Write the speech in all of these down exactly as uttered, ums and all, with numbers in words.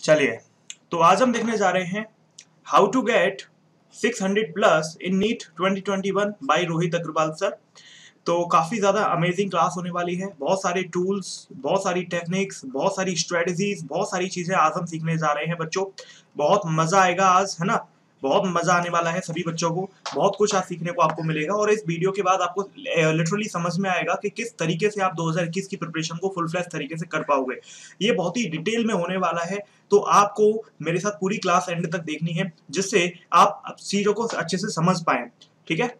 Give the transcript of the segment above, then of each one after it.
चलिए, तो आज हम देखने जा रहे हैं how to get six hundred plus in NEET twenty twenty one by Rohit Agarwal sir. तो काफ़ी ज़्यादा अमेजिंग क्लास होने वाली है। बहुत सारे टूल्स, बहुत सारी टेक्निक्स, बहुत सारी स्ट्रेटजीज, बहुत सारी चीज़ें आज हम सीखने जा रहे हैं बच्चों। बहुत मज़ा आएगा आज, है ना। बहुत मज़ा आने वाला है सभी बच्चों को। बहुत कुछ आज सीखने को आपको मिलेगा और इस वीडियो के बाद आपको लिटरली समझ में आएगा कि किस तरीके से आप दो हज़ार इक्कीस की प्रिपरेशन को फुल फ्लैश तरीके से कर पाओगे। ये बहुत ही डिटेल में होने वाला है, तो आपको मेरे साथ पूरी क्लास एंड तक देखनी है, जिससे आप चीज़ों को अच्छे से समझ पाएं। ठीक है,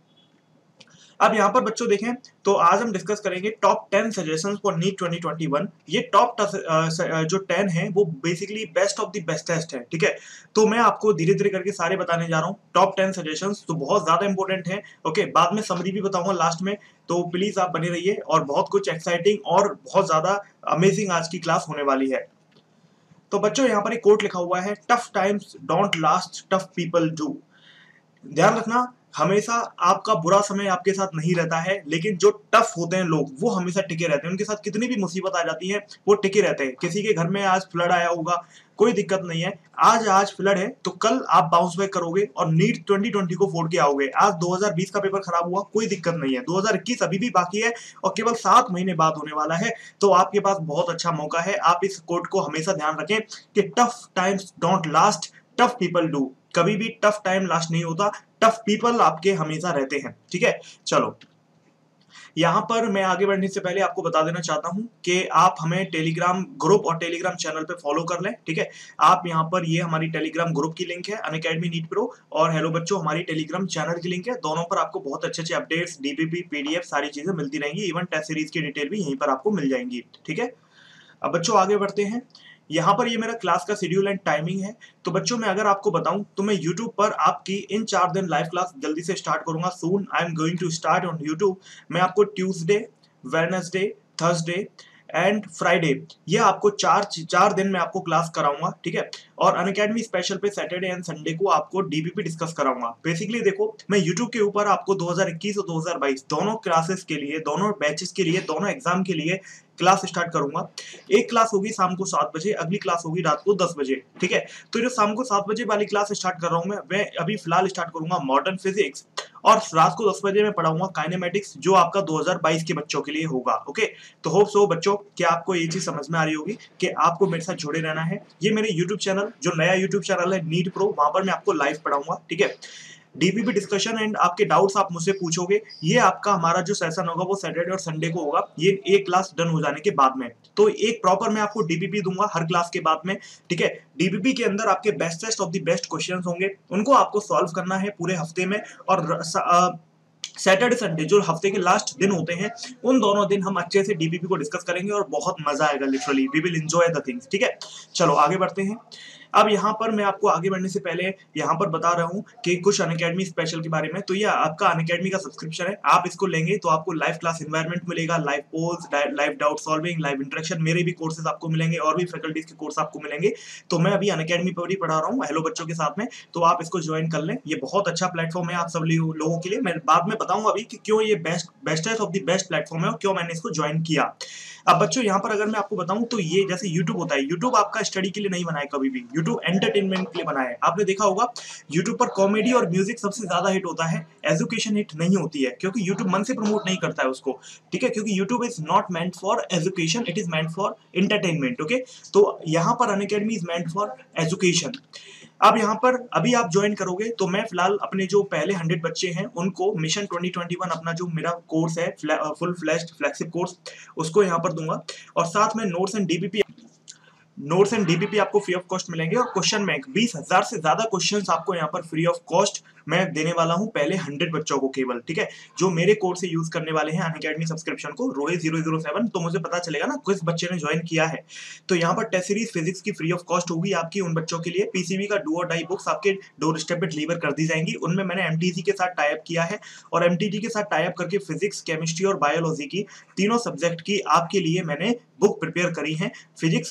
अब यहाँ पर बच्चों देखें, तो आज हम डिस्कस करेंगे top ten suggestions for NEET twenty twenty one. ये टॉप जो टेन है वो basically best of the bestest है। ठीक है, तो मैं आपको धीरे धीरे करके सारे बताने जा रहा हूँ। टॉप टेन सजेशंस तो बहुत ज्यादा इंपॉर्टेंट है। ओके, बाद में समरी भी बताऊंगा लास्ट में, तो प्लीज आप बने रहिए और बहुत कुछ एक्साइटिंग और बहुत ज्यादा अमेजिंग आज की क्लास होने वाली है। तो बच्चों यहाँ पर एक कोट लिखा हुआ है, tough times don't last, tough people do. ध्यान रखना, हमेशा आपका बुरा समय आपके साथ नहीं रहता है, लेकिन जो टफ होते हैं लोग वो हमेशा टिके रहते हैं। उनके साथ कितनी भी मुसीबत आ जाती है वो टिके रहते हैं। किसी के घर में आज फ्लड आया होगा, कोई दिक्कत नहीं है, आज आज फ्लड है तो कल आप बाउंस बैक करोगे और नीट ट्वेंटी ट्वेंटी को फोड़ के आओगे। आज दो हज़ार बीस का पेपर खराब हुआ, कोई दिक्कत नहीं है, दो हज़ार इक्कीस अभी भी बाकी है और केवल सात महीने बाद होने वाला है। तो आपके पास बहुत अच्छा मौका है। आप इस कोट को हमेशा ध्यान रखें कि tough times don't last, tough people do. कभी भी टफ टाइम लास्ट नहीं होता, टफ पीपल आपके हमेशा रहते हैं। ठीक है, चलो यहाँ पर मैं आगे बढ़ने से पहले आपको बता देना चाहता हूँ कि आप हमें टेलीग्राम ग्रुप और टेलीग्राम चैनल पे फॉलो कर लें। ठीक है, आप यहाँ पर ये हमारी टेलीग्राम ग्रुप की लिंक है, अनअकैडमी नीट प्रो, और हेलो बच्चों हमारी टेलीग्राम चैनल की लिंक है। दोनों पर आपको बहुत अच्छे अच्छे अपडेट्स, डीपीपी, पीडीएफ सारी चीजें मिलती रहेंगी। इवन टेस्ट सीरीज की डिटेल भी यहीं पर आपको मिल जाएंगी। ठीक है, अब बच्चों आगे बढ़ते हैं। यहाँ पर ये मेरा क्लास का शेड्यूल एंड टाइमिंग है। तो बच्चों मैं अगर आपको बताऊं तो मैं YouTube पर आपकी इन चार दिन लाइव क्लास जल्दी से स्टार्ट करूंगा। Soon I am going to start on YouTube। मैं आपको Tuesday, Wednesday, Thursday and Friday, ये आपको चार चार दिन में आपको क्लास कराऊंगा। ठीक है, और अनअकैडमी स्पेशल पे सैटरडे एंड संडे को आपको डीपीपी डिस्कस कराऊंगा। बेसिकली देखो, मैं यूट्यूब के ऊपर आपको दो हज़ार इक्कीस और दो हज़ार बाईस दोनों क्लासेस के लिए, दोनों बैचेस के लिए, दोनों एग्जाम के लिए क्लास स्टार्ट करूंगा। एक क्लास होगी शाम को सात बजे, अगली क्लास होगी रात को दस बजे। ठीक है, तो जो शाम को सात बजे वाली क्लास स्टार्ट कर रहा हूं मैं, मैं अभी फिलहाल स्टार्ट करूंगा मॉडर्न फिजिक्स, और रात को दस बजे मैं पढ़ाऊंगा काइनेमेटिक्स, जो आपका दो हज़ार बाईस के बच्चों के लिए होगा। ओके, तो होप सो बच्चों कि आपको ये चीज समझ में आ रही होगी कि आपको मेरे साथ जुड़े रहना है। ये मेरे यूट्यूब चैनल, जो नया यूट्यूब चैनल है नीट प्रो, वहां पर मैं आपको लाइव पढ़ाऊंगा। ठीक है, डीपीपी डिस्कशन एंड आपके डाउट्स आप मुझसे पूछोगे। ये आपका हमारा जो सेशन होगा वो सैटरडे और संडे को होगा, ये एक क्लास डन हो जाने के बाद में। तो एक प्रॉपर मैं आपको डीपीपी दूंगा हर क्लास के बाद में। ठीक है, डीपीपी के अंदर आपके bestest of the best questions होंगे, उनको आपको सॉल्व करना है पूरे हफ्ते में। और सैटरडे संडे जो हफ्ते के लास्ट दिन होते हैं, उन दोनों दिन हम अच्छे से डीपीपी को डिस्कस करेंगे और बहुत मजा आएगा। Literally we will enjoy the things. ठीक है, चलो आगे बढ़ते हैं। अब यहाँ पर मैं आपको आगे बढ़ने से पहले यहाँ पर बता रहा हूँ कि कुछ अनअकैडमी स्पेशल के बारे में। तो ये आपका अनअकैडमी का सब्सक्रिप्शन है, आप इसको लेंगे तो आपको लाइव क्लास एनवायरनमेंट मिलेगा, live polls, live doubt solving, live interaction, मेरे भी कोर्सेज आपको मिलेंगे और भी फैकल्टीज के कोर्स आपको मिलेंगे। तो मैं अभी अनअकैडमी पर ही पढ़ा रहा हूँ हेलो बच्चों के साथ में, तो आप इसको ज्वाइन कर लें। ये बहुत अच्छा प्लेटफॉर्म है आप सब लोगों के लिए। मैं बाद में बताऊंगा अभी कि क्यों ये best bestest of the best platform है और क्यों मैंने इसको ज्वाइन किया। अब बच्चों यहाँ पर अगर मैं आपको बताऊं तो ये जैसे YouTube होता है, YouTube आपका स्टडी के लिए नहीं बनाया कभी भी, YouTube एंटरटेनमेंट के लिए बनाया है। आपने देखा होगा YouTube पर कॉमेडी और म्यूजिक सबसे ज्यादा हिट होता है, एजुकेशन हिट नहीं होती है, क्योंकि YouTube मन से प्रमोट नहीं करता है उसको। ठीक है, क्योंकि YouTube is not meant for education, it is meant for entertainment. Okay, तो यहाँ पर Unacademy is meant for education. अब यहाँ पर अभी आप ज्वाइन करोगे तो मैं फिलहाल अपने जो पहले हंड्रेड बच्चे हैं उनको मिशन ट्वेंटी ट्वेंटी वन अपना जो मेरा कोर्स है फुल फ्लैश्ड फ्लैगशिप कोर्स, उसको यहाँ पर दूंगा। और साथ में notes and DPP notes and DPP आपको फ्री ऑफ कॉस्ट मिलेंगे, और क्वेश्चन बैंक बीस हजार से ज्यादा क्वेश्चंस आपको यहाँ पर फ्री ऑफ कॉस्ट मैं देने वाला हूँ पहले हंड्रेड बच्चों को केवल। ठीक है, जो मेरे कोर्स से यूज करने वाले हैं अनअकैडमी सब्सक्रिप्शन को, रोहित जीरो जीरो सेवन, तो मुझे पता चलेगा ना किस बच्चे ने ज्वाइन किया है। तो यहाँ पर टेस्ट सीरीज फिजिक्स की फ्री ऑफ कॉस्ट होगी आपकी उन बच्चों के लिए। पीसीबी का डू और डाई बुक्स आपके डोर स्टेप पे डिलीवर कर दी जाएंगी। उनमें मैंने एमटीजी के साथ टाइप किया है, और एमटीजी के साथ टाइप करके फिजिक्स, केमिस्ट्री और बायोलॉजी की तीनों सब्जेक्ट की आपके लिए मैंने बुक प्रिपेयर करी है। फिजिक्स की स्पेशल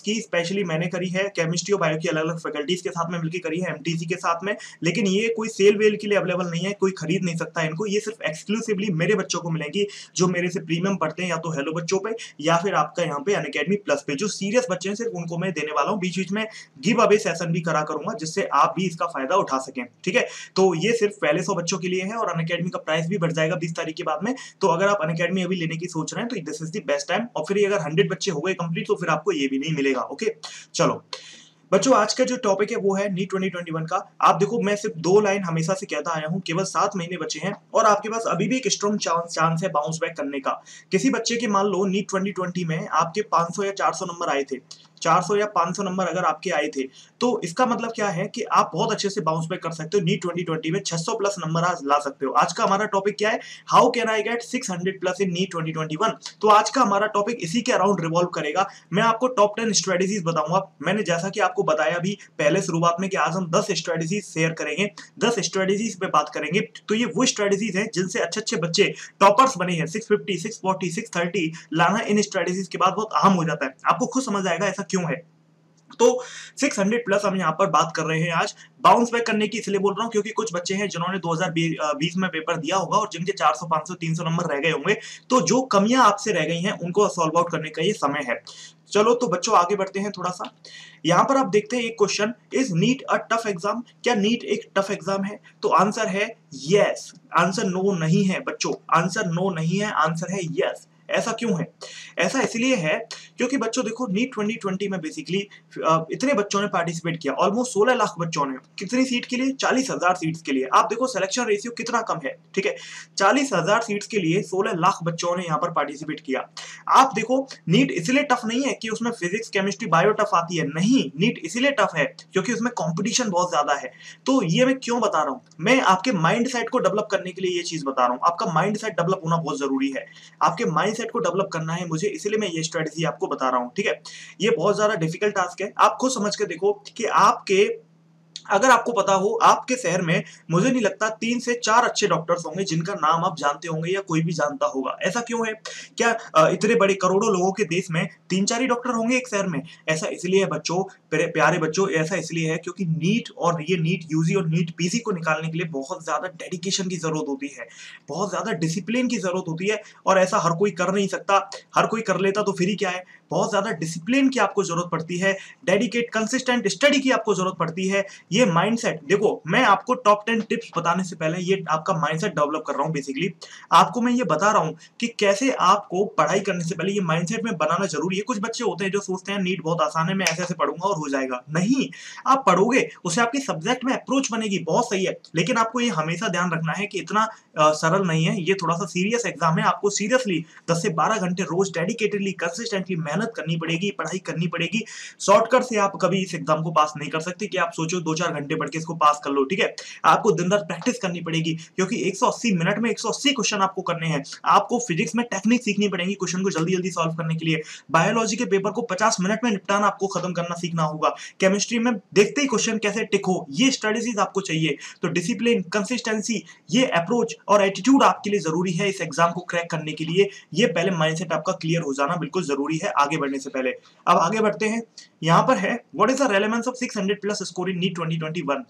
स्पेशली मैंने करी है केमिस्ट्री और बायो की अलग अलग फैकल्टीज के साथ में मिलकर करी है, एमटीसी के साथ में, लेकिन ये कोई सेल वेल के लिए अवेलेबल नहीं है, कोई खरीद नहीं सकता इनको, ये सिर्फ एक्सक्लूसिवली मेरे बच्चों को मिलेंगी जो मेरे से प्रीमियम पढ़ते हैं, या तो हेलो बच्चों पे या फिर आपका यहाँ पे अनअकैडमी प्लस पे। जो सीरियस बच्चे हैं सिर्फ उनको मैं देने वाला हूँ, बीच बीच में गिव अवे सेशन भी करा करूंगा जिससे आप भी इसका फायदा उठा सकें, ठीक है। तो ये सिर्फ पहले सौ बच्चों के लिए है और अनअकैडमी का प्राइस भी बढ़ जाएगा बीस तारीख के बाद में। तो अगर आप अनअकैडमी अभी लेने की सोच रहे हैं तो this is the best time. और फिर अगर हंड्रेड बच्चे हो गए कंप्लीट तो फिर आपको ये भी नहीं मिलेगा। ओके चलो बच्चों, आज का जो टॉपिक है वो है नीट ट्वेंटी ट्वेंटी वन का। आप देखो, मैं सिर्फ दो लाइन हमेशा से कहता आया हूं, केवल सात महीने बचे हैं और आपके पास अभी भी एक स्ट्रॉन्ग चांस चांस है बाउंस बैक करने का। किसी बच्चे के मान लो नीट ट्वेंटी ट्वेंटी में आपके पाँच सौ या चार सौ नंबर आए थे, चार सौ या पाँच सौ नंबर अगर आपके आए थे, तो इसका मतलब क्या है कि आप बहुत अच्छे से बाउंस बैक कर सकते हो। नीट ट्वेंटी ट्वेंटी में छह सौ प्लस नंबर आज ला सकते हो। आज का हमारा टॉपिक क्या है, how can I get six hundred plus in NEET twenty twenty one. तो आज का हमारा टॉपिक इसी के अराउंड रिवॉल्व करेगा। मैं आपको टॉप टेन स्ट्रेटेजीज बताऊंगा। मैंने जैसा कि आपको बताया भी पहले शुरुआत में कि आज हम दस स्ट्रेटेजीज शेयर करेंगे, दस स्ट्रेटेजीज पे बात करेंगे। तो ये वो स्ट्रेटेजीज हैं जिनसे अच्छे अच्छे बच्चे टॉपर्स बने हैं। Six fifty, six forty, six thirty लाना इन स्ट्रेटेजीज के बाद बहुत अहम हो जाता है। आपको खुद समझ आएगा ऐसा क्यों है। तो छह सौ प्लस हम यहाँ पर बात कर रहे हैं आज। बाउंस बैक करने की इसलिए बोल रहा हूँ क्योंकि कुछ बच्चे हैं जिन्होंने दो हज़ार बीस में पेपर दिया होगा और जिनके चार सौ, पाँच सौ, तीन सौ नंबर रह गए होंगे। तो जो कमियां आपसे रह गई हैं उनको सॉल्व आउट करने का ये समय है। चलो तो बच्चों आगे बढ़ते हैं थोड़ा सा। यहाँ पर आप देखते हैं एक question, is NEET a tough exam. क्या नीट एक टफ एग्जाम है? तो आंसर है यस। आंसर नो नहीं है बच्चों, आंसर नो नहीं है, आंसर है यस। ऐसा क्यों है? ऐसा इसलिए है क्योंकि बच्चों देखो, नीट ट्वेंटी ट्वेंटी में बेसिकली इतने बच्चों ने पार्टिसिपेट किया, ऑलमोस्ट सोलह लाख बच्चों ने। कितनी सीट के लिए? चालीस हजार सीट्स के लिए। आप देखो सिलेक्शन रेशियो कितना कम है, ठीक है। चालीस हजार सीट्स के लिए सोलह लाख बच्चों ने यहाँ पर पार्टिसिपेट किया। आप देखो, नीट इसलिए टफ नहीं है कि उसमें फिजिक्स, केमिस्ट्री, बायो टफ आती है, नहीं। नीट इसलिए टफ है क्योंकि उसमें कॉम्पिटिशन बहुत ज्यादा है। तो ये मैं क्यों बता रहा हूँ? मैं आपके माइंड सेट को डेवलप करने के लिए ये चीज बता रहा हूँ। आपका माइंड सेट डेवलप होना बहुत जरूरी है। आपके माइंड सेट को डेवलप करना है मुझे, इसलिए मैं ये स्ट्रेटजी आपको बता रहा हूं, ठीक है। ये बहुत ज्यादा डिफिकल्ट टास्क है। आप खुद समझ के देखो कि आपके अगर आपको पता हो आपके शहर में, मुझे नहीं लगता तीन से चार अच्छे डॉक्टर्स होंगे जिनका नाम आप जानते होंगे या कोई भी जानता होगा। ऐसा क्यों है? क्या इतने बड़े करोड़ों लोगों के देश में तीन चार ही डॉक्टर होंगे एक शहर में? ऐसा इसलिए है बच्चों, प्यारे बच्चों, ऐसा इसलिए है क्योंकि नीट और ये नीट यूजी और नीट पीसी को निकालने के लिए बहुत ज्यादा डेडिकेशन की जरूरत होती है, बहुत ज्यादा डिसिप्लिन की जरूरत होती है। और ऐसा हर कोई कर नहीं सकता। हर कोई कर लेता तो फिर ही क्या है। बहुत ज्यादा डिसिप्लिन की आपको जरूरत पड़ती है, डेडिकेट कंसिस्टेंट स्टडी की आपको जरूरत पड़ती है। ये माइंडसेट देखो, मैं आपको टॉप टेन टिप्स बताने से पहले ये आपका माइंडसेट डेवलप कर रहा हूं। बेसिकली आपको मैं ये बता रहा हूं कि कैसे आपको पढ़ाई करने से पहले ये माइंडसेट में बनाना जरूरी है। कुछ बच्चे होते हैं जो सोचते हैं नीट बहुत आसान है, मैं ऐसे ऐसे पढ़ूंगा और हो जाएगा। नहीं, आप पढ़ोगे उससे आपकी सब्जेक्ट में अप्रोच बनेगी, बहुत सही है, लेकिन आपको ये हमेशा ध्यान रखना है कि इतना आ, सरल नहीं है। ये थोड़ा सा सीरियस एग्जाम है। आपको सीरियसली दस से बारह घंटे रोज डेडिकेटेडली कंसिस्टेंटली मेहनत करनी पड़ेगी, पढ़ाई करनी पड़ेगी। शॉर्टकट से आप कभी इस एग्जाम को पास नहीं कर सकते कि आप सोचो दो चार घंटे पढ़ के इसको पास कर लो, ठीक है। आपको दिन रात प्रैक्टिस करनी पड़ेगी क्योंकि एक सौ अस्सी मिनट में एक सौ अस्सी क्वेश्चन आपको करने हैं। आपको फिजिक्स में टेक्निक सीखनी पड़ेगी क्वेश्चन को जल्दी जल्दी सॉल्व करने के लिए। बायोलॉजी के पेपर को पचास मिनट में निपटाना आपको खत्म करना सीखना होगा। केमिस्ट्री में देखते ही क्वेश्चन कैसे टिक हो, ये स्ट्रेटेजीज आपको चाहिए। तो डिसिप्लिन, कंसिस्टेंसी, ये अप्रोच और एटीट्यूड आपके लिए जरूरी है इस एग्जाम को क्रैक करने के लिए। ये पहले माइंडसेट आपका क्लियर हो जाना बिल्कुल जरूरी है आगे बढ़ने से पहले। अब आगे बढ़ते हैं। यहां पर है, what is the relevance of six hundred plus score in NEET twenty twenty one.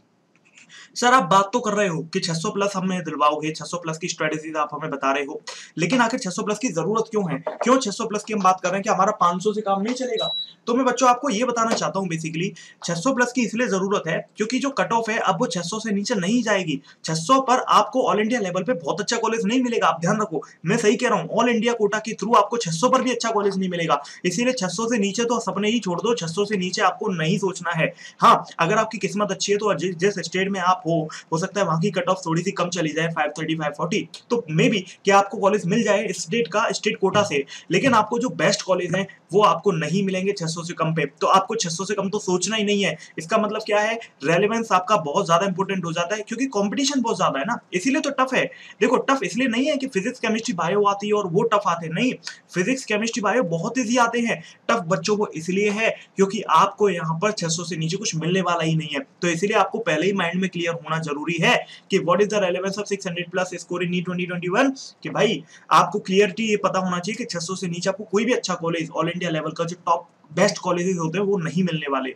Sir आप बात तो कर रहे हो कि छह सौ प्लस हमें दिलवाओगे, छह सौ प्लस की स्ट्रेटेजीज आप हमें बता रहे हो, लेकिन आखिर छह सौ प्लस की जरूरत क्यों है? क्यों छह सौ प्लस की हम बात कर रहे हैं कि हमारा पाँच सौ से काम नहीं चलेगा? तो मैं बच्चों आपको ये बताना चाहता हूं बेसिकली छह सौ प्लस की इसलिए जरूरत है क्योंकि जो कट ऑफ है अब वो छह सौ से नीचे नहीं जाएगी। छह सौ पर आपको ऑल इंडिया लेवल पे बहुत अच्छा कॉलेज नहीं मिलेगा। आप ध्यान रखो, मैं सही कह रहा हूं, ऑल इंडिया कोटा के थ्रू आपको छह सौ पर भी अच्छा कॉलेज नहीं मिलेगा। इसीलिए छह सौ से नीचे तो सपने ही छोड़ दो, छह सौ से नीचे आपको नहीं सोचना है। हाँ, अगर आपकी किस्मत अच्छी है तो जिस स्टेट में आप हो हो सकता है वहां की कट ऑफ थोड़ी सी कम चली जाए, पाँच सौ तीस, पाँच सौ चालीस, तो मे बी कि आपको कॉलेज मिल जाए स्टेट का, स्टेट कोटा से, लेकिन आपको जो बेस्ट कॉलेज हैं वो आपको नहीं मिलेंगे छह सौ से कम पे। तो आपको छह सौ से कम तो सोचना ही नहीं है। इसका मतलब क्या है, रेलेवेंस आपका बहुत ज्यादा इंपॉर्टेंट हो जाता है क्योंकि कंपटीशन बहुत ज्यादा है ना, इसीलिए तो टफ है। देखो टफ इसलिए नहीं है कि फिजिक्स केमिस्ट्री बायो आती है और वो टफ आते हैं, नहीं, फिजिक्स केमिस्ट्री बायो बहुत इजी आते हैं। टफ बच्चों को इसलिए है क्योंकि आपको यहाँ पर छह सौ से नीचे कुछ मिलने वाला ही नहीं है। तो इसलिए आपको पहले ही माइंड में क्लियर होना जरूरी है कि what is the relevance of six hundred plus score in NEET twenty twenty one, कि भाई आपको क्लियरिटी ये पता होना चाहिए कि छह सौ से नीचे आपको कोई भी अच्छा कॉलेज ऑल इंडिया लेवल का जो टॉप बेस्ट कॉलेजेस होते हैं वो नहीं मिलने वाले।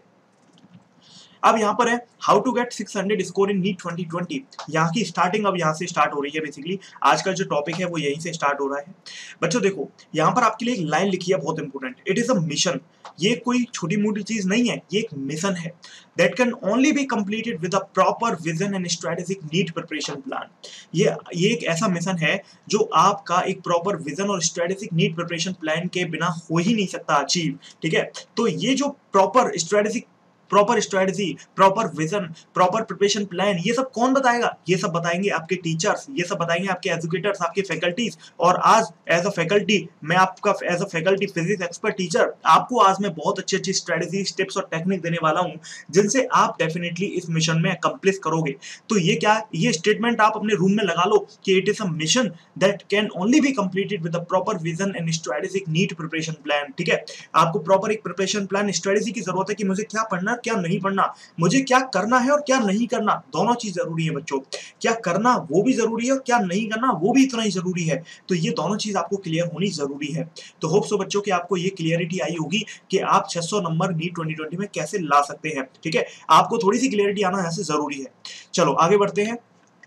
अब यहाँ पर है how to get six hundred score in NEET twenty twenty. यहाँ की स्टार्टिंग अब यहाँ से स्टार्ट हो रही है। बेसिकली आज का जो टॉपिक है वो यहीं से स्टार्ट हो रहा है। बच्चों देखो यहाँ पर आपके लिए एक लाइन लिखी है बहुत important, it is a mission. ये कोई छोटी मोटी चीज नहीं है, ये एक मिशन है that can only be completed with a proper vision and strategic NEET preparation plan. ये ये एक ऐसा मिशन है जो आपका एक प्रॉपर विजन और स्ट्रेटेजिक नीट प्रिपरेशन प्लान के बिना हो ही नहीं सकता अचीव। ठीक है, तो ये जो proper strategic proper strategy, proper vision, proper preparation plan, ये सब कौन बताएगा? ये सब बताएंगे आपके टीचर्स, ये सब बताएंगे आपके एजुकेटर्स, आपके फैकल्टीज। और आज एज अ फैकल्टी मैं आपका as a faculty physics expert teacher आपको आज मैं बहुत अच्छी अच्छी स्ट्रेटजी, टिप्स और टेक्निक देने वाला हूं जिनसे आप डेफिनेटली इस मिशन में अकम्प्लिश करोगे। तो ये क्या, ये स्टेटमेंट आप अपने रूम में लगा लो कि it is a mission that can only be completed with a proper vision and strategic NEET preparation plan. ठीक है, आपको प्रॉपर एक प्रिपरेशन प्लान, स्ट्रेटेजी की जरूरत है कि मुझे क्या पढ़ना, क्या नहीं पढ़ना, मुझे क्या करना है और क्या नहीं करना, दोनों चीज जरूरी है बच्चों। क्या करना वो भी जरूरी है और क्या नहीं करना वो भी इतना ही जरूरी है। तो ये दोनों चीज आपको क्लियर होनी जरूरी है। तो होप सो बच्चों कि आपको ये क्लियरिटी आई होगी कि आप छह सौ नंबर नीट ट्वेंटी ट्वेंटी में कैसे ला सकते हैं। ठीक है, आपको थोड़ी सी क्लियरिटी आना यहाँ से जरूरी है। चलो आगे बढ़ते हैं।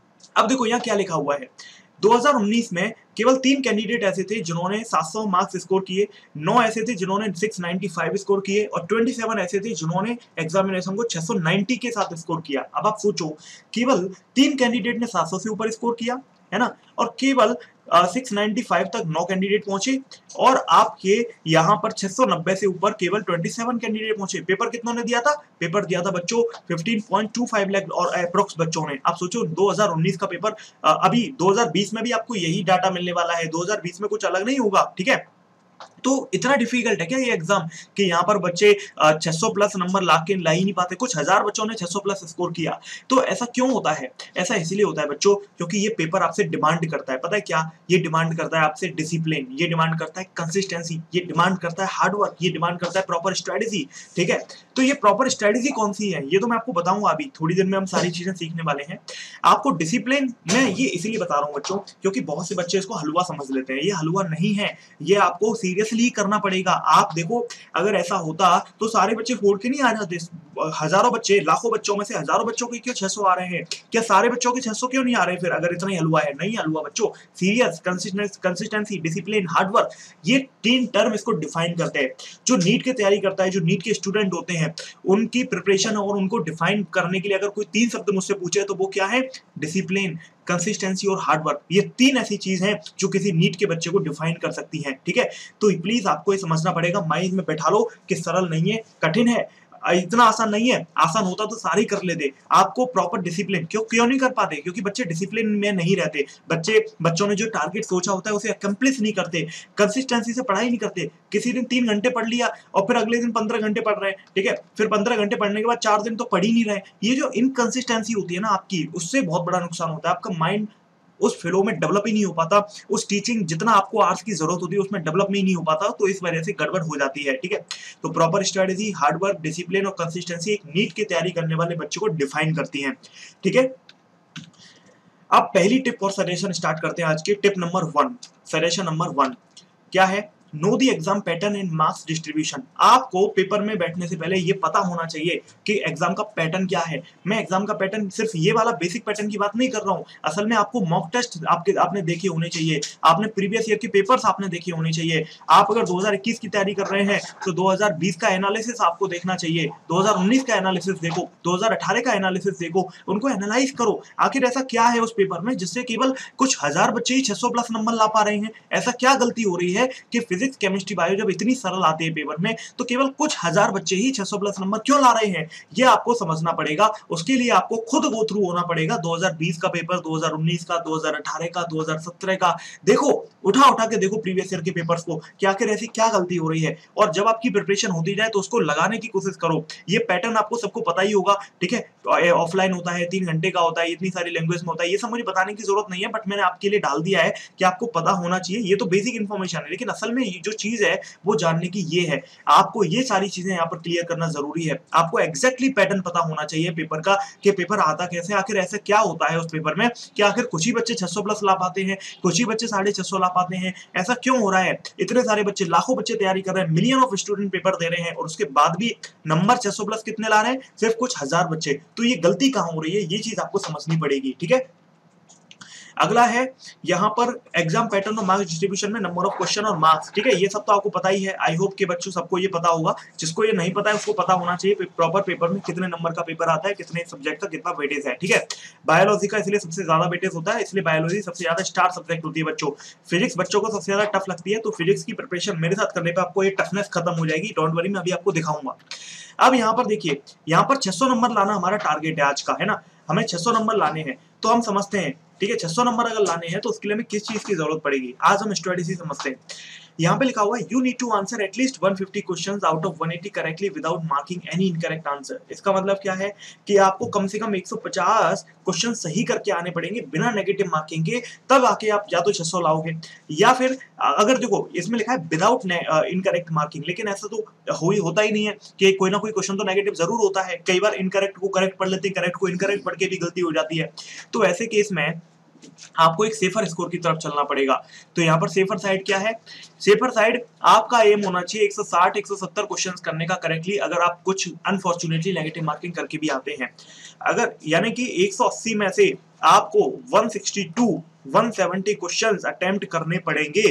अब देखो यहाँ क्या लिखा हुआ है, दो हज़ार उन्नीस में केवल तीन कैंडिडेट ऐसे थे जिन्होंने सात सौ मार्क्स स्कोर किए, नौ ऐसे थे जिन्होंने छह सौ पचानवे स्कोर किए और सत्ताईस ऐसे थे जिन्होंने एग्जामिनेशन को छह सौ नब्बे के साथ स्कोर किया। अब आप सोचो, केवल तीन कैंडिडेट ने सात सौ से ऊपर स्कोर किया है ना, और केवल छह सौ पचानवे तक नौ कैंडिडेट पहुंचे, और आपके यहाँ पर छह सौ नब्बे से ऊपर केवल सत्ताईस कैंडिडेट पहुंचे। पेपर कितनों ने दिया था? पेपर दिया था बच्चों पंद्रह पॉइंट दो पाँच लाख और अप्रोक्स बच्चों ने। आप सोचो दो हज़ार उन्नीस का पेपर, अभी दो हज़ार बीस में भी आपको यही डाटा मिलने वाला है, दो हज़ार बीस में कुछ अलग नहीं होगा। ठीक है, तो इतना डिफिकल्ट है क्या ये एग्जाम कि यहाँ पर बच्चे छह सौ प्लस नंबर ला के ला ही नहीं पाते? कुछ हजार बच्चों ने छह सौ प्लस स्कोर किया। तो ऐसा क्यों होता है? ऐसा इसलिए होता है बच्चों क्योंकि ये पेपर आपसे डिमांड करता है, पता है क्या? ये डिमांड करता है आपसे डिसिप्लिन, ये डिमांड करता है कंसिस्टेंसी, ये डिमांड करता है हार्डवर्क, ये डिमांड करता है प्रॉपर स्ट्रेटेजी। ठीक है, तो ये प्रॉपर स्ट्रेटेजी कौन सी है ये तो मैं आपको बताऊंगा। अभी थोड़ी देर में हम सारी चीजें सीखने वाले हैं। आपको डिसिप्लिन मैं ये इसीलिए बता रहा हूँ बच्चों क्योंकि बहुत से बच्चे इसको हलवा समझ लेते हैं। ये हलवा नहीं है, ये आपको सीरियसली करना पड़ेगा। आप देखो, अगर ऐसा होता तो सारे बच्चे फोड़ के नहीं आ जाते। हजारों बच्चे, लाखों बच्चों में से हजारों बच्चों के क्यों छह सौ आ रहे हैं? क्या सारे बच्चों के छह सौ क्यों नहीं आ रहे फिर, अगर इतना ही हलवा है? नहीं हलवा बच्चों, सीरियस, कंसिस्टेंसी, डिसिप्लिन, हार्डवर्क, ये तीन टर्म इसको डिफाइन करते हैं। जो नीट की तैयारी करता है, जो नीट के स्टूडेंट होते हैं, उनकी प्रिपरेशन और उनको डिफाइन करने के लिए अगर कोई तीन शब्द मुझसे पूछे तो वो क्या है? डिसिप्लिन, कंसिस्टेंसी और हार्डवर्क। ये तीन ऐसी चीज हैं जो किसी नीट के बच्चे को डिफाइन कर सकती हैं। ठीक है, तो प्लीज आपको ये समझना पड़ेगा, माइंड में बैठा लो कि सरल नहीं है, कठिन है, इतना आसान नहीं है। आसान होता तो सारे कर लेते। आपको प्रॉपर डिसिप्लिन क्यों क्यों नहीं कर पाते? क्योंकि बच्चे डिसिप्लिन में नहीं रहते। बच्चे बच्चों ने जो टारगेट सोचा होता है उसे अकम्प्लिश नहीं करते, कंसिस्टेंसी से पढ़ाई नहीं करते। किसी दिन तीन घंटे पढ़ लिया और फिर अगले दिन पंद्रह घंटे पढ़ रहे हैं। ठीक है, फिर पंद्रह घंटे पढ़ने के बाद चार दिन तो पढ़ ही नहीं रहे। ये जो इनकंसिस्टेंसी होती है ना आपकी, उससे बहुत बड़ा नुकसान होता है। आपका माइंड उस फ्लो में डेवलप ही नहीं हो पाता, उस टीचिंग जितना आपको आर्ट्स की जरूरत होती है उसमें डेवलप ही नहीं हो पाता, तो इस वजह से गड़बड़ हो जाती है। ठीक है, तो प्रॉपर स्ट्रेटेजी, हार्डवर्क, डिसिप्लिन और कंसिस्टेंसी एक नीट की तैयारी करने वाले बच्चे को डिफाइन करती है। ठीक है, अब पहली टिप और सजेशन स्टार्ट करते हैं आज के। Tip number one, suggestion number one क्या है? Know the exam pattern and marks distribution. आपको पेपर में बैठने से पहले ये पता होना चाहिए कि एग्जाम का पैटर्न क्या है। मैं एग्जाम का पैटर्न सिर्फ ये वाला बेसिक पैटर्न की बात नहीं कर रहा हूँ। असल में आपको मॉक टेस्ट आपके आपने देखे होने चाहिए, आपने प्रीवियस ईयर के पेपर्स आपने देखे होने चाहिए। आप अगर दो हज़ार इक्कीस की तैयारी कर रहे हैं तो दो हज़ार बीस का एनालिसिस आपको देखना चाहिए, दो हज़ार उन्नीस का एनालिसिस देखो, दो हज़ार अठारह का एनालिसिस देखो, उनको एनालाइज करो। आखिर ऐसा क्या है उस पेपर में जिससे केवल कुछ हजार बच्चे ही छह सौ प्लस नंबर ला पा रहे हैं? ऐसा क्या गलती हो रही है कि फिजिक्स, केमिस्ट्री, बायो जब इतनी सरल आती है पेपर में तो केवल कुछ हजार बच्चे ही छह सौ प्लस नंबर क्यों ला रहे हैं? ये आपको समझना पड़ेगा। उसके लिए आपको खुद गो थ्रू होना पड़ेगा। दो हज़ार बीस का पेपर, दो हज़ार उन्नीस का, दो हज़ार अठारह का, दो हज़ार सत्रह का देखो, उठा उठा के देखो प्रीवियस ईयर के पेपर्स को कि आखिर ऐसी क्या गलती हो रही है। और जब आपकी प्रिपरेशन होती जाए तो उसको लगाने की कोशिश करो। ये पैटर्न आपको सबको पता ही होगा। ठीक है, ऑफलाइन होता है, तीन घंटे का होता है, इतनी सारी लैंग्वेज में होता है, ये सब मुझे बताने की जरूरत नहीं है, बट मैंने आपके लिए डाल दिया है कि आपको पता होना चाहिए। ये तो बेसिक इन्फॉर्मेशन है, लेकिन असल में ये जो चीज है वो जानने की ये है, आपको ये सारी चीजें यहाँ पर क्लियर करना जरूरी है। आपको एग्जैक्टली पैटर्न पता होना चाहिए पेपर का कि पेपर आता कैसे, आखिर ऐसा क्या होता है उस पेपर में कि आखिर कुछ ही बच्चे छह सौ प्लस ला पाते हैं, कुछ ही बच्चे साढ़े छह सौ ला पाते हैं, ऐसा क्यों हो रहा है? इतने सारे बच्चे, लाखों बच्चे तैयारी कर रहे हैं, मिलियन ऑफ स्टूडेंट पेपर दे रहे हैं और उसके बाद भी नंबर छह सौ प्लस कितने ला रहे हैं? सिर्फ कुछ हजार बच्चे। तो ये गलती कहां हो रही है, ये चीज आपको समझनी पड़ेगी, ठीक है। अगला है यहाँ पर एग्जाम पैटर्न और मार्क्स डिस्ट्रीब्यूशन में नंबर ऑफ क्वेश्चन और मार्क्स, ठीक है। ये सब तो आपको पता ही है, आई होप के बच्चों सबको ये पता होगा। जिसको ये नहीं पता है उसको पता होना चाहिए प्रॉपर पेपर में कितने नंबर का पेपर आता है, कितने सब्जेक्ट का कितना वेटेज है, ठीक है। बायोलॉजी का इसलिए सबसे ज्यादा वेटेज होता है, इसलिए बायोलॉजी सबसे ज्यादा स्टार सब्जेक्ट होती है बच्चों। फिजिक्स बच्चों को सबसे ज्यादा टफ लगती है, तो फिजिक्स की प्रिपरेशन मेरे साथ करने पर आपको ये टफनेस खत्म हो जाएगी, डोंट वरी, मैं अभी आपको दिखाऊंगा। अब यहाँ पर देखिए, यहाँ पर छह सौ नंबर लाना हमारा टारगेट है आज का, है ना। हमें छह सौ नंबर लाने हैं, तो हम समझते हैं, ठीक है, छह सौ नंबर अगर लाने हैं तो उसके लिए हमें किस चीज की जरूरत पड़ेगी, आज हम स्ट्रेटेजी समझते हैं। यहाँ पे लिखा हुआ है you need to answer at least एक सौ पचास क्वेश्चंस आउट ऑफ एक सौ अस्सी correctly without marking any incorrect answer. इसका मतलब क्या है कि आपको कम से कम एक सौ पचास क्वेश्चन सही करके आने पड़ेंगे बिना नेगेटिव मार्किंग के, तब आके आप या तो छह सौ लाओगे, या फिर अगर देखो इसमें लिखा है विदाउट इनकरेक्ट मार्किंग, लेकिन ऐसा तो हो ही होता ही नहीं है कि कोई ना कोई क्वेश्चन तो नेगेटिव जरूर होता है। कई बार इनकरेक्ट को करेक्ट पढ़ लेते हैं, करेक्ट को इनकरेक्ट पढ़ के भी गलती हो जाती है। तो ऐसे केस में आपको एक सेफर स्कोर की तरफ चलना पड़ेगा। तो यहाँ पर सेफर साइड क्या है? सेफर साइड आपका एम होना चाहिए एक सौ साठ एक सौ सत्तर क्वेश्चंस करने का करेक्टली, अगर आप कुछ अनफॉर्चुनेटली नेगेटिव मार्किंग करके भी आते हैं। अगर यानी कि एक सौ अस्सी में से आपको एक सौ बासठ एक सौ सत्तर क्वेश्चंस अटेम्प्ट करने पड़ेंगे।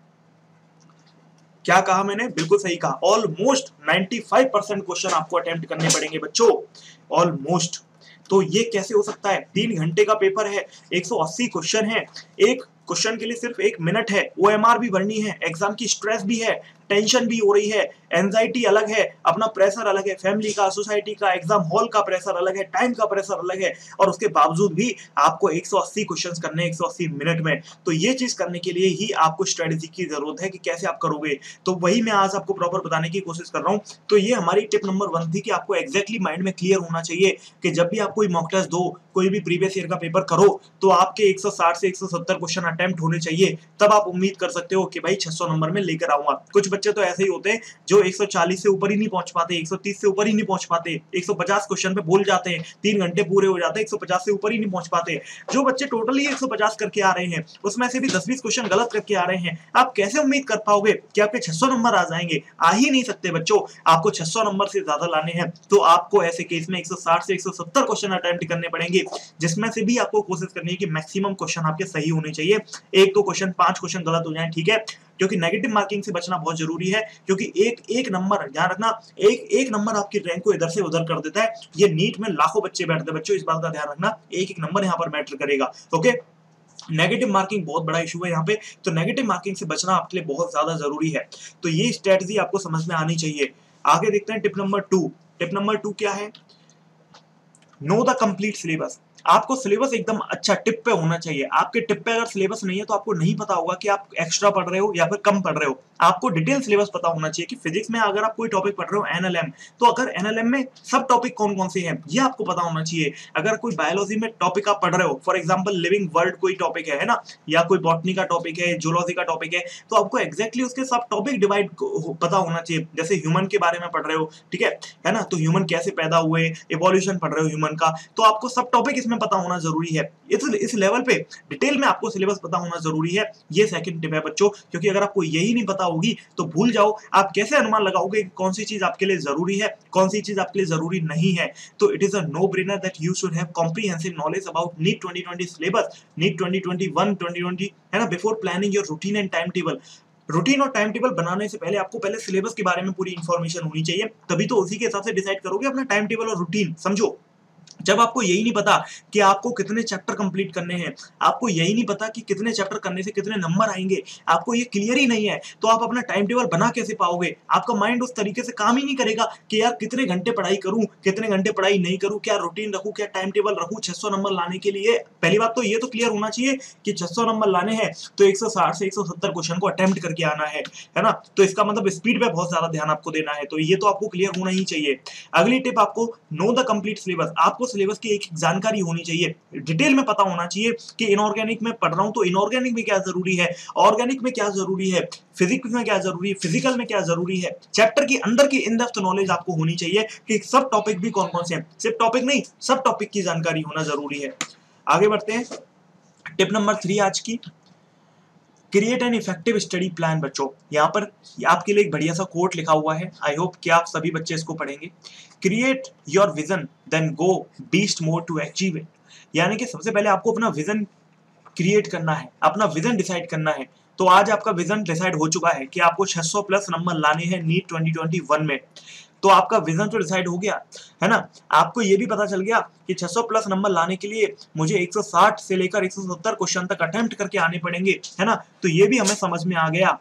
क्या कहा मैंने? बिल्कुल सही कहा, ऑलमोस्ट पचानवे परसेंट क्वेश्चन आपको अटेम्प्ट करने पड़ेंगे बच्चों, ऑलमोस्ट। तो ये कैसे हो सकता है? तीन घंटे का पेपर है, एक सौ अस्सी क्वेश्चन है, एक क्वेश्चन के लिए सिर्फ एक मिनट है, ओएमआर भी भरनी है, एग्जाम की स्ट्रेस भी है, टेंशन भी हो रही है, एंजाइटी अलग है, अपना प्रेशर अलग है, फैमिली का, सोसाइटी का, एग्जाम हॉल का प्रेशर अलग है, टाइम का प्रेशर अलग है, और उसके बावजूद भी आपको एक सौ अस्सी क्वेश्चंस करने एक सौ अस्सी मिनट में। तो ये चीज करने के लिए ही आपको स्ट्रेटेजी की जरूरत है कि कैसे आप करोगे। तो वही मैं आज आपको प्रॉपर बताने की कोशिश कर रहा हूँ। तो ये हमारी टिप नंबर वन थी कि आपको एक्जैक्टली माइंड में क्लियर होना चाहिए कि जब भी आप कोई मॉक टेस्ट दो, कोई भी प्रीवियस ईयर का पेपर करो, तो आपके एक सौ साठ से एक सौ सत्तर क्वेश्चन अटेम्प्ट होने चाहिए, तब आप उम्मीद कर सकते हो कि भाई छह सौ नंबर में लेकर आऊंगा। कुछ बच्चे तो ऐसे ही होते हैं जो एक सौ चालीस से ऊपर ही नहीं पहुंच पाते, एक सौ तीस से ऊपर ही नहीं पहुंच पाते, एक सौ पचास क्वेश्चन पे भूल जाते हैं, तीन घंटे पूरे हो जाते हैं, एक सौ पचास से ऊपर ही नहीं पहुंच पाते। जो बच्चे टोटली एक सौ पचास करके आ रहे हैं, उसमें से भी दस बीस क्वेश्चन गलत करके आ रहे हैं, आप कैसे उम्मीद कर पाओगे कि आपके छह सौ नंबर आ जाएंगे? आ ही नहीं सकते बच्चों। आपको छह सौ नंबर से ज्यादा लाने हैं, तो आपको ऐसे केस में एक सौ साठ से एक सौ सत्तर क्वेश्चन अटेम्प्ट करने पड़ेंगे, जिसमें से भी आपको कोशिश करनी है कि मैक्सिमम क्वेश्चन आपके सही होने चाहिए। एक दो क्वेश्चन, पांच क्वेश्चन गलत हो जाए, ठीक है, क्योंकि नेगेटिव मार्किंग से बचना बहुत जरूरी है, क्योंकि एक एक नंबर, ध्यान रखना, एक एक नंबर आपकी रैंक को इधर से उधर कर देता है। ये नीट में लाखों बच्चे बैठते हैं बच्चों, इस बात का ध्यान रखना, एक एक नंबर यहाँ पर मैटर करेगा। ओके, नेगेटिव मार्किंग बहुत बड़ा इशू है यहाँ पे, तो नेगेटिव मार्किंग से बचना आपके लिए बहुत ज्यादा जरूरी है। तो ये स्ट्रेटजी आपको समझ में आनी चाहिए। आगे देखते हैं tip number two. Tip number two क्या है? Know the complete syllabus. आपको सिलेबस एकदम अच्छा टिप पे होना चाहिए। आपके टिप पे अगर सिलेबस नहीं है तो आपको नहीं पता होगा कि आप एक्स्ट्रा पढ़ रहे हो या फिर कम पढ़ रहे हो। आपको डिटेल सिलेबस पता होना चाहिए कि फिजिक्स में अगर आप कोई टॉपिक पढ़ रहे हो एनएलएम, तो अगर एनएलएम में सब टॉपिक कौन कौन से हैं ये आपको पता होना चाहिए। अगर कोई बायोलॉजी में टॉपिक आप पढ़ रहे हो, फॉर एग्जाम्पल लिविंग वर्ल्ड कोई टॉपिक है, है ना, या कोई बॉटनी का टॉपिक है, जूलॉजी का टॉपिक है, तो आपको एक्जैक्टली उसके सब टॉपिक डिवाइड पता होना चाहिए। जैसे ह्यूमन के बारे में पढ़ रहे हो, ठीक है है ना, तो ह्यूमन कैसे पैदा हुए, इवोल्यूशन पढ़ रहे हो ह्यूमन का, तो आपको सब टॉपिक इसमें पता होना जरूरी है। इस इस लेवल पे डिटेल में आपको सिलेबस पता होना जरूरी है। ये सेकंड टिप है बच्चों, क्योंकि अगर आपको यही नहीं पता होगी तो भूल जाओ, आप कैसे अनुमान लगाओगे कौन सी चीज आपके लिए जरूरी है, कौन सी चीज आपके लिए जरूरी नहीं है। तो it is a no brainer that you should have comprehensive knowledge about NEET twenty twenty syllabus, NEET twenty twenty one twenty twenty, है ना, before planning your routine and time table. Routine और टाइम टेबल बनाने से पहले आपको पहले syllabus के बारे में पूरी इंफॉर्मेशन होनी चाहिए, तभी तो उसी के हिसाब से डिसाइड करोगे अपना टाइम टेबल और रूटीन। समझो, जब आपको यही नहीं पता कि आपको कितने चैप्टर कंप्लीट करने हैं, आपको यही नहीं पता कि कितने चैप्टर करने से कितने नंबर आएंगे, आपको ये क्लियर ही नहीं है, तो आप अपना टाइम टेबल बना कैसे पाओगे? आपका माइंड उस तरीके से काम ही नहीं करेगा कि यार कितने घंटे पढ़ाई करूं, कितने घंटे पढ़ाई नहीं करूं, क्या रूटीन रखूं, क्या टाइम टेबल रखूं छह सौ नंबर लाने के लिए। पहली बात तो ये तो क्लियर होना चाहिए कि छह सौ नंबर लाने हैं तो एक सौ साठ से एक सौ सत्तर क्वेश्चन को अटेम्प्ट करके आना है, है ना, तो इसका मतलब स्पीड पे बहुत ज्यादा ध्यान आपको देना है, तो ये तो आपको क्लियर होना ही चाहिए। अगली टिप, आपको नो द कंप्लीट सिलेबस। आपको आपको सिलेबस की एक जानकारी होनी चाहिए, डिटेल में पता होना चाहिए कि इनऑर्गेनिक में पढ़ रहा हूं तो इनऑर्गेनिक में क्या जरूरी है, ऑर्गेनिक में क्या जरूरी है, फिजिक्स में क्या जरूरी है, फिजिकल में क्या जरूरी है, चैप्टर के अंदर की इन डेप्थ नॉलेज आपको होनी चाहिए कि सब टॉपिक भी कौन कौन से हैं, सिर्फ टॉपिक नहीं सब टॉपिक की जानकारी होना जरूरी है। आगे बढ़ते हैं, टिप नंबर थ्री आज की, create an effective study plan. बच्चों यहाँ पर आपके लिए एक बढ़िया सा कोट लिखा हुआ है, आई होप कि आप सभी बच्चे इसको पढ़ेंगे। Create your vision then go beast mode to achieve it. यानी कि सबसे पहले आपको अपना विजन क्रिएट करना है, अपना विजन डिसाइड करना है। तो आज आपका विजन डिसाइड हो चुका है कि आपको छह सौ प्लस नंबर लाने हैं नीट ट्वेंटी ट्वेंटी वन में, तो आपका विजन तो डिसाइड हो गया है ना। आपको ये भी पता चल गया कि छह सौ प्लस नंबर लाने के लिए मुझे एक सौ साठ से लेकर एक सौ सत्तर क्वेश्चन तक अटेम्प्ट करके आने पड़ेंगे, है ना। तो ये भी हमें समझ में आ गया,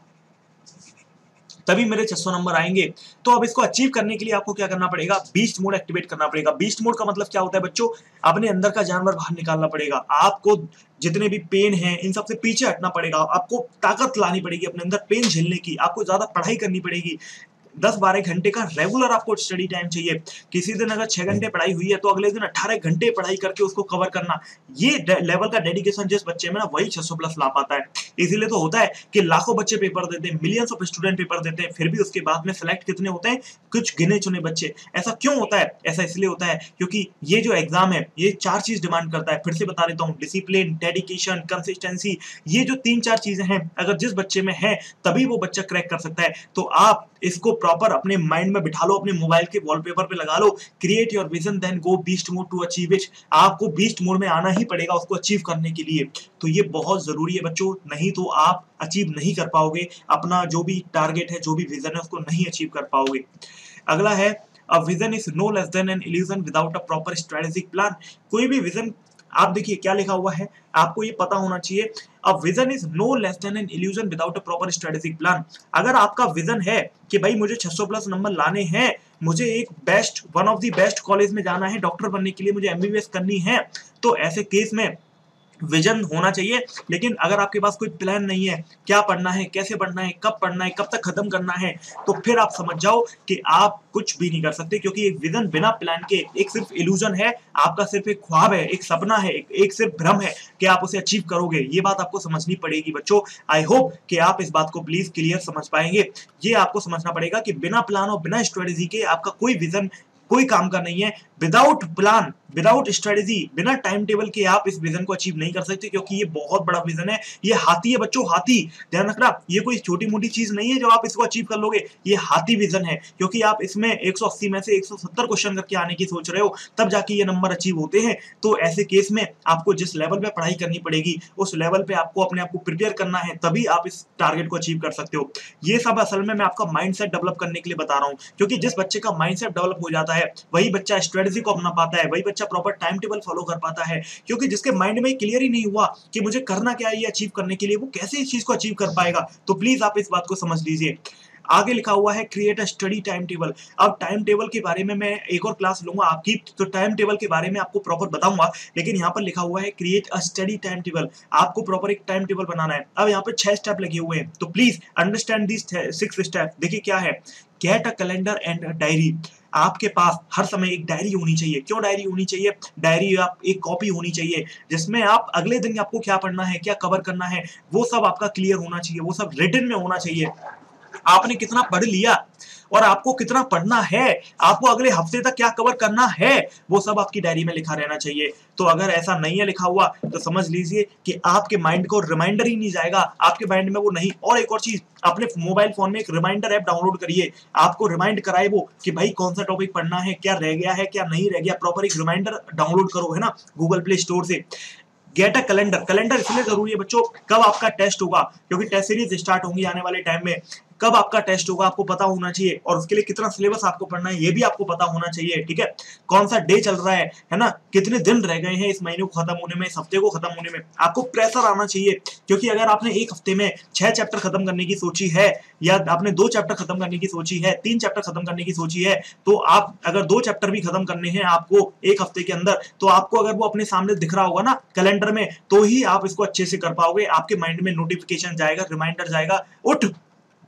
तभी मेरे छह सौ नंबर आएंगे। तो अब इसको अचीव करने के लिए आपको क्या करना पड़ेगा, बीस्ट मोड एक्टिवेट करना पड़ेगा। बीस्ट मोड का मतलब क्या होता है बच्चों, अपने अंदर का जानवर बाहर निकालना पड़ेगा, आपको जितने भी पेन हैं इन सबसे पीछे हटना पड़ेगा, आपको ताकत लानी पड़ेगी अपने अंदर पेन झेलने की, आपको ज्यादा पढ़ाई करनी पड़ेगी। दस बारह घंटे का रेगुलर आपको स्टडी टाइम चाहिए। किसी दिन अगर छह घंटे पढ़ाई हुई है तो अगले दिन अठारह घंटे पढ़ाई करके उसको कवर करना, ये लेवल का डेडिकेशन जिस बच्चे में ना वही छह सौ प्लस ला पाता है। इसीलिए तो होता है कि लाखों बच्चे पेपर देते हैं, मिलियंस ऑफ स्टूडेंट पेपर देते हैं, फिर भी उसके बाद में सिलेक्ट कितने होते हैं, कुछ गिने चुने बच्चे। ऐसा क्यों होता है, ऐसा इसलिए होता है क्योंकि ये जो एग्जाम है ये चार चीज डिमांड करता है। फिर से बता देता हूँ, डिसिप्लिन, डेडिकेशन, कंसिस्टेंसी, ये जो तीन चार चीजें हैं अगर जिस बच्चे में है तभी वो बच्चा क्रैक कर सकता है। तो आप इसको प्रॉपर अपने माइंड में बिठा लो, अपने मोबाइल के वॉलपेपर पे लगा लो, create your vision then go beast mode to achieve it. आपको बीस्ट मोड में आना ही पड़ेगा उसको अचीव करने के लिए। तो ये बहुत जरूरी है बच्चों, नहीं तो आप अचीव नहीं कर पाओगे अपना जो भी टारगेट है, जो भी विजन है उसको नहीं अचीव कर पाओगे। अगला है, a vision is no less than an illusion without a proper strategic plan. कोई भी विजन, आप देखिए क्या लिखा हुआ है, आपको ये पता होना चाहिए, a vision is no less than an illusion without a proper strategic plan. अगर आपका विजन है कि भाई मुझे छह सौ प्लस नंबर लाने हैं, मुझे एक best one of the best college में जाना है, डॉक्टर बनने के लिए मुझे एमबीबीएस करनी है, तो ऐसे केस में विजन होना चाहिए। लेकिन अगर आपके पास कोई प्लान नहीं है, क्या पढ़ना है, कैसे पढ़ना है, कब पढ़ना है, कब तक खत्म करना है, तो फिर आप समझ जाओ कि आप कुछ भी नहीं कर सकते, क्योंकि एक विजन बिना प्लान के एक सिर्फ इल्यूजन है, आपका सिर्फ एक ख्वाब है, एक सपना है, एक, एक सिर्फ भ्रम है कि आप उसे अचीव करोगे। ये बात आपको समझनी पड़ेगी बच्चों। आई होप कि आप इस बात को प्लीज क्लियर समझ पाएंगे। ये आपको समझना पड़ेगा कि बिना प्लान और बिना स्ट्रेटेजी के आपका कोई विजन कोई काम का नहीं है। विदाउट प्लान, विदाउट स्ट्रेटेजी, बिना टाइम टेबल के आप इस विजन को अचीव नहीं कर सकते, क्योंकि ये बहुत बड़ा विजन है। ये हाथी है बच्चों, हाथी, ध्यान रखना, ये कोई छोटी मोटी चीज नहीं है जो आप इसको अचीव कर लोगे। ये हाथी विजन है, क्योंकि आप इसमें एक सौ अस्सी में से एक सौ सत्तर क्वेश्चन करके आने की सोच रहे हो, तब जाके ये नंबर अचीव होते हैं। तो ऐसे केस में आपको जिस लेवल पे पढ़ाई करनी पड़ेगी उस लेवल पे आपको अपने आप को प्रिपेयर करना है, तभी आप इस टारगेट को अचीव कर सकते हो। ये सब असल में मैं आपका माइंडसेट डेवलप करने के लिए बता रहा हूँ, क्योंकि जिस बच्चे का माइंडसेट डेवलप हो जाता है वही बच्चा स्ट्रेटेजी को अपना पाता है, वही बच्चा प्रॉपर टाइम टेबल फॉलो कर पाता है। क्योंकि जिसके माइंड में क्लियर ही नहीं हुआ कि मुझे करना क्या है ये अचीव करने के लिए, वो कैसे इस चीज को अचीव कर पाएगा। तो प्लीज आप इस बात को समझ लीजिए। आगे लिखा हुआ है, create a study time table. अब टाइम टेबल के बारे में मैं एक और क्लास लूंगा आपकी, तो टाइम टेबल के बारे में आपको प्रॉपर बताऊंगा, लेकिन यहाँ पर लिखा हुआ है create a study time table. आपको प्रॉपर एक टाइम टेबल बनाना है। अब यहाँ पर छह स्टेप लगे हुए हैं, तो please understand this six step. देखिए क्या है, get a calendar and a diary. आपके पास हर समय एक डायरी होनी चाहिए। क्यों डायरी होनी चाहिए? डायरी आप एक कॉपी होनी चाहिए जिसमें आप अगले दिन आपको क्या पढ़ना है, क्या कवर करना है, वो सब आपका क्लियर होना चाहिए, वो सब रिटन में होना चाहिए। आपने कितना पढ़ लिया और आपको कितना पढ़ना है, आपको अगले हफ्ते तक क्या कवर करना है, वो सब आपकी डायरी में लिखा रहना चाहिए। तो अगर ऐसा नहीं है लिखा हुआ तो समझ लीजिए कि आपके माइंड को रिमाइंडर ही नहीं जाएगा, आपके माइंड में वो नहीं। और एक और चीज, अपने मोबाइल फोन में एक रिमाइंडर ऐप डाउनलोड करिए, आपको रिमाइंड कराए वो कि भाई कौन सा टॉपिक पढ़ना है, क्या रह गया है, क्या नहीं रह गया। प्रॉपर एक रिमाइंडर डाउनलोड करो, है ना, गूगल प्ले स्टोर से। Get a calendar. कैलेंडर इसलिए जरूरी है बच्चों, कब आपका टेस्ट होगा, क्योंकि टेस्ट सीरीज स्टार्ट होंगी आने वाले टाइम में। कब आपका टेस्ट होगा आपको पता होना चाहिए, और उसके लिए कितना सिलेबस आपको पढ़ना है ये भी आपको पता होना चाहिए। ठीक है, कौन सा डे चल रहा है है ना, कितने दिन रह गए हैं इस महीने को खत्म होने में, इस हफ्ते को खत्म होने में। आपको प्रेशर आना चाहिए, क्योंकि अगर आपने एक हफ्ते में छह चैप्टर खत्म करने की सोची है, या आपने दो चैप्टर खत्म करने की सोची है, तीन चैप्टर खत्म करने की सोची है, तो आप अगर दो चैप्टर भी खत्म करने हैं आपको एक हफ्ते के अंदर, तो आपको अगर वो अपने सामने दिख रहा होगा ना कैलेंडर में, तो ही आप इसको अच्छे से कर पाओगे। आपके माइंड में नोटिफिकेशन जाएगा, रिमाइंडर जाएगा, उठ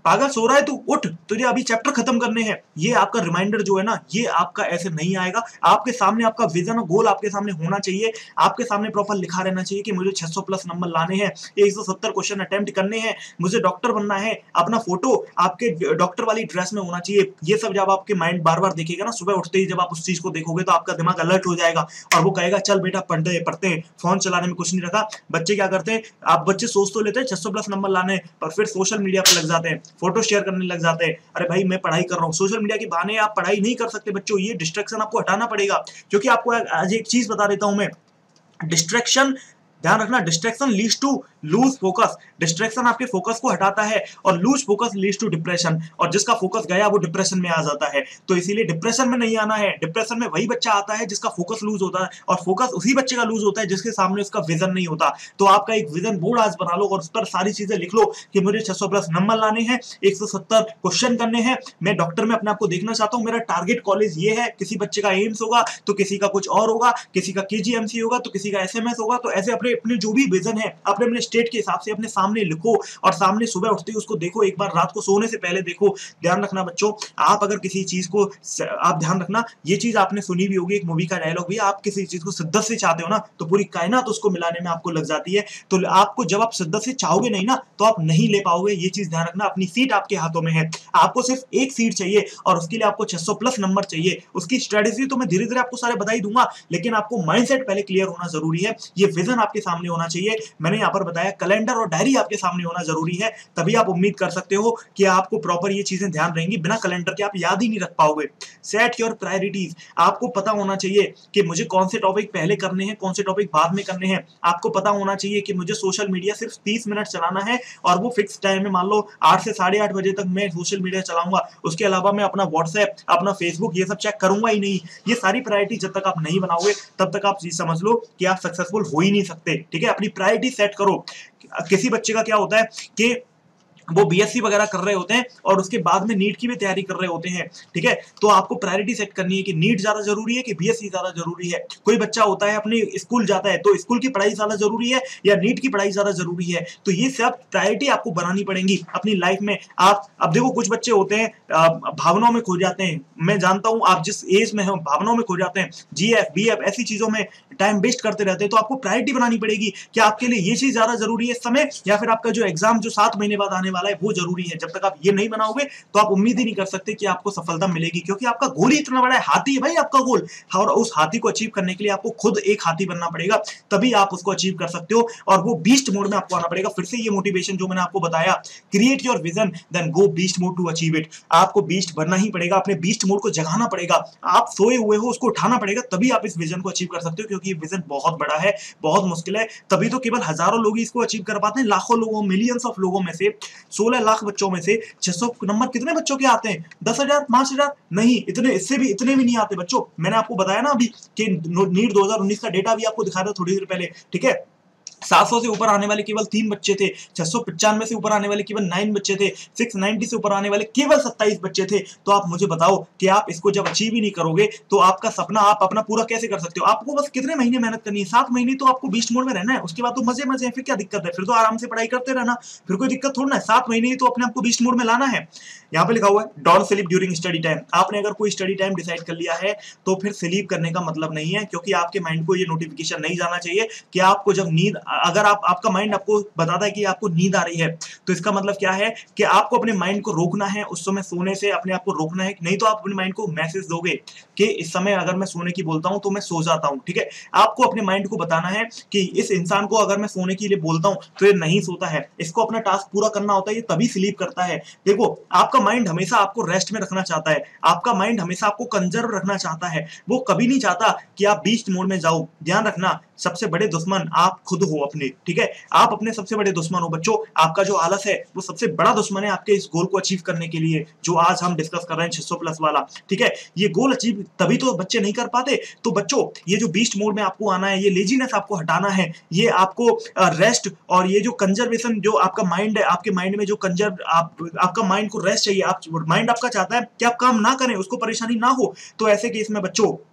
पागल सो रहा है तू, उठ, तुझे अभी चैप्टर खत्म करने हैं। ये आपका रिमाइंडर जो है ना, ये आपका ऐसे नहीं आएगा। आपके सामने आपका विजन और गोल आपके सामने होना चाहिए, आपके सामने प्रॉपर लिखा रहना चाहिए कि मुझे छह सौ प्लस नंबर लाने हैं, एक सौ सत्तर क्वेश्चन अटेम्प्ट करने हैं, मुझे डॉक्टर बनना है। अपना फोटो आपके डॉक्टर वाली ड्रेस में होना चाहिए। ये सब जब आपके माइंड बार बार देखेगा ना, सुबह उठते ही जब आप उस चीज को देखोगे तो आपका दिमाग अलर्ट हो जाएगा और वो कहेगा चल बेटा पढ़ते पढ़ते हैं, फोन चलाने में कुछ नहीं रखा। बच्चे क्या करते हैं, आप बच्चे सोच तो लेते हैं छह सौ प्लस नंबर लाने, पर फिर सोशल मीडिया पर लग जाते हैं, फोटो शेयर करने लग जाते हैं। अरे भाई मैं पढ़ाई कर रहा हूँ, सोशल मीडिया के बहाने आप पढ़ाई नहीं कर सकते बच्चों। ये डिस्ट्रैक्शन आपको हटाना पड़ेगा, क्योंकि आपको आज एक चीज बता देता हूं मैं, डिस्ट्रैक्शन, ध्यान रखना, distraction leads to lose focus. Distraction आपके फोकस को हटाता है और lose focus leads to depression, और जिसका फोकस गया वो डिप्रेशन में आ जाता है। तो इसीलिए डिप्रेशन में नहीं आना है। डिप्रेशन में वही बच्चा आता है जिसका फोकस लूज होता है, और फोकस उसी बच्चे का लूज होता है जिसके सामने उसका विजन नहीं होता। तो आपका एक विजन बोर्ड आज बना लो और उस पर सारी चीजें लिख लो कि मुझे छह सौ प्लस नंबर लाने हैं, एक सौ सत्तर क्वेश्चन करने हैं, मैं डॉक्टर में अपने आप को देखना चाहता हूँ, मेरा टारगेट कॉलेज ये है। किसी बच्चे का एम्स होगा तो किसी का कुछ और होगा, किसी का केजीएमसी होगा तो किसी का एसएमएस होगा। तो ऐसे अपने अपने जो भी विजन है अपने अपने स्टेट के हिसाब से अपने सामने लिखो, और सामने सुबह उठते ही उसको देखो, एक बार रात को सोने से पहले देखो। ध्यान रखना बच्चों, आप अगर किसी चीज को, आप ध्यान रखना, ये चीज आपने सुनी भी होगी, एक मूवी का डायलॉग भी, आप किसी चीज को शिद्दत से चाहते हो ना तो पूरी कायनात उसको मिलाने में आपको लग जाती है। तो आपको जब आप शिद्दत से चाहोगे नहीं ना तो आप नहीं ले पाओगे। ये चीज ध्यान रखना, अपनी सीट आपके हाथों में है, आपको सिर्फ एक सीट चाहिए और उसके लिए आपको छह सौ प्लस नंबर चाहिए। उसकी स्ट्रेटेजी तो मैं धीरे धीरे आपको सारे बता ही दूंगा, लेकिन आपको माइंडसेट पहले क्लियर होना जरूरी है। ये विजन आपके सामने होना चाहिए। मैंने यहाँ पर बताया कैलेंडर और डायरी आपके सामने होना जरूरी है, तभी आप उम्मीद कर सकते हो कि आपको प्रॉपर ये चीजें ध्यान रहेंगी। बिना कैलेंडर के आप याद ही नहीं रख पाओगे। सेट योर प्रायोरिटीज, आपको पता होना चाहिए कि मुझे कौन से टॉपिक पहले करने हैं, कौन से टॉपिक बाद में करने हैं। आपको पता होना चाहिए कि मुझे सोशल मीडिया सिर्फ तीस मिनट चलाना है और वो फिक्स टाइम में, मान लो आठ से साढ़े आठ बजे तक मैं सोशल मीडिया चलाऊंगा। उसके अलावा मैं अपना व्हाट्सएप, अपना फेसबुक ये सब चेक करूंगा ही नहीं। ये सारी प्रायोरिटी जब तक आप नहीं बनाओगे तब तक आप समझ लो कि आप सक्सेसफुल हो ही नहीं सकते। ठीक है, अपनी प्रायोरिटी सेट करो। किसी बच्चे का क्या होता है कि वो बीएससी वगैरह कर रहे होते हैं और उसके बाद में नीट की भी तैयारी कर रहे होते हैं। ठीक है, तो आपको प्रायोरिटी सेट करनी है कि नीट ज्यादा जरूरी है कि बीएससी ज्यादा जरूरी है। कोई बच्चा होता है अपने स्कूल जाता है तो स्कूल की पढ़ाई ज्यादा जरूरी है या नीट की पढ़ाई ज्यादा जरूरी है। तो ये सब प्रायोरिटी आपको बनानी पड़ेगी अपनी लाइफ में। आप अब देखो, कुछ बच्चे होते हैं भावनाओं में खो जाते हैं। मैं जानता हूं आप जिस एज में हो भावनाओं में खो जाते हैं, जीएफ बीएफ ऐसी चीजों में टाइम वेस्ट करते रहते हैं। तो आपको प्रायोरिटी बनानी पड़ेगी कि आपके लिए ये चीज ज्यादा जरूरी है इस समय, या फिर आपका जो एग्जाम जो सात महीने बाद आने वाला है वो जरूरी है। जब तक आप ये नहीं बनाओगे तो आप उम्मीद ही नहीं कर सकते कि आपको सफलता मिलेगी, क्योंकि आपका गोल ही इतना बड़ा है। हाथी है भाई आपका गोल, और उस हाथी को अचीव करने के लिए आपको खुद एक हाथी बनना पड़ेगा, तभी आप उसको अचीव कर सकते हो। और वो बीस्ट मोड में आपको आना पड़ेगा। फिर से ये मोटिवेशन जो मैंने आपको बताया, create your vision then go beast mode to achieve it. आपको बीस्ट बनना ही पड़ेगा, अपने बीस्ट मोड को जगाना पड़ेगा। आप सोए हुए हो, उसको उठाना पड़ेगा, तभी आप इस विजन को अचीव कर सकते हो। क्योंकि ये विजन बहुत बड़ा है, बहुत मुश्किल है, तभी तो केवल हजारों लोग इसको अचीव कर पाते हैं। लाखों लोगों, मिलियंस ऑफ लोगों में से, सोलह लाख बच्चों में से छह सौ नंबर कितने बच्चों के आते हैं? दस हजार, पांच हजार? नहीं, इतने, इससे भी इतने भी नहीं आते बच्चों। मैंने आपको बताया ना अभी कि नीट दो हज़ार उन्नीस का डेटा भी आपको दिखा था थोड़ी देर पहले। ठीक है, सात सौ से ऊपर आने वाले केवल तीन बच्चे थे, छह सौ पचानवे से ऊपर आने वाले केवल नाइन बच्चे थे, छह सौ नब्बे से ऊपर आने वाले केवल सत्ताईस बच्चे थे। तो आप मुझे बताओ कि आप इसको जब अचीव ही नहीं करोगे तो आपका सपना आप अपना पूरा कैसे कर सकते हो? आपको बस कितने महीने मेहनत करनी है? सात महीने तो आपको बीस्ट मोड में रहना है, उसके बाद तो मजे मजे हैं। फिर क्या दिक्कत है? फिर तो आराम से पढ़ाई करते रहना, फिर कोई दिक्कत थोड़ा है। सात महीने ही तो अपने आपको बीस्ट मोड में लाना है। यहाँ पे लिखा हुआ है don't sleep during study time. आपने अगर कोई स्टडी टाइम डिसाइड कर लिया है तो फिर स्लीप करने का मतलब नहीं है, क्योंकि आपके माइंड को ये नोटिफिकेशन नहीं जाना चाहिए कि आपको जब नींद, अगर आप आपका माइंड आपको बताता है कि आपको नींद आ रही है, तो इसका मतलब क्या है कि आपको अपने माइंड को रोकना है, उस समय सोने से अपने आप को रोकना है। नहीं तो आप अपने माइंड को मैसेज दोगे कि इस समय अगर मैं सोने की बोलता हूं तो मैं सो जाता हूं। ठीक है, आपको अपने माइंड को बताना है कि इस इंसान को अगर मैं सोने के लिए बोलता हूं तो ये नहीं सोता है, इसको अपना टास्क पूरा करना होता है, ये तभी स्लीप करता है। देखो, आपका माइंड हमेशा आपको रेस्ट में रखना चाहता है, आपका माइंड हमेशा आपको कंजर्व रखना चाहता है, वो कभी नहीं चाहता कि आप बीस्ट मोड में जाओ। ध्यान रखना, सबसे बड़े दुश्मन आप खुद हो अपने। ठीक है, आप अपने सबसे बड़े दुश्मन हो बच्चों। आपका जो आलस है वो सबसे बड़ा दुश्मन है आपके इस गोल को अचीव करने के लिए, जो आज हम डिस्कस कर रहे हैं छह सौ प्लस वाला। ठीक है, ये गोल अचीव तभी तो बच्चे नहीं कर पाते। तो बच्चों, ये जो बीस्ट मोड में आपको आना है, ये लेजीनेस आपको हटाना है, ये आपको रेस्ट और ये जो कंजर्वेशन, जो आपका माइंड है, आपके माइंड में जो कंजर्व, आप आपका माइंड को रेस्ट चाहिए। आप माइंड आपका चाहता है कि आप काम ना करें, उसको परेशानी ना हो। तो ऐसे केस में बच्चों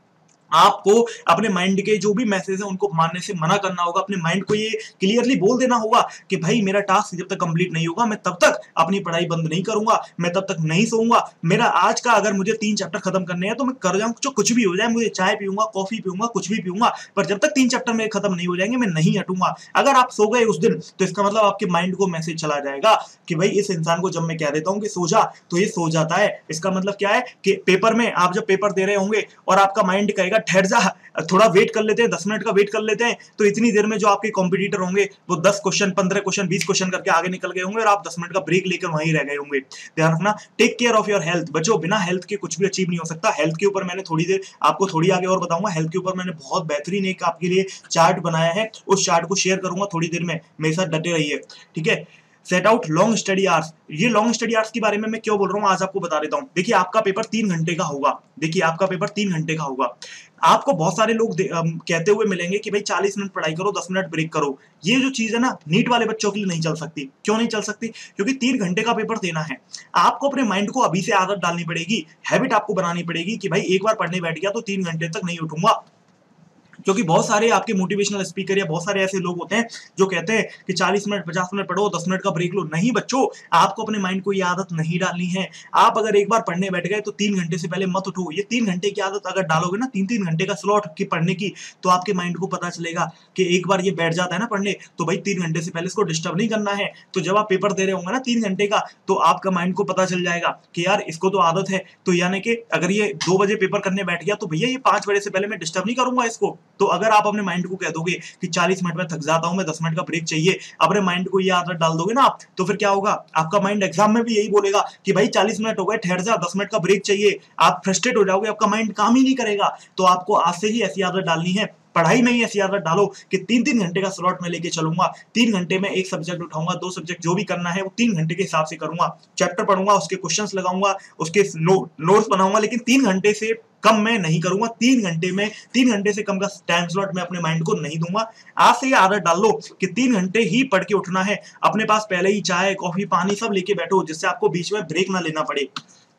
आपको अपने माइंड के जो भी मैसेज है उनको मानने से मना करना होगा। अपने माइंड को ये क्लियरली बोल देना होगा कि भाई मेरा टास्क जब तक कंप्लीट नहीं होगा मैं तब तक अपनी पढ़ाई बंद नहीं करूंगा, मैं तब तक नहीं सोऊंगा। मेरा आज का अगर मुझे तीन चैप्टर खत्म करने हैं तो मैं कर जाऊं, जो कुछ भी हो जाए, मुझे चाय पीऊंगा, कॉफी पीऊंगा, कुछ भी पीऊंगा, पर जब तक तीन चैप्टर मेरे खत्म नहीं हो जाएंगे मैं नहीं हटूंगा। अगर आप सो गए उस दिन तो इसका मतलब आपके माइंड को मैसेज चला जाएगा कि भाई इस इंसान को जब मैं कह देता हूं कि सो जा तो ये सो जाता है। इसका मतलब क्या है कि पेपर में आप जब पेपर दे रहे होंगे और आपका माइंड कहेगा ठहर जा, थोड़ा वेट कर लेते हैं, दस मिनट का वेट कर लेते हैं, तो इतनी देर में जो आपके कॉम्पिटिटर होंगे वो दस क्वेश्चन, पंद्रह क्वेश्चन, बीस क्वेश्चन करके आगे निकल गए होंगे और आप दस मिनट का ब्रेक लेकर वहीं रह गए होंगे। ध्यान रखना, take care of your health. बच्चों, बिना हेल्थ के कुछ भी अचीव नहीं हो सकता। हेल्थ के ऊपर मैंने थोड़ी देर आपको थोड़ी आगे और बताऊंगा। हेल्थ के ऊपर मैंने बहुत बेहतरीन एक आपके लिए चार्ट बनाया है, उस चार्ट को शेयर करूंगा थोड़ी देर में, मेरे साथ डटे रहिए, ठीक है। Set out long study hours. ये लॉन्ग स्टडी आवर्स के बारे में मैं क्यों बोल रहा हूँ आज आपको बता देता हूँ। देखिए आपका पेपर तीन घंटे का होगा, देखिए आपका पेपर तीन घंटे का होगा। आपको बहुत सारे लोग कहते हुए मिलेंगे कि भाई चालीस मिनट पढ़ाई करो, दस मिनट ब्रेक करो। ये जो चीज है ना, नीट वाले बच्चों के लिए नहीं चल सकती। क्यों नहीं चल सकती? क्योंकि तीन घंटे का पेपर देना है। आपको अपने माइंड को अभी से आदत डालनी पड़ेगी, हैबिट आपको बनानी पड़ेगी कि भाई एक बार पढ़ने बैठ गया तो तीन घंटे तक नहीं उठूंगा। क्योंकि बहुत सारे आपके मोटिवेशनल स्पीकर या बहुत सारे ऐसे लोग होते हैं जो कहते हैं कि चालीस मिनट पचास मिनट पढ़ो, दस मिनट का ब्रेक लो। नहीं बच्चों, आपको अपने माइंड को ये आदत नहीं डालनी है। आप अगर एक बार पढ़ने बैठ गए तो तीन घंटे से पहले मत उठो। ये तीन घंटे की आदत अगर डालोगे ना, तीन तीन घंटे का स्लॉट की पढ़ने की, तो आपके माइंड को पता चलेगा कि एक बार ये बैठ जाता है ना पढ़ने, तो भाई तीन घंटे से पहले इसको डिस्टर्ब नहीं करना है। तो जब आप पेपर दे रहे होंगे ना तीन घंटे का, तो आपका माइंड को पता चल जाएगा कि यार इसको तो आदत है, तो यानी कि अगर ये दो बजे पेपर करने बैठ गया तो भैया ये पांच बजे से पहले मैं डिस्टर्ब नहीं करूंगा इसको। तो अगर आप अपने माइंड को कह दोगे कि चालीस मिनट में थक जाता हूं मैं, दस मिनट का ब्रेक चाहिए, अपने माइंड को ये आदत डाल दोगे ना आप, तो फिर क्या होगा, आपका माइंड एग्जाम में भी यही बोलेगा कि भाई चालीस मिनट हो गए, ठहर जा, दस मिनट का ब्रेक चाहिए। आप फ्रस्ट्रेट हो जाओगे, आपका माइंड काम ही नहीं करेगा। तो आपको आज से ही ऐसी आदत डालनी है। पढ़ाई में ही ऐसी आदत डालो कि तीन तीन घंटे का स्लॉट में लेके चलूंगा। तीन घंटे में एक सब्जेक्ट उठाऊंगा, दो सब्जेक्ट जो भी करना है वो तीन घंटे के हिसाब से करूंगा। चैप्टर पढ़ूंगा, उसके क्वेश्चंस लगाऊंगा, उसके नोट्स बनाऊंगा, लेकिन तीन घंटे से कम मैं नहीं करूंगा। तीन घंटे में तीन घंटे से कम का टाइम स्लॉट मैं अपने माइंड को नहीं दूंगा। आज से ये आदत डाल लो कि तीन घंटे ही पढ़ के उठना है। अपने पास पहले ही चाय, कॉफी, पानी सब लेके बैठो, जिससे आपको बीच में ब्रेक ना लेना पड़े।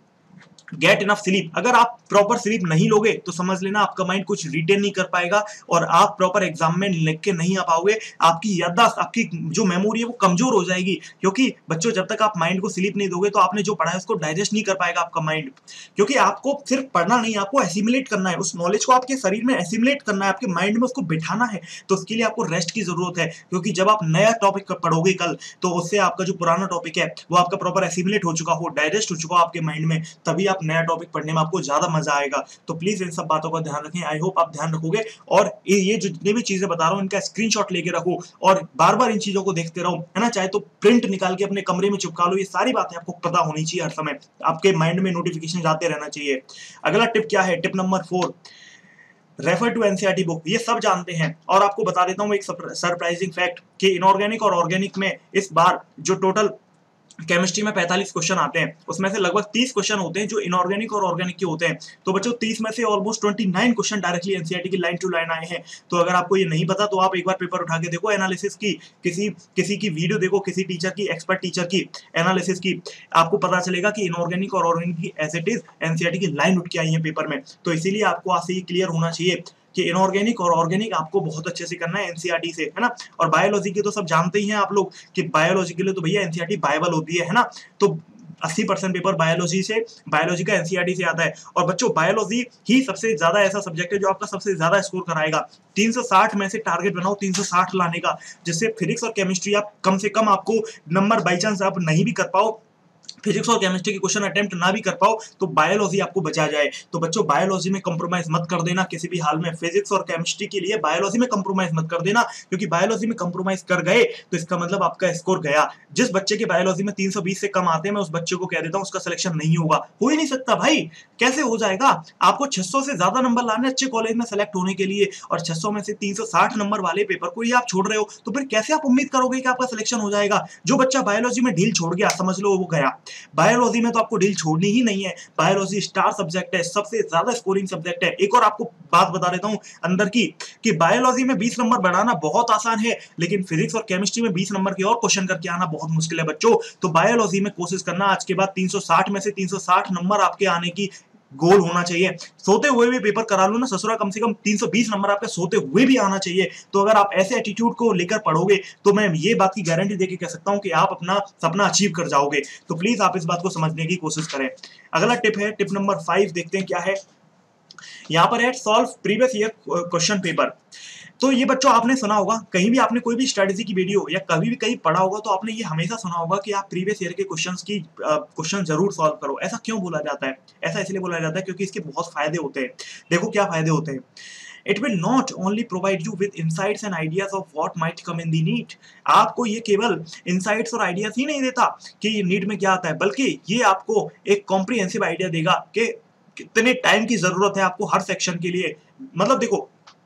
Get enough sleep. अगर आप प्रॉपर स्लीप नहीं लोगे तो समझ लेना आपका माइंड कुछ रिटेन नहीं कर पाएगा और आप प्रॉपर एग्जाम में लिख के नहीं आ पाओगे। आपकी याददाश्त, आपकी जो मेमोरी है वो कमजोर हो जाएगी। क्योंकि बच्चों, जब तक आप माइंड को स्लीप नहीं दोगे तो आपने जो पढ़ा है उसको डाइजेस्ट नहीं कर पाएगा आपका माइंड। क्योंकि आपको सिर्फ पढ़ना नहीं, आपको एसिमुलेट करना है, उस नॉलेज को आपके शरीर में एसिमुलेट करना है, आपके माइंड में उसको बिठाना है। तो उसके लिए आपको रेस्ट की जरूरत है। क्योंकि जब आप नया टॉपिक पढ़ोगे कल, तो उससे आपका जो पुराना टॉपिक है वो आपका प्रॉपर एसिमुलेट हो चुका हो, डाइजेस्ट हो चुका हो आपके माइंड में, तभी आप नया टॉपिक पढ़ने में आपको ज्यादा मजा आएगा। तो प्लीज इन सब बातों का ध्यान रखें। आई होप आप ध्यान रखोगे और ये जो जितनी भी चीजें बता रहा हूँ इनका स्क्रीनशॉट लेके रखो और बार बार इन चीजों को देखते रहो, है ना। चाहे तो प्रिंट निकाल के अपने कमरे में चिपका लो। ये सारी बातें आपको पता होनी चाहिए, हर समय आपके माइंड में नोटिफिकेशन जाते रहना चाहिए। अगला टिप क्या है? Tip number four, refer to NCERT book. ये सब जानते हैं और आपको बता देता हूँ एक सरप्राइजिंग फैक्ट कि इनऑर्गेनिक और ऑर्गेनिक में इस बार जो टोटल केमिस्ट्री में पैंतालीस क्वेश्चन आते हैं उसमें से लगभग तीस क्वेश्चन होते हैं जो इनऑर्गेनिक और ऑर्गेनिक के होते हैं। तो बच्चों, तीस में से ऑलमोस्ट उनतीस क्वेश्चन डायरेक्टली एनसीईआरटी की लाइन टू लाइन आए हैं। तो अगर आपको ये नहीं पता तो आप एक बार पेपर उठा के देखो, एनालिसिस की किसी किसी की वीडियो देखो, किसी टीचर की, एक्सपर्ट टीचर की एनालिसिस की, आपको पता चलेगा कि इनऑर्गेनिक और ऑर्गेनिक की एज इट इज एनसीईआरटी की लाइन उठ के आई है पेपर में। तो इसीलिए आपको आज से ये क्लियर होना चाहिए कि इनऑर्गेनिक और ऑर्गेनिक आपको बहुत अच्छे से करना है एनसीईआरटी से, है ना। और बायोलॉजी के तो सब जानते ही हैं आप लोग कि बायोलॉजी के लिए तो भैया एनसीईआरटी बाइबल होती है, है ना। तो अस्सी परसेंट पेपर बायोलॉजी से बायोलॉजी का एनसीईआरटी से आता है। और बच्चों, बायोलॉजी ही सबसे ज्यादा ऐसा सब्जेक्ट है जो आपका सबसे ज्यादा स्कोर कराएगा। तीन सौ साठ में से टारगेट बनाओ तीन सौ साठ लाने का, जिससे फिजिक्स और केमिस्ट्री आप कम से कम आपको नंबर बाई चांस आप नहीं भी कर पाओ, फिजिक्स और केमिस्ट्री के क्वेश्चन अटेम्प्ट ना भी कर पाओ, तो बायोलॉजी आपको बचा जाए। तो बच्चों, बायोलॉजी में कंप्रोमाइज मत कर देना किसी भी हाल में। फिजिक्स और केमिस्ट्री के लिए बायोलॉजी में कंप्रोमाइज मत कर देना, क्योंकि बायोलॉजी में कंप्रोमाइज कर गए तो इसका मतलब आपका स्कोर गया। जिस बच्चे के बायोलॉजी में तीन सौ बीस से कम आते हैं, मैं उस बच्चे को कह देता हूं उसका सिलेक्शन नहीं होगा। हो ही नहीं सकता भाई, कैसे हो जाएगा? आपको छह सौ से ज्यादा नंबर लाने अच्छे कॉलेज में सेलेक्ट होने के लिए, और छह सौ में से तीन सौ साठ नंबर वाले पेपर को ही आप छोड़ रहे हो, तो फिर कैसे आप उम्मीद करोगे कि आपका सिलेक्शन हो जाएगा? जो बच्चा बायोलॉजी में ढील छोड़ गया, समझ लो वो गया। बायोलॉजी में तो आपको डील छोड़नी ही नहीं है। बायोलॉजी स्टार सब्जेक्ट है, सबसे ज्यादा स्कोरिंग सब्जेक्ट है। एक और आपको बात बता देता हूं अंदर की, कि बायोलॉजी में बीस नंबर बढ़ाना बहुत आसान है, लेकिन फिजिक्स और केमिस्ट्री में बीस नंबर के और क्वेश्चन करके आना बहुत मुश्किल है बच्चों। तो बायोलॉजी में कोशिश करना आज के बाद तीन सौ साठ में से तीन सौ साठ नंबर आपके आने की गोल होना चाहिए। सोते हुए भी पेपर करा लो ना ससुरा, कम से कम तीन सौ बीस नंबर आपके सोते हुए भी आना चाहिए। तो अगर आप ऐसे एटीट्यूड को लेकर पढ़ोगे तो मैं ये बात की गारंटी देके कह सकता हूं कि आप अपना सपना अचीव कर जाओगे। तो प्लीज आप इस बात को समझने की कोशिश करें। अगला टिप है टिप नंबर फाइव, देखते हैं क्या है। यहाँ पर है solve previous year question paper. तो ये बच्चों आपने सुना होगा, कहीं भी आपने कोई भी स्ट्रेटेजी की वीडियो या कभी भी कहीं पढ़ा होगा तो आपने ये हमेशा सुना होगा कि आप प्रीवियस ईयर के क्वेश्चंस की क्वेश्चन जरूर सॉल्व करो। ऐसा क्यों बोला जाता है? ऐसा इसलिए बोला जाता है क्योंकि इसके बहुत फायदे होते हैं। देखो क्या फायदे होते हैं। It will not only provide you with insights and ideas of what might come in the NEET. आपको ये केवल इनसाइट्स और आइडियाज ही नहीं देता कि ये नीट में क्या आता है, बल्कि ये आपको एक कॉम्प्रिहेंसिव आइडिया देगा कि कितने टाइम की जरूरत है आपको हर सेक्शन के लिए। मतलब देखो,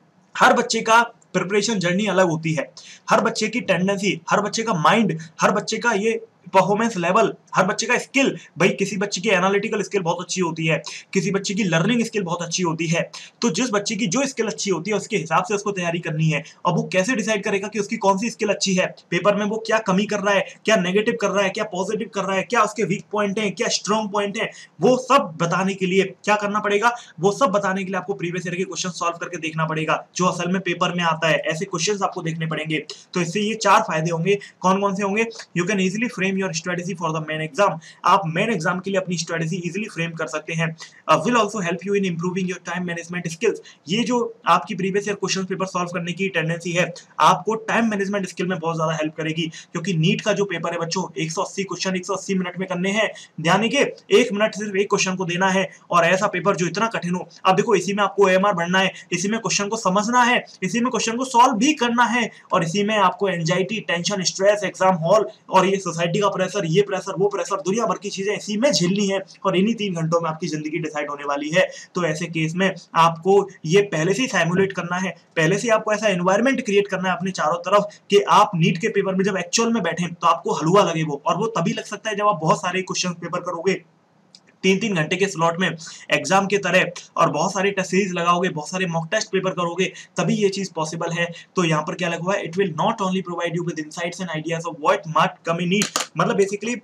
हर बच्चे का प्रिपरेशन जर्नी अलग होती है, हर बच्चे की टेंडेंसी, हर बच्चे का माइंड, हर बच्चे का ये परफॉर्मेंस लेवल, हर बच्चे का स्किल। भाई किसी बच्चे की एनालिटिकल स्किल बहुत अच्छी होती है, किसी बच्चे की लर्निंग स्किल बहुत अच्छी होती है। तो जिस बच्चे की जो स्किल अच्छी होती है उसके हिसाब से उसको तैयारी करनी है। अब वो कैसे डिसाइड करेगा कि उसकी कौन सी स्किल अच्छी है, पेपर में वो क्या कमी कर रहा है, क्या नेगेटिव कर रहा है, क्या पॉजिटिव कर रहा है, क्या उसके वीक पॉइंट है, क्या स्ट्रॉन्ग पॉइंट है, वो सब बताने के लिए क्या करना पड़ेगा, वो सब बताने के लिए आपको प्रीवियस ईयर के क्वेश्चन सॉल्व करके देखना पड़ेगा जो असल में पेपर में आता है। ऐसे क्वेश्चन आपको देखने पड़ेंगे। तो इससे ये चार फायदे होंगे। कौन कौन से होंगे? You can easily frame your strategy for the main exam. आप मेन एग्जाम के लिए अपनी स्ट्रेटेजी इजीली फ्रेम कर सकते हैं। Will also help you in improving your time management skills. ये जो आपकी previous year question paper solve करने की टेंडेंसी है, आपको टाइम मैनेजमेंट स्किल में बहुत ज्यादा हेल्प करेगी। क्योंकि नीट का जो पेपर है बच्चों, एक सौ अस्सी क्वेश्चन एक सौ अस्सी मिनट में करने हैं। ध्यान के एक मिनट सिर्फ एक क्वेश्चन को देना है, और ऐसा पेपर जो इतना कठिन हो। अब देखो, इसी में आपको ओएमआर बनना है, इसी में क्वेश्चन को समझना है, इसी में क्वेश्चन को सॉल्व भी करना है, और इसी में आपको anxiety, tension, stress, exam hall और ये सोसाइटी का प्रेशर, ये प्रेशर, वो प्रेशर, दुनिया भर की चीजें इसी में झेलनी है। और इन्हीं तीन घंटों में आपकी जिंदगी डिसाइड होने वाली है। तो ऐसे केस में आपको ये पहले से ही सिमुलेट करना है, पहले से आपको ऐसा एनवायरनमेंट क्रिएट करना है अपने चारों तरफ कि आप नीट के पेपर में जब एक्चुअल में बैठे तो आपको हलवा लगे वो। और वो तभी लग सकता है जब आप बहुत सारे क्वेश्चन पेपर करोगे तीन तीन घंटे के स्लॉट में एग्जाम के तरह, और बहुत सारे टेस्ट सीरीज लगाओगे, बहुत सारे मॉक टेस्ट पेपर करोगे, तभी ये चीज पॉसिबल है। तो यहाँ पर क्या लगा हुआ है? It will not only provide you with insights and ideas of what might come in NEET. मतलब बेसिकली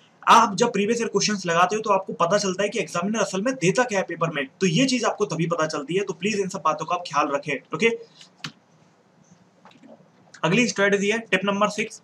आप जब प्रीवियस ईयर क्वेश्चंस लगाते हो तो आपको पता चलता है कि एग्जामिनर असल में देता क्या है पेपर में। तो ये चीज आपको तभी पता चलती है। तो प्लीज इन सब बातों का आप ख्याल रखें। ओके, अगली स्ट्रेटेजी है tip number six,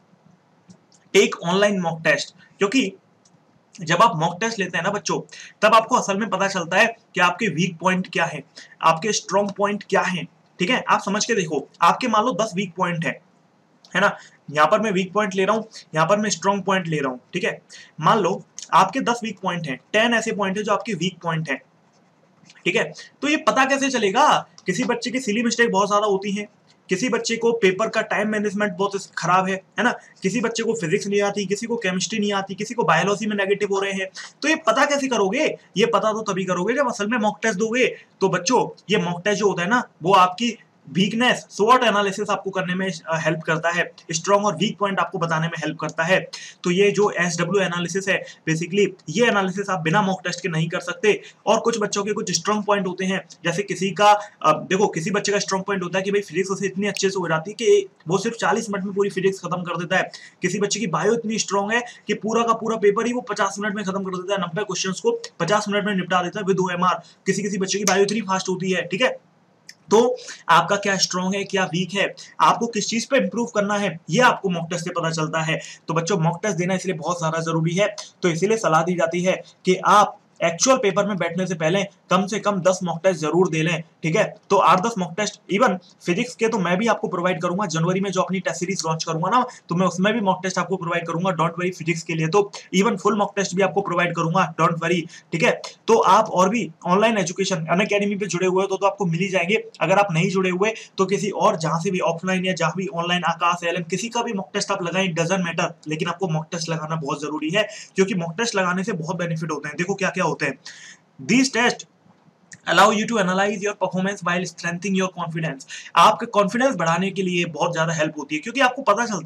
take online mock test. क्योंकि जब आप मॉक टेस्ट लेते हैं ना बच्चों, तब आपको असल में पता चलता है कि आपके वीक पॉइंट क्या है, आपके स्ट्रॉन्ग पॉइंट क्या है। ठीक है, आप समझ के देखो, आपके मान लो दस वीक पॉइंट है है ना। यहाँ पर मैं वीक पॉइंट ले रहा हूँ, यहाँ पर मैं स्ट्रॉन्ग पॉइंट ले रहा हूँ। ठीक है, मान लो आपके दस वीक पॉइंट है, टेन ऐसे पॉइंट है जो आपके वीक पॉइंट है। ठीक है, तो ये पता कैसे चलेगा? किसी बच्चे की सिली मिस्टेक बहुत ज्यादा होती है, किसी बच्चे को पेपर का टाइम मैनेजमेंट बहुत खराब है है ना, किसी बच्चे को फिजिक्स नहीं आती, किसी को केमिस्ट्री नहीं आती, किसी को बायोलॉजी में नेगेटिव हो रहे हैं। तो ये पता कैसे करोगे? ये पता तो तभी करोगे जब असल में मॉक टेस्ट दोगे। तो बच्चों, ये मॉक टेस्ट जो होता है ना, वो आपकी वीकनेस स्वॉट एनालिसिस आपको करने में हेल्प करता है, स्ट्रॉन्ग और वीक पॉइंट आपको बताने में हेल्प करता है। तो ये जो एस डब्ल्यू एनालिसिस है, बेसिकली ये एनालिसिस आप बिना मॉक टेस्ट के नहीं कर सकते। और कुछ बच्चों के कुछ स्ट्रॉन्ग पॉइंट होते हैं, जैसे किसी का अब देखो, किसी बच्चे का स्ट्रॉन्ग पॉइंट होता है कि भाई फिजिक्स उसे इतनी अच्छे से हो जाती है कि वो सिर्फ चालीस मिनट में पूरी फिजिक्स खत्म कर देता है। किसी बच्चे की बायो इतनी स्ट्रॉन्ग है कि पूरा का पूरा पेपर ही वो पचास मिनट में खत्म कर देता है, नब्बे क्वेश्चन को पचास मिनट में निपटा देता है विद ओएमआर। किसी किसी बच्चे की बायो इतनी फास्ट होती है। ठीक है, तो आपका क्या स्ट्रॉन्ग है, क्या वीक है, आपको किस चीज पे इंप्रूव करना है, ये आपको मॉक टेस्ट से पता चलता है। तो बच्चों, मॉक टेस्ट देना इसलिए बहुत ज्यादा जरूरी है। तो इसीलिए सलाह दी जाती है कि आप एक्चुअल पेपर में बैठने से पहले कम से कम दस मॉक टेस्ट जरूर दे लें। ठीक है, तो आठ दस मॉक टेस्ट, इवन फिजिक्स के तो मैं भी आपको प्रोवाइड करूंगा। जनवरी में जो अपनी टेस्ट सीरीज लॉन्च करूंगा ना, तो मैं उसमें भी मॉक टेस्ट आपको प्रोवाइड करूंगा। डोंट वरी, फिजिक्स के लिए तो इवन फुल मॉक टेस्ट भी आपको प्रोवाइड करूंगा, डोंट वरी। ठीक है, तो आप और भी ऑनलाइन एजुकेशन अनअकैडमी पे जुड़े हुए हो तो, तो आपको मिल ही जाएंगे। अगर आप नहीं जुड़े हुए तो किसी और जहां से भी ऑफलाइन या जहां भी ऑनलाइन, आकाश, एलएम, किसी का भी मॉक टेस्ट आप लगाएं, डजंट मैटर, लेकिन आपको मॉक टेस्ट लगाना बहुत जरूरी है। क्योंकि मॉक टेस्ट लगाने से बहुत बेनिफिट होते हैं। देखो क्या क्या होते हैं। These tests allow you to analyze your performance while strengthening your confidence। आपके कॉन्फिडेंस बढ़ाने के लिए बहुत ज्यादा हेल्प होती है, क्योंकि आपको पता चलता है यार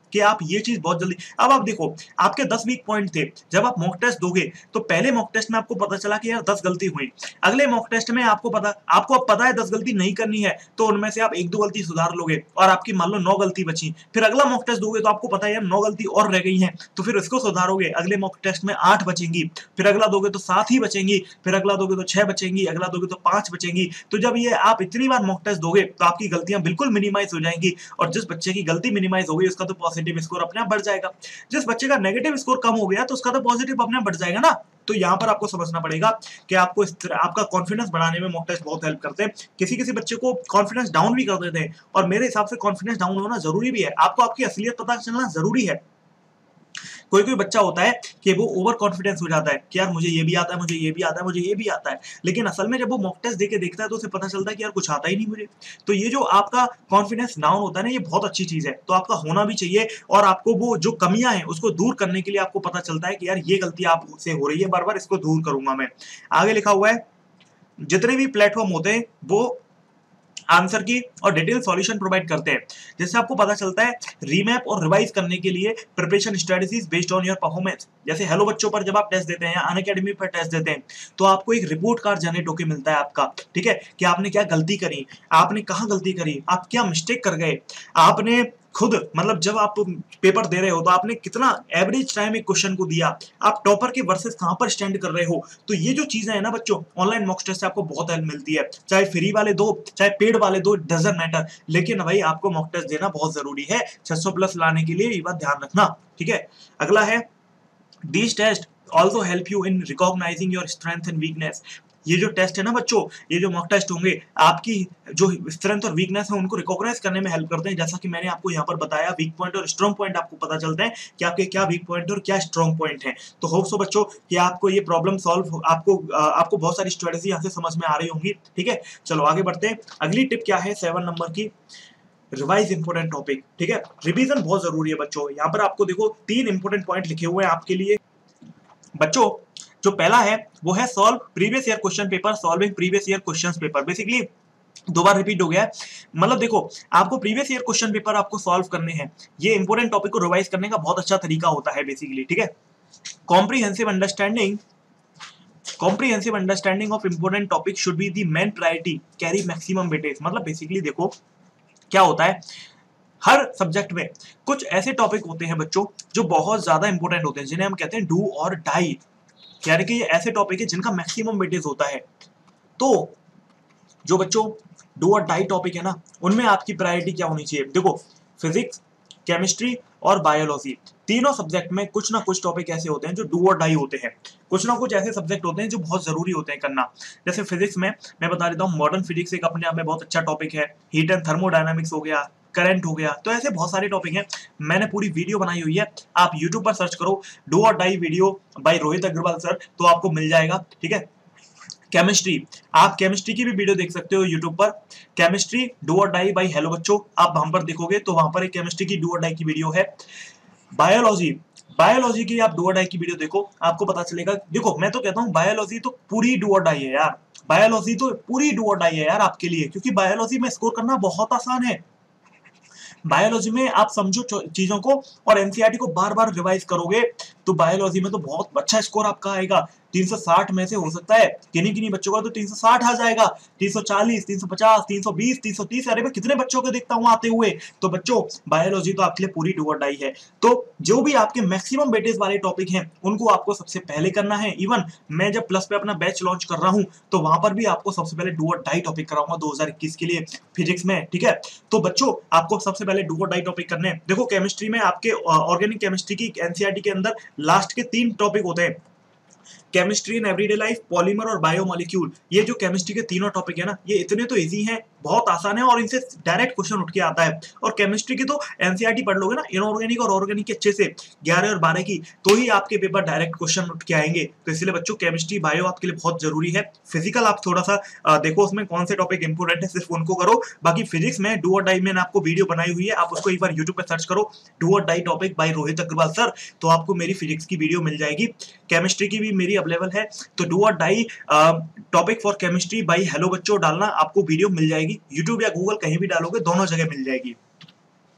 कि आप ये चीज बहुत जल्दी, अब आप देखो आपके दस वीक पॉइंट थे, जब आप मॉक टेस्ट दोगे तो पहले मॉक टेस्ट में आपको पता चला कि यार दस गलती हुई, अगले मॉक टेस्ट में आपको पता आपको अब पता है दस गलती नहीं करनी है, तो उनमें से आप एक दो गलती सुधार लोगे और आपकी मान लो नौ गलती बची, फिर अगला मॉक टेस्ट दोगे तो आपको पता है यार नौ गलती और रह गई हैं, तो फिर इसको सुधारोगे, अगले मॉक टेस्ट में आठ बचेंगी, फिर अगला दोगे तो सात ही बचेंगी, फिर अगला दोगे तो छह बचेंगी, अगला दोगे तो पांच बचेंगी। तो जब ये आप इतनी बार मॉक टेस्ट दोगे तो आपकी गलतियां बिल्कुल मिनिमाइज हो जाएंगी, और जिस बच्चे की गलती मिनिमाइज हो गई उसका तो पॉजिटिव स्कोर अपने आप बढ़ जाएगा, जिस बच्चे का नेगेटिव स्कोर कम हो गया तो उसका तो पॉजिटिव अपने आप बढ़ जाएगा ना। तो यहाँ पर आपको समझना पड़ेगा कि आपको इस तरह आपका कॉन्फिडेंस बढ़ाने में मॉक टेस्ट बहुत हेल्प करते हैं। किसी किसी बच्चे को कॉन्फिडेंस डाउन भी कर देते हैं, और मेरे हिसाब से कॉन्फिडेंस डाउन होना जरूरी भी है, आपको आपकी असलियत पता चलना जरूरी है। कोई कोई बच्चा होता है कि वो ओवर कॉन्फिडेंस हो जाता है कि यार मुझे ये भी आता है, मुझे ये भी आता है, मुझे ये भी आता है, लेकिन असल में जब वो मॉक टेस्ट देके देखता है तो उसे पता चलता है कि यार कुछ आता ही नहीं मुझे। तो ये जो आपका कॉन्फिडेंस डाउन होता है ना, ये बहुत अच्छी चीज है, तो आपका होना भी चाहिए, और आपको वो जो कमियां हैं उसको दूर करने के लिए आपको पता चलता है कि यार ये गलती आपसे हो रही है बार बार, इसको दूर करूंगा मैं। आगे लिखा हुआ है जितने भी प्लेटफॉर्म होते हैं वो आंसर की और डिटेल सॉल्यूशन प्रोवाइड करते हैं, जिससे आपको पता चलता है रीमैप और रिवाइज करने के लिए preparation strategies based on your performance. जैसे हेलो बच्चों पर जब आप टेस्ट देते हैं या अनअकैडमी पर टेस्ट देते हैं तो आपको एक रिपोर्ट कार्ड जनरेट होकर मिलता है आपका, ठीक है, कि आपने क्या गलती करी, आपने कहाँ गलती करी, आप क्या मिस्टेक कर गए, आपने खुद मतलब जब आप पेपर दे रहे हो तो आपने कितना एवरेज टाइम एक क्वेश्चन को दिया, आप टॉपर के वर्सेस कहां पर स्टैंड कर रहे हो। तो ये जो चीजें है ना बच्चों, ऑनलाइन मॉक टेस्ट से आपको बहुत हेल्प मिलती है, चाहे फ्री वाले दो चाहे पेड वाले दो, डजंट मैटर, लेकिन भाई आपको मॉक टेस्ट देना बहुत जरूरी है छह सौ प्लस लाने के लिए, ये बात ध्यान रखना, ठीक है। अगला है these test also help you in recognizing your strength and weakness. ये जो टेस्ट है ना बच्चों, ये जो मॉक टेस्ट होंगे आपकी जो स्ट्रेंथ और वीकनेस है उनको रिकॉग्नाइज करने में हेल्प करते हैं। जैसा कि मैंने आपको यहाँ पर बताया, वीक पॉइंट और स्ट्रॉन्ग पॉइंट आपको पता चलते हैं कि आपके क्या वीक पॉइंट और क्या स्ट्रॉन्ग पॉइंट है। तो होप सो बच्चों कि आपको ये प्रॉब्लम सॉल्व आपको आपको बहुत सारी स्ट्रेटेजी यहाँ से समझ में आ रही होंगी, ठीक है। चलो आगे बढ़ते हैं। अगली टिप क्या है, सेवन नंबर की, रिवाइज इंपोर्टेंट टॉपिक, ठीक है। रिवीजन बहुत जरूरी है बच्चों। यहाँ पर आपको देखो तीन इंपोर्टेंट पॉइंट लिखे हुए हैं आपके लिए बच्चों। जो पहला है वो है solve previous year question paper, solving previous year question paper. Basically दो बार रिपीट हो गया है, मतलब देखो आपको प्रीवियस ईयर क्वेश्चन पेपर आपको सॉल्व करने हैं, ये इंपोर्टेंट टॉपिक को रिवाइज करने का बहुत अच्छा तरीका होता है बेसिकली, ठीक है। Comprehensive understanding comprehensive understanding of important topic should be the main priority, carry maximum weightage. मतलब बेसिकली देखो क्या होता है, हर सब्जेक्ट में कुछ ऐसे टॉपिक होते हैं बच्चों जो बहुत ज्यादा इंपॉर्टेंट होते हैं, जिन्हें हम कहते हैं डू और डाई, यानी कि ये ऐसे टॉपिक है जिनका मैक्सिमम वेटेज होता है। तो जो बच्चों डू और डाई टॉपिक है ना, उनमें आपकी प्रायोरिटी क्या होनी चाहिए। देखो फिजिक्स, केमिस्ट्री और बायोलॉजी, तीनों सब्जेक्ट में कुछ ना कुछ टॉपिक ऐसे होते हैं जो डू और डाई होते हैं। कुछ ना कुछ ऐसे सब्जेक्ट होते हैं जो बहुत जरूरी होते हैं करना। जैसे फिजिक्स में मैं बता देता हूँ, मॉडर्न फिजिक्स एक अपने आप में बहुत अच्छा टॉपिक है, हीट एंड थर्मोडायनामिक्स हो गया, करंट हो गया, तो ऐसे बहुत सारे टॉपिक हैं। मैंने पूरी वीडियो बनाई हुई है, आप यूट्यूब पर सर्च करो डू और die video by Rohit Agarwal sir, तो आपको मिल जाएगा, ठीक है। केमिस्ट्री, आप केमिस्ट्री की भी वीडियो देख सकते हो यूट्यूब पर, केमिस्ट्री डू और डाई बाय हेलो बच्चों, आप वहां पर देखोगे तो वहां पर एक केमिस्ट्री की डू और डाई की वीडियो है। बायोलॉजी, बायोलॉजी की आप डू और डाई की वीडियो देखो, आपको पता चलेगा। देखो मैं तो कहता हूँ बायोलॉजी तो पूरी डू और डाई है यार, बायोलॉजी तो पूरी डू और डाई है यार आपके लिए, क्योंकि बायोलॉजी में स्कोर करना बहुत आसान है। बायोलॉजी में आप समझो चीजों को और एनसीईआरटी को बार बार रिवाइज करोगे तो बायोलॉजी में तो बहुत अच्छा स्कोर आपका आएगा। तीन सौ साठ में से हो सकता है किन्हीं किन्हीं बच्चों का तो तीन सौ साठ आ जाएगा, तीन सौ चालीस, तीन सौ पचास, तीन सौ बीस, तीन सौ तीस, अरे मैं कितने बच्चों को देखता हूँ आते हुए। तो बच्चों बायोलॉजी तो आपके लिए पूरी डू और डाई है। तो जो भी आपके मैक्सिमम वेटेज वाले टॉपिक हैं उनको आपको सबसे पहले करना है। इवन मैं जब प्लस पे अपना बैच लॉन्च कर रहा हूँ तो वहां पर भी आपको सबसे पहले डू और डाई टॉपिक कराऊंगा दो हजार इक्कीस के लिए फिजिक्स में, ठीक है। तो बच्चों आपको सबसे पहले डू और डाई टॉपिक करने हैं। देखो केमिस्ट्री में आपके ऑर्गेनिक केमिस्ट्री की एनसीईआरटी के अंदर लास्ट के तीन टॉपिक होते हैं, chemistry in everyday life, polymer और बायोमोलिक्यूल। ये जो केमिस्ट्री के तीनों टॉपिक है ना, ये इतने तो इजी हैं, बहुत आसान है और इनसे डायरेक्ट क्वेश्चन उठ के आता है। और केमिस्ट्री की तो एनसीईआरटी पढ़ लोगे ना इनऑर्गेनिक और ऑर्गेनिक के अच्छे से ग्यारह और बारह की, तो ही आपके पेपर डायरेक्ट क्वेश्चन उठ के आएंगे। तो इसलिए बच्चों केमिस्ट्री बायो आपके लिए बहुत जरूरी है। फिजिकल आप थोड़ा सा आ, देखो उसमें कौन से टॉपिक इंपोर्टेंट है, सिर्फ उनको करो। बाकी फिजिक्स में डू और डाई मैंने आपको वीडियो बनाई हुई है, आप उसको एक बार यूट्यूब पे सर्च करो डू और die topic by Rohit Agarwal sir, तो आपको मेरी फिजिक्स की वीडियो मिल जाएगी। केमिस्ट्री की भी मेरी अवेलेबल है, तो डू और die topic for chemistry by hello बच्चों डालना, आपको वीडियो मिल जाएगी। यूट्यूब या गूगल कहीं भी डालोगे दोनों जगह मिल जाएगी।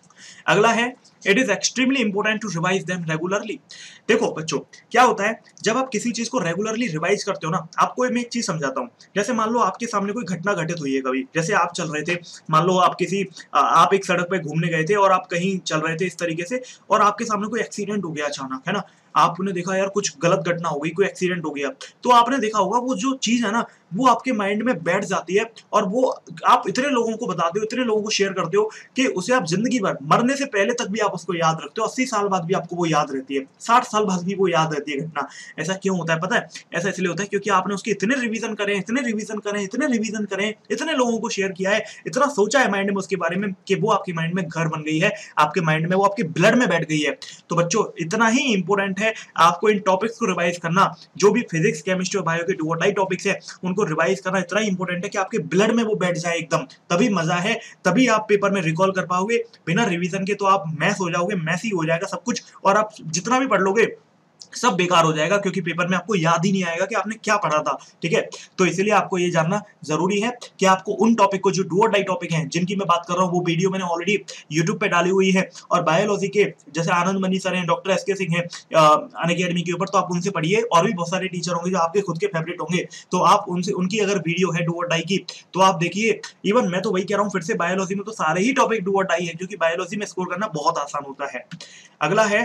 अगला है it is extremely important to revise them regularly. देखो बच्चों, क्या होता है जब आप किसी चीज को रेगुलरली रिवाइज करते हो ना, आपको मैं एक चीज समझाता हूँ। जैसे मान लो आपके सामने कोई घटना घटित हुई है कभी, जैसे आप चल रहे थे, मान लो आप किसी आप एक सड़क पे घूमने गए थे और आप कहीं चल रहे थे इस तरीके से, और आपके सामने कोई एक्सीडेंट हो गया अचानक, है ना। आपने देखा यार कुछ गलत घटना हो गई, कोई एक्सीडेंट हो गया, तो आपने देखा होगा वो जो चीज है ना वो आपके माइंड में बैठ जाती है, और वो आप इतने लोगों को बताते हो, इतने लोगों को शेयर करते हो कि उसे आप जिंदगी भर, मरने से पहले तक भी आप उसको याद रखते हो, अस्सी साल बाद भी आपको वो याद रहती है, साठ साल बाद भी वो याद रहती है घटना। ऐसा क्यों होता है पता है? ऐसा इसलिए होता है क्योंकि आपने उसके इतने रिवीजन करे, इतने रिवीजन करे, इतने रिवीजन करे, इतने लोगों को शेयर किया है, इतना सोचा है माइंड में उसके बारे में कि वो आपके माइंड में घर बन गई है, आपके माइंड में, वो आपके ब्लड में बैठ गई है। तो बच्चों इतना ही इंपॉर्टेंट है आपको इन टॉपिक्स को रिवाइज करना, जो भी फिजिक्स, केमिस्ट्री और बायो के डू और डाई टॉपिक्स है उनको रिवाइज करना इतना इंपॉर्टेंट है कि आपके ब्लड में वो बैठ जाए एकदम, तभी मजा है, तभी आप पेपर में रिकॉल कर पाओगे। बिना रिवीजन के तो आप मैस हो जाओगे, मैसी हो जाएगा सब कुछ, और आप जितना भी पढ़ लोगे सब बेकार हो जाएगा, क्योंकि पेपर में आपको याद ही नहीं आएगा कि आपने क्या पढ़ा था। ठीक है, तो इसलिए आपको ये जानना जरूरी है कि आपको उन टॉपिक को, जो डू और डाई टॉपिक हैं जिनकी मैं बात कर रहा हूँ, वो वीडियो मैंने ऑलरेडी यूट्यूब पे डाली हुई है। और बायोलॉजी के जैसे आनंद मनी सर हैं, डॉक्टर एस के सिंह हैं अनअकैडमी के ऊपर, तो आप उनसे पढ़िए। और भी बहुत सारे टीचर होंगे जो आपके खुद के फेवरेट होंगे, तो आप उनसे, उनकी अगर वीडियो है डू और डाई की तो आप देखिए। इवन मैं तो वही कह रहा हूँ फिर से, बायोलॉजी में तो सारे ही टॉपिक डू और डाई है, क्योंकि बायोलॉजी में स्कोर करना बहुत आसान होता है। अगला है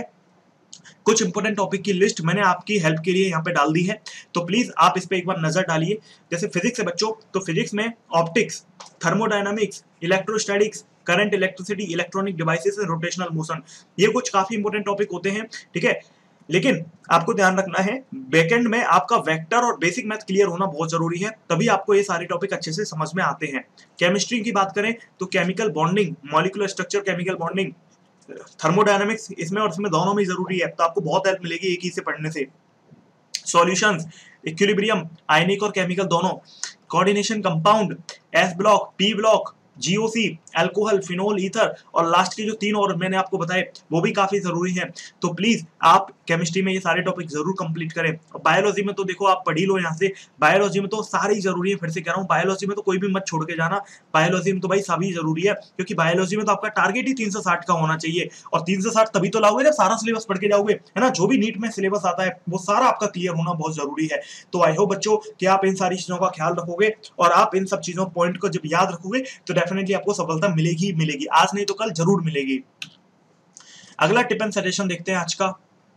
कुछ इंपॉर्टेंट टॉपिक की लिस्ट मैंने आपकी हेल्प के लिए यहाँ पे डाल दी है, तो प्लीज आप इस पे एक बार नजर डालिए। जैसे फिजिक्स है बच्चों, तो फिजिक्स में optics, thermodynamics, electrostatics, current, electricity, electronic devices and rotational motion, ये कुछ काफी इंपॉर्टेंट टॉपिक होते हैं। ठीक है, लेकिन आपको ध्यान रखना है बैकएंड में आपका वेक्टर और बेसिक मैथ क्लियर होना बहुत जरूरी है, तभी आपको ये सारे टॉपिक अच्छे से समझ में आते हैं। केमिस्ट्री की बात करें तो chemical bonding, molecular structure, chemical bonding, thermodynamics इसमें और इसमें दोनों में जरूरी है, तो आपको बहुत हेल्प मिलेगी एक ही से पढ़ने से। सॉल्यूशंस, इक्विलिब्रियम, आयनिक और केमिकल दोनों, coordination, compound, S block, P block, GOC, alcohol, phenol, ether, और लास्ट के जो तीन और मैंने आपको बताए वो भी काफी जरूरी हैं। तो प्लीज आप केमिस्ट्री में ये सारे टॉपिक जरूर कंप्लीट करें। और बायोलॉजी में तो देखो आप पढ़ी लो यहाँ से, बायोलॉजी में तो सारे ही जरूरी है। फिर से कह रहा हूँ, बायोलॉजी में तो कोई भी मत छोड़ के जाना, बायोलॉजी में तो भाई सभी जरूरी है, क्योंकि बायोलॉजी में तो आपका टारगेट ही तीन सौ साठ का होना चाहिए, और तीन सौ साठ तभी तो लाओगे जब सारा सिलेबस पढ़ के जाओगे, है ना। जो भी नीट में सिलेबस आता है वो सारा आपका क्लियर होना बहुत जरूरी है। तो आई होप बच्चों कि आप इन सारी चीजों का ख्याल रखोगे, और आप इन सब चीजों पॉइंट को जब याद रखोगे तो डेफिनेटली आपको सफलता मिलेगी मिलेगी, आज नहीं तो कल जरूर मिलेगी। अगला टिप एंड सजेशन देखते हैं आज का,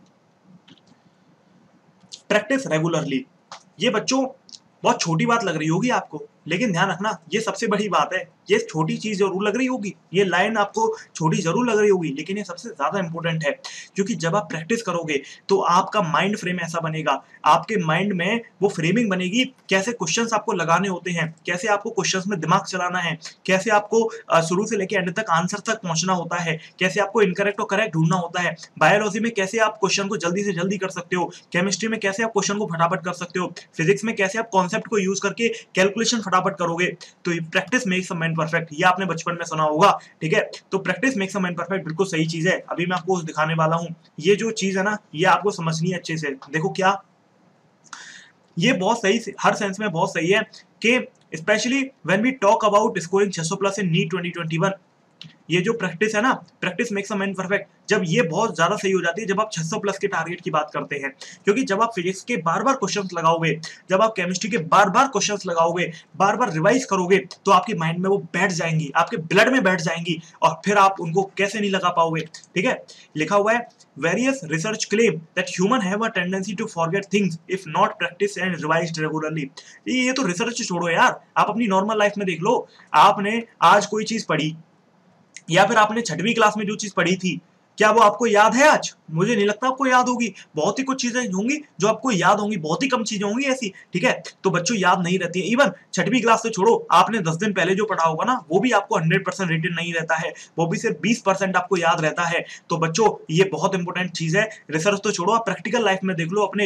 प्रैक्टिस रेगुलरली। ये बच्चों बहुत छोटी बात लग रही होगी आपको, लेकिन ध्यान रखना ये सबसे बड़ी बात है। ये छोटी चीज जरूर लग रही होगी, ये लाइन आपको छोटी जरूर लग रही होगी, लेकिन ये सबसे ज्यादा इंपॉर्टेंट है, क्योंकि जब आप प्रैक्टिस करोगे तो आपका माइंड फ्रेम ऐसा बनेगा, आपके माइंड में वो फ्रेमिंग बनेगी, कैसे क्वेश्चंस आपको लगाने होते हैं, कैसे आपको क्वेश्चंस में दिमाग चलाना है, कैसे आपको शुरू से लेकर एंड तक आंसर तक पहुंचना होता है, कैसे आपको इनकरेक्ट और करेक्ट ढूंढना होता है। बायोलॉजी में कैसे आप क्वेश्चन को जल्दी से जल्दी कर सकते हो, केमिस्ट्री में कैसे आप क्वेश्चन को फटाफट कर सकते हो, फिजिक्स में कैसे आप कॉन्सेप्ट को यूज करके कैलकुलेशन फटाफट करोगे। तो practice makes a man perfect, ये आपने बचपन में सुना होगा। ठीक है, तो practice makes a man perfect बिल्कुल सही चीज है। अभी मैं आपको दिखाने वाला हूं, ये जो चीज है ना ये आपको समझनी है अच्छे से। देखो क्या, ये बहुत सही, हर सेंस में बहुत सही है कि specially when we talk about scoring छह सौ plus in NEET twenty twenty one, ये जो प्रैक्टिस है ना, practice makes a man perfect, जब ये बहुत ज्यादा सही हो जाती है जब आप छह सौ प्लस के टारगेट की बात करते हैं। क्योंकि जब आप फिजिक्स के बार बार क्वेश्चंस लगाओगे, जब आप केमिस्ट्री के बार बार क्वेश्चंस लगाओगे, बार बार रिवाइज करोगे, तो आपके माइंड में वो बैठ जाएंगी, आपके ब्लड में बैठ जाएंगी, और फिर आप उनको कैसे नहीं लगा पाओगे। ठीक है, लिखा हुआ है various research claim that human have a tendency to forget things if not practice and revised regularly. ये तो रिसर्च छोड़ो यार, आप अपनी नॉर्मल लाइफ में देख लो। आपने आज कोई चीज पढ़ी, या फिर आपने छठवीं क्लास में जो चीज पढ़ी थी, क्या वो आपको याद है आज? मुझे नहीं लगता आपको याद होगी। बहुत ही कुछ चीजें होंगी जो आपको याद होंगी, बहुत ही कम चीजें होंगी ऐसी। ठीक है, तो बच्चों याद नहीं रहती है। इवन छठवीं क्लास से छोड़ो, आपने दस दिन पहले जो पढ़ा होगा ना, वो भी आपको हंड्रेड परसेंट रिटेन नहीं रहता है, वो भी सिर्फ बीस परसेंट आपको याद रहता है। तो बच्चों ये बहुत इंपॉर्टेंट चीज है। रिसर्च तो छोड़ो, आप प्रैक्टिकल लाइफ में देख लो अपने,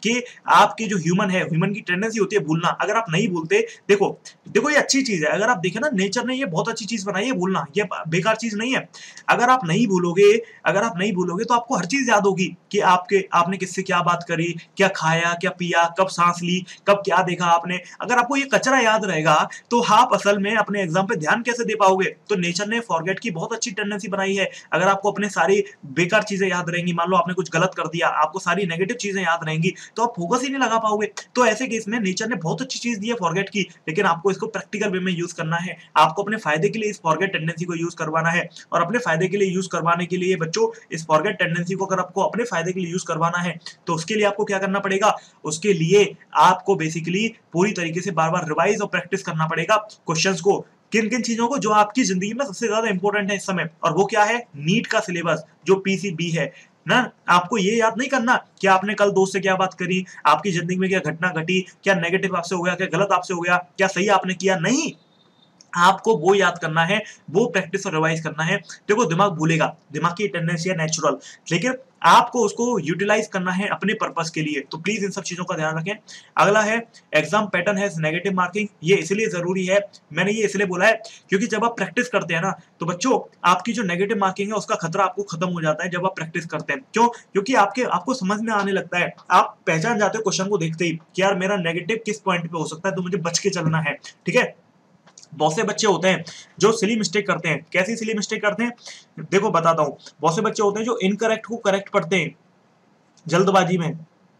कि आपकी जो ह्यूमन है, ह्यूमन की टेंडेंसी होती है भूलना, अगर आप नहीं भूलते, देखो देखो ये अच्छी चीज है, अगर आप देखें ना नेचर ने ये बहुत अच्छी चीज बनाई है, भूलना ये बेकार चीज नहीं है। अगर आप नहीं भूलोगे अगर आप नहीं भूलोगे तो आपको हर चीज याद होगी कि आपके आपने किससे क्या बात करी, क्या खाया, क्या पिया, कब सांस ली, कब क्या देखा आपने। अगर आपको ये कचरा याद रहेगा तो आप असल में अपने एग्जाम पे ध्यान कैसे दे पाओगे। तो नेचर ने फॉरगेट की बहुत अच्छी टेंडेंसी बनाई है। अगर आपको अपने सारी बेकार चीजें याद रहेंगी, मान लो आपने कुछ गलत कर दिया, आपको सारी नेगेटिव चीजें याद रहेंगी तो आप फोकस ही नहीं लगा पाओगे। तो ऐसे केस में नेचर ने बहुत अच्छी चीज दी है फॉरगेट की, लेकिन आपको इसको प्रैक्टिकल वे में यूज करना है। आपको अपने फायदे के लिए इस फॉरगेट टेंडेंसी को यूज करवाना है, और अपने फायदे के लिए यूज करवाने के लिए बच्चों इस फॉरगेट टेंडेंसी को अगर आपको अपने फायदे के लिए यूज करवाना है तो उसके लिए आपको क्या करना पड़ेगा, उसके लिए आपको बेसिकली पूरी तरीके से बार बार रिवाइज और प्रैक्टिस करना पड़ेगा क्वेश्चंस को, किन किन चीजों को जो आपकी जिंदगी में सबसे ज्यादा इंपॉर्टेंट है इस समय। और वो क्या है, नीट का सिलेबस जो पीसीबी है ना। आपको ये याद नहीं करना कि आपने कल दोस्त से क्या बात करी, आपकी जिंदगी में क्या घटना घटी, क्या नेगेटिव आपसे हो गया, क्या गलत आपसे हो गया, क्या सही आपने किया, नहीं। आपको वो याद करना है, वो प्रैक्टिस और रिवाइज करना है। देखो दिमाग भूलेगा, दिमाग की टेंडेंसी है नेचुरल, लेकिन आपको उसको यूटिलाइज करना है अपने पर्पस के लिए। तो प्लीज इन सब चीजों का ध्यान रखें। अगला है एग्जाम पैटर्न है नेगेटिव मार्किंग। ये इसलिए जरूरी है, मैंने ये इसलिए बोला है क्योंकि जब आप प्रैक्टिस करते हैं ना तो बच्चों आपकी जो नेगेटिव मार्किंग है उसका खतरा आपको खत्म हो जाता है जब आप प्रैक्टिस करते हैं। क्यों? क्योंकि आपके आपको समझ में आने लगता है, आप पहचान जाते हो क्वेश्चन को देखते ही कि यार मेरा नेगेटिव किस पॉइंट पे हो सकता है, तो मुझे बच के चलना है। ठीक है, बहुत से बच्चे होते हैं जो सिली मिस्टेक करते हैं। कैसी सिली मिस्टेक करते हैं, देखो बताता हूं। बहुत से बच्चे होते हैं जो इनकरेक्ट को करेक्ट पढ़ते हैं जल्दबाजी में,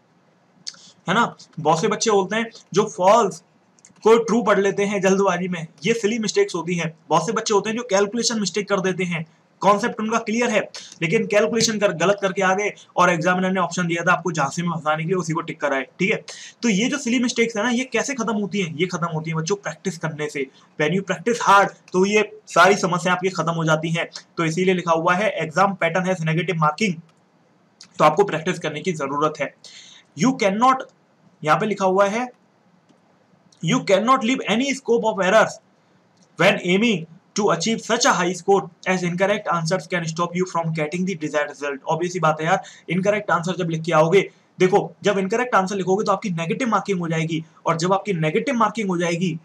है ना। बहुत से बच्चे होते हैं जो फॉल्स को ट्रू पढ़ लेते हैं जल्दबाजी में, ये सिली मिस्टेक्स होती हैं। बहुत से बच्चे होते हैं जो कैलकुलेशन मिस्टेक कर देते हैं, कॉन्सेप्ट उनका क्लियर है लेकिन कैलकुलेशन कर गलत करके आ गए और एग्जामिनर ने ऑप्शन दिया था आपको झांसे में फंसाने के लिए, उसी को टिक कराए। ठीक है, तो ये जो सिली मिस्टेक्स है ना, ये कैसे खत्म होती हैं, ये खत्म होती है बच्चों प्रैक्टिस करने से। व्हेन यू प्रैक्टिस हार्ड तो ये सारी समस्या आपकी खत्म हो जाती हैं। तो इसीलिए लिखा हुआ है एग्जाम पैटर्न है नेगेटिव मार्किंग, तो आपको प्रैक्टिस करने की जरूरत है। यू कैन नॉट, यहाँ पे लिखा हुआ है you can not leave any scope of errors when aiming to achieve such a high score as incorrect answers can stop you from getting the desired result। obvious ही बात है यार, incorrect answer जब लिख के आओगे, देखो जब incorrect answer लिखोगे तो आपकी नेगेटिव मार्किंग हो जाएगी, और जब आपकी नेगेटिव मार्किंग हो जाएगी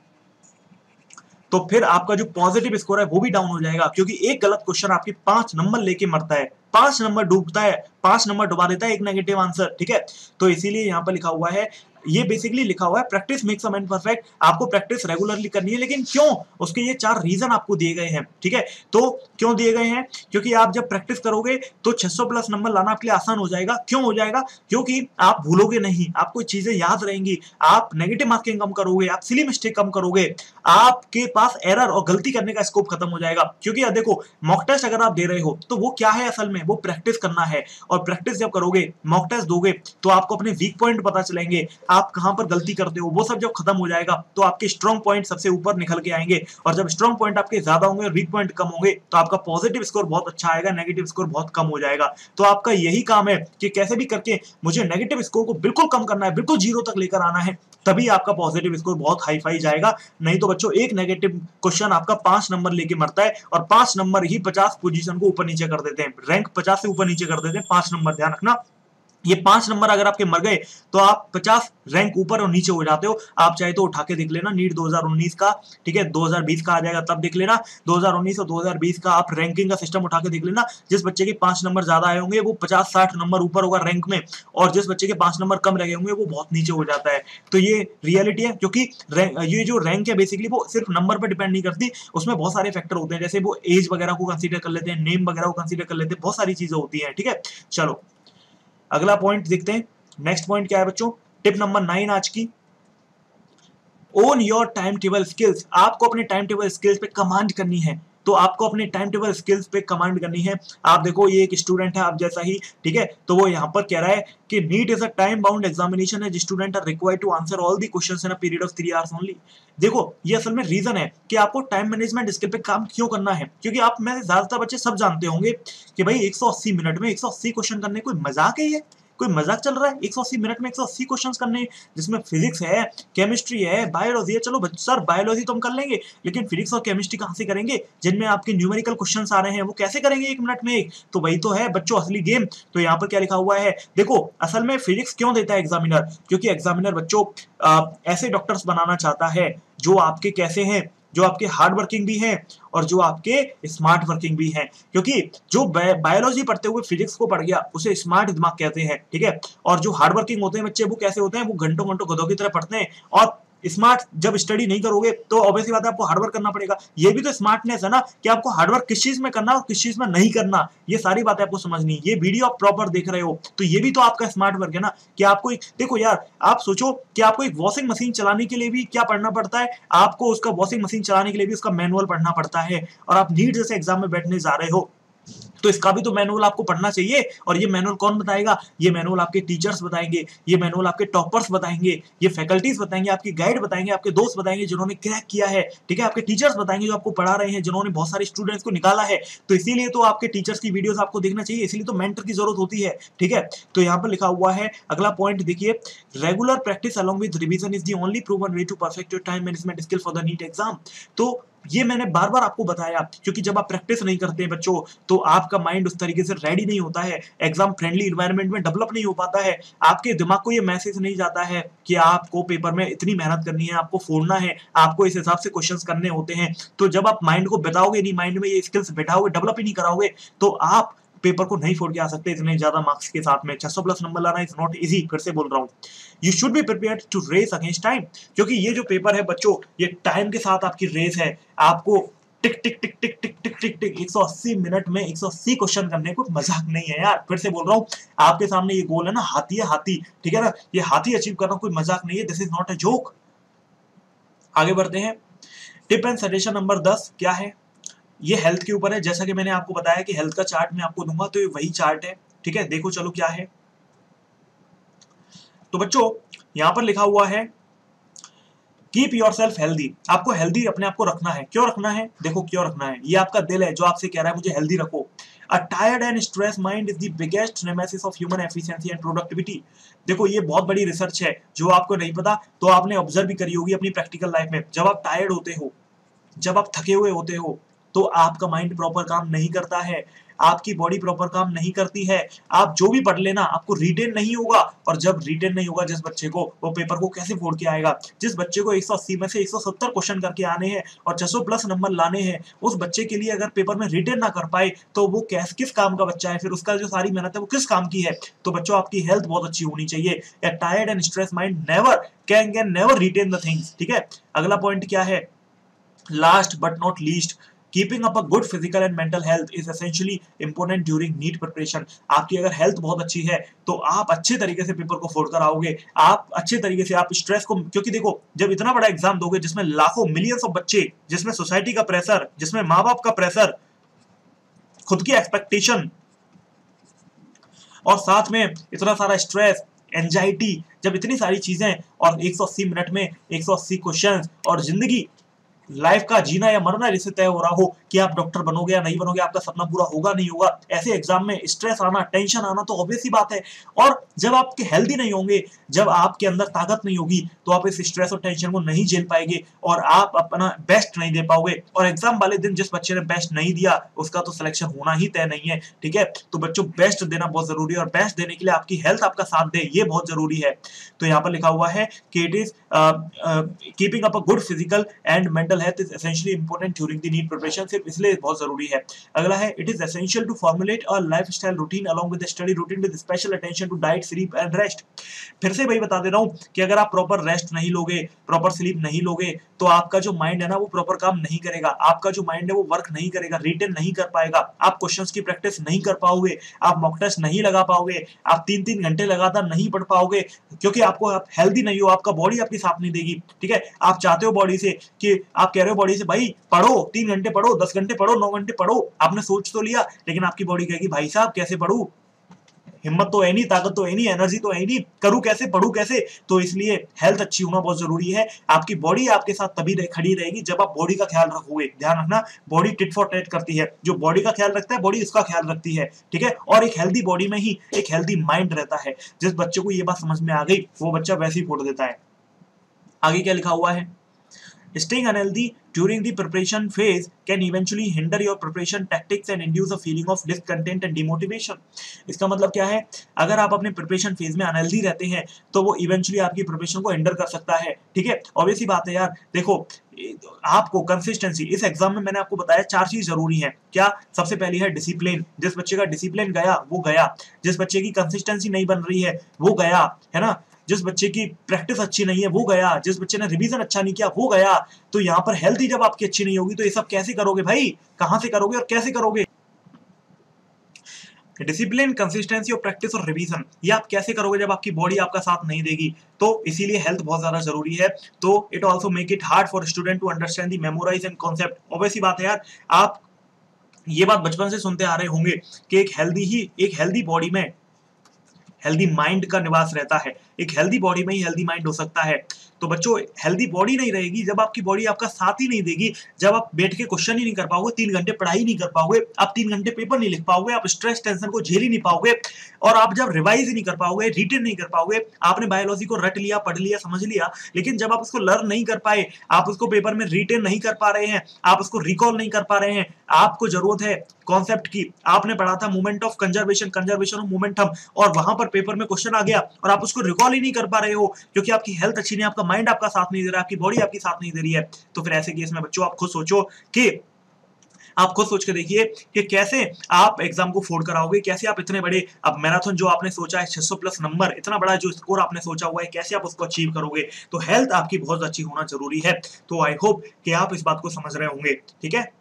तो फिर आपका जो पॉजिटिव स्कोर है वो भी डाउन हो जाएगा, क्योंकि एक गलत क्वेश्चन आपकी पांच नंबर लेके मरता है, पांच नंबर डूबता है, पांच नंबर डुबा देता है एक नेगेटिव आंसर। ठीक है, तो इसीलिए यहाँ पर लिखा हुआ है, ये बेसिकली लिखा हुआ है practice makes a man perfect. आपको प्रैक्टिस रेगुलरली करनी है, लेकिन क्यों, उसके ये चार रीजन आपको दिए गए हैं। ठीक है, तो क्यों दिए गए हैं, क्योंकि आप जब प्रैक्टिस करोगे तो छह सौ प्लस नंबर लाना आपके लिए आसान हो जाएगा। क्यों हो जाएगा, क्योंकि आप भूलोगे नहीं, आपको चीजें याद रहेंगी, आप नेगेटिव मार्किंग कम करोगे, आप सिली मिस्टेक कम करोगे, आपके पास एरर और गलती करने का स्कोप खत्म हो जाएगा। क्योंकि देखो मॉक टेस्ट अगर आप दे रहे हो तो वो क्या है, असल में वो प्रैक्टिस करना है, और प्रैक्टिस जब करोगे, मॉक टेस्ट दोगे तो आपको अपने वीक पॉइंट पता चलेंगे, आप कहां पर गलती करते हो, वो सब जब खत्म हो जाएगा तो आपके स्ट्रॉन्ग पॉइंट सबसे ऊपर निकल के आएंगे, और जब स्ट्रॉन्ग पॉइंट आपके ज्यादा होंगे और वीक पॉइंट कम होंगे तो आपका पॉजिटिव स्कोर बहुत अच्छा आएगा, नेगेटिव स्कोर बहुत कम हो जाएगा। तो आपका यही काम है कि कैसे भी करके मुझे नेगेटिव स्कोर को बिल्कुल कम करना है, बिल्कुल जीरो तक लेकर आना है, तभी आपका पॉजिटिव स्कोर बहुत हाई फाई जाएगा। नहीं तो बच्चों एक नेगेटिव क्वेश्चन आपका पांच नंबर लेके मरता है, और पांच नंबर ही पचास पोजीशन को ऊपर नीचे कर देते हैं, रैंक पचास से ऊपर नीचे कर देते हैं पांच नंबर, ध्यान रखना। ये पांच नंबर अगर आपके मर गए तो आप पचास रैंक ऊपर और नीचे हो जाते हो। आप चाहे तो उठा के देख लेना नीट दो हज़ार उन्नीस का, ठीक है, दो हज़ार बीस का आ जाएगा तब देख लेना, दो हज़ार उन्नीस और दो हज़ार बीस का आप रैंकिंग का सिस्टम उठा के देख लेना। जिस बच्चे के पांच नंबर ज्यादा आए होंगे वो पचास साठ नंबर ऊपर होगा रैंक में, और जिस बच्चे के पांच नंबर कम रहे होंगे वो बहुत नीचे हो जाता है। तो ये रियलिटी है, क्योंकि ये जो रैंक है बेसिकली वो सिर्फ नंबर पर डिपेंड नहीं करती, उसमें बहुत सारे फैक्टर होते हैं, जैसे वो एज वगैरह को कंसीडर कर लेते हैं, नेम वगैरह को कंसीडर कर लेते हैं, बहुत सारी चीजें होती हैं। ठीक है, चलो अगला पॉइंट देखते हैं। नेक्स्ट पॉइंट क्या है बच्चों, टिप नंबर नाइन आज की, own your time table skills. आपको अपने टाइम टेबल स्किल्स पे कमांड करनी है, तो आपको अपने टाइम टेबल स्किल्स पे कमांड करनी है। आप देखो ये एक स्टूडेंट है आप जैसा ही, ठीक है, तो वो यहाँ पर कह रहा है कि NEET is a time bound examination as student are required to answer all the questions in a period of three hours only. देखो ये असल में रीजन है कि आपको टाइम मैनेजमेंट स्किल पे काम क्यों करना है, क्योंकि आप में से ज्यादातर बच्चे सब जानते होंगे कि भाई एक सौ अस्सी मिनट में एक सौ अस्सी क्वेश्चन करने कोई मजाक है, ये कोई मजाक चल रहा है? एक सौ अस्सी मिनट में एक सौ अस्सी क्वेश्चंस करने, जिसमें फिजिक्स है, केमिस्ट्री है, बायोलॉजी है। चलो सर बायोलॉजी तो हम कर लेंगे, लेकिन फिजिक्स और केमिस्ट्री कहां से करेंगे जिनमें आपके न्यूमेरिकल क्वेश्चंस आ रहे हैं? वो कैसे करेंगे एक मिनट में एक? तो वही तो है बच्चों असली गेम। तो यहाँ पर क्या लिखा हुआ है देखो, असल में फिजिक्स क्यों देता है एग्जामिनर? क्योंकि एग्जामिनर बच्चों आ, ऐसे डॉक्टर्स बनाना चाहता है जो आपके कैसे हैं, जो आपके हार्ड वर्किंग भी हैं और जो आपके स्मार्ट वर्किंग भी हैं। क्योंकि जो बायोलॉजी पढ़ते हुए फिजिक्स को पढ़ गया उसे स्मार्ट दिमाग कहते हैं, ठीक है। और जो हार्ड वर्किंग होते हैं बच्चे वो कैसे होते हैं? वो घंटों घंटों गधों की तरह पढ़ते हैं। और स्मार्ट जब स्टडी नहीं करोगे तो ऑब्वियसली बात है आपको हार्डवर्क करना पड़ेगा। ये भी तो स्मार्टनेस है ना कि आपको हार्डवर्क किस चीज में करना और किस चीज में नहीं करना, ये सारी बातें आपको समझनी। ये वीडियो आप प्रॉपर देख रहे हो तो ये भी तो आपका स्मार्ट वर्क है ना कि आपको एक, देखो यार आप सोचो कि आपको एक वॉशिंग मशीन चलाने के लिए भी क्या पढ़ना पड़ता है? आपको उसका वॉशिंग मशीन चलाने के लिए भी उसका मैनुअल पढ़ना पड़ता है। और आप नीट जैसे एग्जाम में बैठने जा रहे हो तो इसका भी तो मैनुअल आपको पढ़ना चाहिए। और ये मैनुअल कौन बताएगा? ये मैनुअल आपके टीचर्स बताएंगे, ये मैनुअल आपके टॉपर्स बताएंगे, ये फैकल्टीज बताएंगे, आपकी गाइड बताएंगे, आपके दोस्त बताएंगे जिन्होंने क्रैक किया है, ठीक है। आपके टीचर्स बताएंगे जो आपको पढ़ा रहे हैं, जिन्होंने बहुत सारे स्टूडेंट्स को निकाला है। तो इसीलिए तो आपके टीचर्स की वीडियोस आपको देखना चाहिए, इसीलिए तो मेंटर की जरूरत होती है, ठीक है। तो यहाँ पर लिखा हुआ है अगला पॉइंट देखिए, regular practice along with revision is the only proven way to perfect your time management skill for the NEET exam. तो ये मैंने बार बार आपको बताया, क्योंकि जब आप प्रैक्टिस नहीं करते हैं बच्चों तो आपका माइंड उस तरीके से रेडी नहीं होता है, एग्जाम फ्रेंडली एनवायरनमेंट में डेवलप नहीं हो पाता है। आपके दिमाग को ये मैसेज नहीं जाता है कि आपको पेपर में इतनी मेहनत करनी है, आपको फोड़ना है, आपको इस हिसाब से क्वेश्चंस करने होते हैं। तो जब आप माइंड को बिताओगे नहीं, माइंड में ये स्किल्स बिठाओगे, डेवलप ही नहीं कराओगे, तो आप पेपर को नहीं फोड़ के आ सकते इतने ज्यादा मार्क्स के साथ में। छह सौ प्लस नंबर लाना इज नॉट इजी, फिर से बोल रहा हूँ। You should be prepared to race against time, क्योंकि ये जो पेपर है बच्चों ये टाइम के साथ आपकी रेस है। आपको टिक टिक टिक टिक टिक टिक टिक टिक एक सौ अस्सी मिनट में एक सौ अस्सी क्वेश्चन करने को मजाक नहीं है यार। फिर से बोल रहा हूँ, आपके सामने ये गोल है ना, हाथी है हाथी, ठीक है ना। ये हाथी अचीव करना कोई मजाक नहीं है, this is not a joke. आगे बढ़ते हैं, टिप एंड सजेशन नंबर दस क्या है? ये हेल्थ के ऊपर है। जैसा कि मैंने आपको बताया कि हेल्थ का चार्ट मैं आपको दूंगा, तो ये वही चार्ट है, ठीक है। देखो चलो क्या है। तो बच्चों यहां पर लिखा हुआ है कीप योर सेल्फ हेल्दी। आपको हेल्दी अपने आप को रखना है। क्यों रखना है? देखो क्यों रखना है, ये आपका दिल है जो आपसे कह रहा है मुझे हेल्दी रखो। A tired and stress mind is the biggest nemesis of human efficiency and productivity. देखो ये बहुत बड़ी रिसर्च है जो आपको नहीं पता तो आपने ऑब्जर्व भी करी होगी अपनी प्रैक्टिकल लाइफ में। जब आप टायर्ड होते हो, जब आप थके हुए होते हो, तो आपका माइंड प्रॉपर काम नहीं करता है, आपकी बॉडी प्रॉपर काम नहीं करती है। आप जो भी पढ़ लेना आपको रिटेन नहीं होगा, और जब रिटेन नहीं होगा जिस बच्चे को, वो पेपर को कैसे फोड़ के आएगा? जिस बच्चे को एक सौ अस्सी में से एक सौ सत्तर क्वेश्चन करके आने हैं और छह सौ प्लस नंबर लाने हैं, उस बच्चे के लिए अगर पेपर में रिटेन ना कर पाए तो वो कैस किस काम का बच्चा है? फिर उसका जो सारी मेहनत है वो किस काम की है? तो बच्चों आपकी हेल्थ बहुत अच्छी होनी चाहिए। A tired and stress mind never can can never retain the things, ठीक है। अगला पॉइंट क्या है? Last but not least, keeping up a good physical and mental health is essentially important during NEET preparation. आपकी अगर health बहुत अच्छी है तो आप अच्छे तरीके से पेपर को फोड़ कर आओगे, आप अच्छे तरीके से आप स्ट्रेस को, क्योंकि देखो जब इतना बड़ा एग्जाम दोगे जिसमें लाखों मिलियंस ऑफ बच्चे, जिसमें सोसाइटी का प्रेशर, जिसमें माँ बाप का प्रेशर, खुद की एक्सपेक्टेशन, और साथ में इतना सारा स्ट्रेस, एंजाइटी, जब इतनी सारी चीजें और एक सौ अस्सी मिनट में एक सौ अस्सी क्वेश्चंस, और जिंदगी लाइफ का जीना या मरना जिससे तय हो रहा हो कि आप डॉक्टर बनोगे या नहीं बनोगे, आपका सपना पूरा होगा नहीं होगा, ऐसे एग्जाम में स्ट्रेस आना, टेंशन आना तो ऑब्वियस ही बात है। और जब आपके हेल्दी नहीं होंगे, जब आपके अंदर ताकत नहीं होगी, तो आप इस स्ट्रेस और टेंशन को नहीं झेल पाएंगे और आप अपना बेस्ट नहीं दे पाओगे। और एग्जाम वाले दिन जिस बच्चे ने बेस्ट नहीं दिया उसका तो सिलेक्शन होना ही तय नहीं है, ठीक है। तो बच्चों बेस्ट देना बहुत जरूरी है, और बेस्ट देने के लिए आपकी हेल्थ आपका साथ दे, ये बहुत जरूरी है। तो यहाँ पर लिखा हुआ है कि it is keeping up a good physical and mental health is essentially important during the NEET preparation, सिर्फ इसलिए बहुत जरूरी है। अगला है it is essential to formulate a lifestyle routine along with the study routine with special attention to diet, sleep and rest। फिर से भाई बता दे रहा हूँ कि अगर आप प्रॉपर रेस्ट नहीं लोगे, प्रॉपर स्लीप नहीं लोगे, तो आपका जो माइंड है ना वो प्रॉपर काम नहीं करेगा, आपका जो माइंड है वो वर्क नहीं करेगा, रिटेन नहीं कर पाएगा, आप क्वेश्चंस की प्रैक्टिस नहीं कर पाओगे, आप मॉक टेस्ट नहीं लगा पाओगे, आप तीन तीन घंटे लगातार नहीं पढ़ पाओगे, क्योंकि आपको आप हेल्दी नहीं हो, आपका बॉडी आपकी साथ नहीं देगी, ठीक है। आप चाहते हो बॉडी से कि आप कह रहे हो बॉडी से भाई पढ़ो, तीन घंटे पढ़ो, दस घंटे पढ़ो, नौ घंटे पढ़ो, आपने सोच तो लिया, लेकिन आपकी बॉडी कहेगी भाई साहब कैसे पढ़ूं, हिम्मत तो है नहीं, ताकत तो है नहीं, एनर्जी तो है नहीं, करूं कैसे, पढ़ूं कैसे। तो इसलिए हेल्थ अच्छी होना बहुत जरूरी है। आपकी बॉडी आपके साथ तभी रह, खड़ी रहेगी जब आप बॉडी का ख्याल रखोगे। ध्यान रखना, बॉडी टिट फॉर टैट करती है। जो बॉडी का ख्याल रखता है, बॉडी उसका ख्याल रखती है, ठीक है। और एक हेल्दी बॉडी में ही एक हेल्दी माइंड रहता है। जिस बच्चे को ये बात समझ में आ गई, वो बच्चा वैसे ही फोड़ देता है। आगे क्या लिखा हुआ है, Staying unhealthy during the preparation phase can eventually hinder your preparation tactics and induce a feeling of discontent and demotivation. इसका मतलब क्या है, अगर आप अपने प्रिपरेशन फेज में अनहेल्दी रहते हैं तो वो इवेंचुअली आपकी प्रिपरेशन को हिंडर कर सकता है, ठीक है। ऑब्वियसली बात है यार, देखो आपको कंसिस्टेंसी, इस एग्जाम में मैंने आपको बताया चार चीज जरूरी है। क्या, सबसे पहली है डिसिप्लिन। जिस बच्चे का डिसिप्लिन गया वो गया, जिस बच्चे की कंसिस्टेंसी नहीं बन रही है वो गया, है ना, जिस बच्चे की प्रैक्टिस अच्छी नहीं है वो गया, जिस बच्चे ने रिवीजन अच्छा नहीं किया वो गया। तो यहाँ पर हेल्थ ही जब आपकी अच्छी नहीं होगी तो ये सब कैसे करोगे भाई, कहां से करोगे और कैसे करोगे। डिसिप्लिन, कंसिस्टेंसी और प्रैक्टिस और रिवीजन, ये आप कैसे करोगे जब आपकी बॉडी आपका साथ नहीं देगी। तो इसीलिए हेल्थ बहुत ज्यादा जरूरी है। तो it also make it hard for student to understand the memorise and concept. Obviously बात है यार, आप ये बात बचपन से सुनते आ रहे होंगे कि एक हेल्दी ही एक हेल्दी बॉडी में हेल्दी माइंड का निवास रहता है। एक हेल्दी बॉडी में ही हेल्दी माइंड हो सकता है। तो बच्चों, हेल्दी बॉडी नहीं रहेगी जब आपकी बॉडी आपका साथ ही नहीं देगी, जब आप बैठ के क्वेश्चन ही नहीं कर पाओगे, तीन घंटे पढ़ाई नहीं कर पाओगे, आप तीन घंटे पेपर नहीं लिख पाओगे, आप स्ट्रेस टेंशन को झेल ही नहीं पाओगे, और आप जब रिवाइज ही नहीं कर पाओगे, रीटेन नहीं कर पाओगे। आपने बायोलॉजी को रट लिया, पढ़ लिया, समझ लिया, लेकिन जब आप उसको लर्न नहीं कर पाए, आप उसको पेपर में रीटेन नहीं कर पा रहे हैं, आप उसको रिकॉल नहीं कर पा रहे हैं, आपको जरूरत है कॉन्सेप्ट की। आपने पढ़ा था movement of conservation, conservation of momentum, और वहां पर पेपर में क्वेश्चन आ गया और आप उसको रिकॉल ही नहीं कर पा रहे हो क्योंकि आपकी हेल्थ अच्छी नहीं, आपका माइंड आपका साथ नहीं दे रहा है, आपकी बॉडी आपकी साथ नहीं दे रही है। तो फिर ऐसे केस में बच्चों आप खुद सोचो कि आप खुद सोच के देखिए कि कैसे आप एग्जाम को फोड़ कराओगे, कैसे आप इतने बड़े, अब मैराथन जो आपने सोचा है छह सौ प्लस नंबर, इतना बड़ा जो स्कोर आपने सोचा हुआ है, कैसे आप उसको अचीव करोगे। तो हेल्थ आपकी बहुत अच्छी होना जरूरी है। तो आई होप कि आप इस बात को समझ रहे होंगे, ठीक है।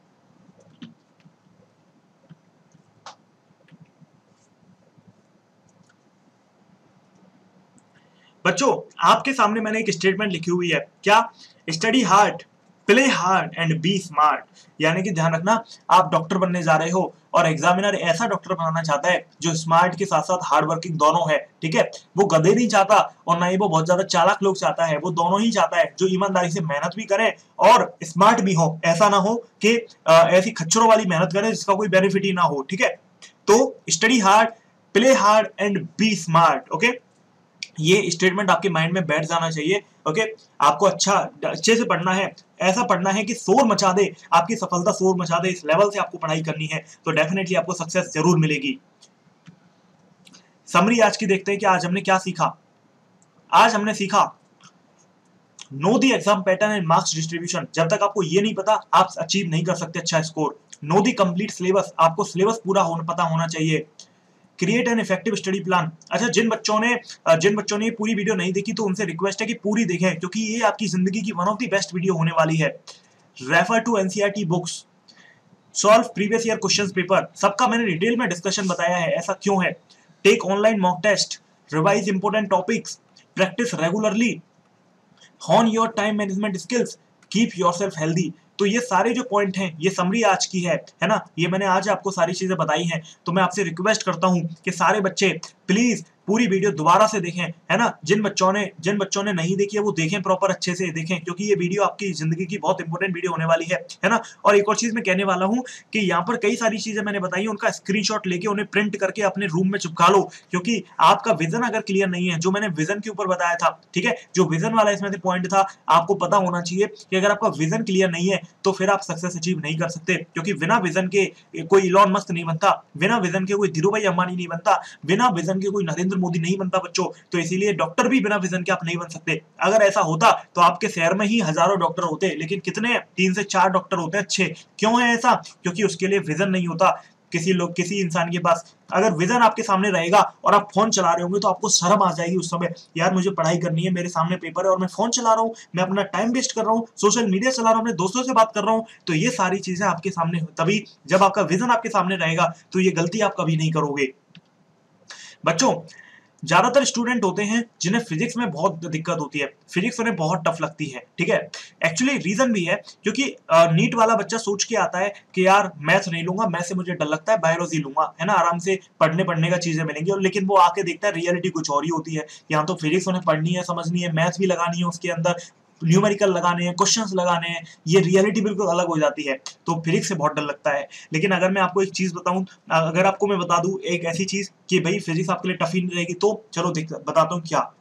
बच्चों, आपके सामने मैंने एक स्टेटमेंट लिखी हुई है, क्या, study hard, play hard and be smart. यानी कि ध्यान रखना, आप डॉक्टर बनने जा रहे हो और एग्जामिनर ऐसा डॉक्टर बनाना चाहता है जो स्मार्ट के साथ साथ हार्ड वर्किंग दोनों है, ठीक है। वो गधे नहीं चाहता और ना ही वो बहुत ज्यादा चालाक लोग चाहता है, वो दोनों ही चाहता है जो ईमानदारी से मेहनत भी करे और स्मार्ट भी हो। ऐसा ना हो कि ऐसी खच्चरों वाली मेहनत करे जिसका कोई बेनिफिट ही ना हो, ठीक है। तो study hard, play hard and be smart, okay. ये स्टेटमेंट आपके माइंड में बैठ जाना चाहिए, ओके। आपको अच्छा अच्छे से पढ़ना है, ऐसा पढ़ना है कि शोर मचा दे, आपकी सफलता शोर मचा दे। इस लेवल से आपको पढ़ाई करनी है तो डेफिनेटली आपको सक्सेस जरूर मिलेगी। समरी आज की देखते हैं कि आज हमने क्या सीखा। आज हमने सीखा know the exam pattern and marks distribution. जब तक आपको ये नहीं पता आप अचीव नहीं कर सकते अच्छा score. Know the complete syllabus, आपको सिलेबस पूरा होना पता होना चाहिए। Create an effective study plan. अच्छा, जिन बच्चों ने जिन बच्चों ने पूरी वीडियो नहीं देखी तो उनसे रिक्वेस्ट है कि पूरी देखें क्योंकि ये आपकी जिंदगी की one of the best video होने वाली है। Refer to NCERT books, solve previous year questions paper, सबका मैंने डिटेल में डिस्कशन बताया है, ऐसा क्यों है। Take online mock test, revise important topics, practice regularly, hone your time management skills, keep yourself healthy. तो ये सारे जो पॉइंट हैं, ये समरी आज की है है ना, ये मैंने आज आपको सारी चीजें बताई हैं। तो मैं आपसे रिक्वेस्ट करता हूं कि सारे बच्चे प्लीज पूरी वीडियो दोबारा से देखें, है ना। जिन बच्चों ने जिन बच्चों ने नहीं देखी है वो देखें, प्रॉपर अच्छे से देखें क्योंकि ये वीडियो आपकी जिंदगी की बहुत इंपॉर्टेंट वीडियो होने वाली है है ना। और एक और चीज मैं कहने वाला हूं कि यहाँ पर कई सारी चीजें मैंने बताई, उनका स्क्रीनशॉट लेके उन्हें प्रिंट करके अपने रूम में चिपका लो क्योंकि आपका विजन अगर क्लियर नहीं है, जो मैंने विजन के ऊपर बताया था, ठीक है, जो विजन वाला इसमें पॉइंट था, आपको पता होना चाहिए कि अगर आपका विजन क्लियर नहीं है तो फिर आप सक्सेस अचीव नहीं कर सकते क्योंकि बिना विजन के कोई इलॉन मस्क नहीं बनता, बिना विजन के कोई धीरूभाई अंबानी नहीं बनता, बिना विजन के कोई नरेंद्र मोदी नहीं बनता बच्चों। तो इसीलिए डॉक्टर भी बिना विजन के आप नहीं बन सकते। अगर ऐसा होता तो आपके शहर में ही हजारों डॉक्टर होते, लेकिन कितने, तीन से चार डॉक्टर होते हैं अच्छे। क्यों है ऐसा? क्योंकि उसके लिए विजन नहीं होता किसी लोग किसी इंसान के पास। अगर विजन आपके सामने रहेगा और आप फोन चला रहे होंगे तो आपको शर्म आ जाएगी उस समय, यार मुझे पढ़ाई करनी है, मेरे सामने पेपर है और मैं फोन चला रहा हूँ, मैं अपना टाइम वेस्ट कर रहा हूँ, सोशल मीडिया चला रहा हूँ, अपने दोस्तों से बात कर रहा हूँ। तो ये सारी चीजें आपके सामने तभी, जब आपका विजन आपके सामने रहेगा तो ये गलती आप कभी नहीं करोगे। बच्चों, ज्यादातर स्टूडेंट होते हैं जिन्हें फिजिक्स में बहुत दिक्कत होती है, फिजिक्स उन्हें बहुत टफ लगती है, ठीक है। एक्चुअली रीजन भी है क्योंकि नीट वाला बच्चा सोच के आता है कि यार मैथ नहीं लूंगा, मैथ से मुझे डर लगता है, बायोलॉजी लूंगा, है ना, आराम से पढ़ने पढ़ने का चीजें मिलेंगी, और लेकिन वो आके देखता है रियलिटी कुछ और ही होती है। यहाँ तो फिजिक्स उन्हें पढ़नी है, समझनी है, मैथ भी लगानी है उसके अंदर, न्यूमेरिकल लगाने हैं, क्वेश्चंस लगाने हैं, ये रियलिटी बिल्कुल अलग हो जाती है, तो फिजिक्स से बहुत डर लगता है। लेकिन अगर मैं आपको एक चीज बताऊं, अगर आपको मैं बता दूं एक ऐसी चीज कि भाई फिजिक्स आपके लिए टफ ही नहीं रहेगी, तो चलो देख बताता हूँ क्या।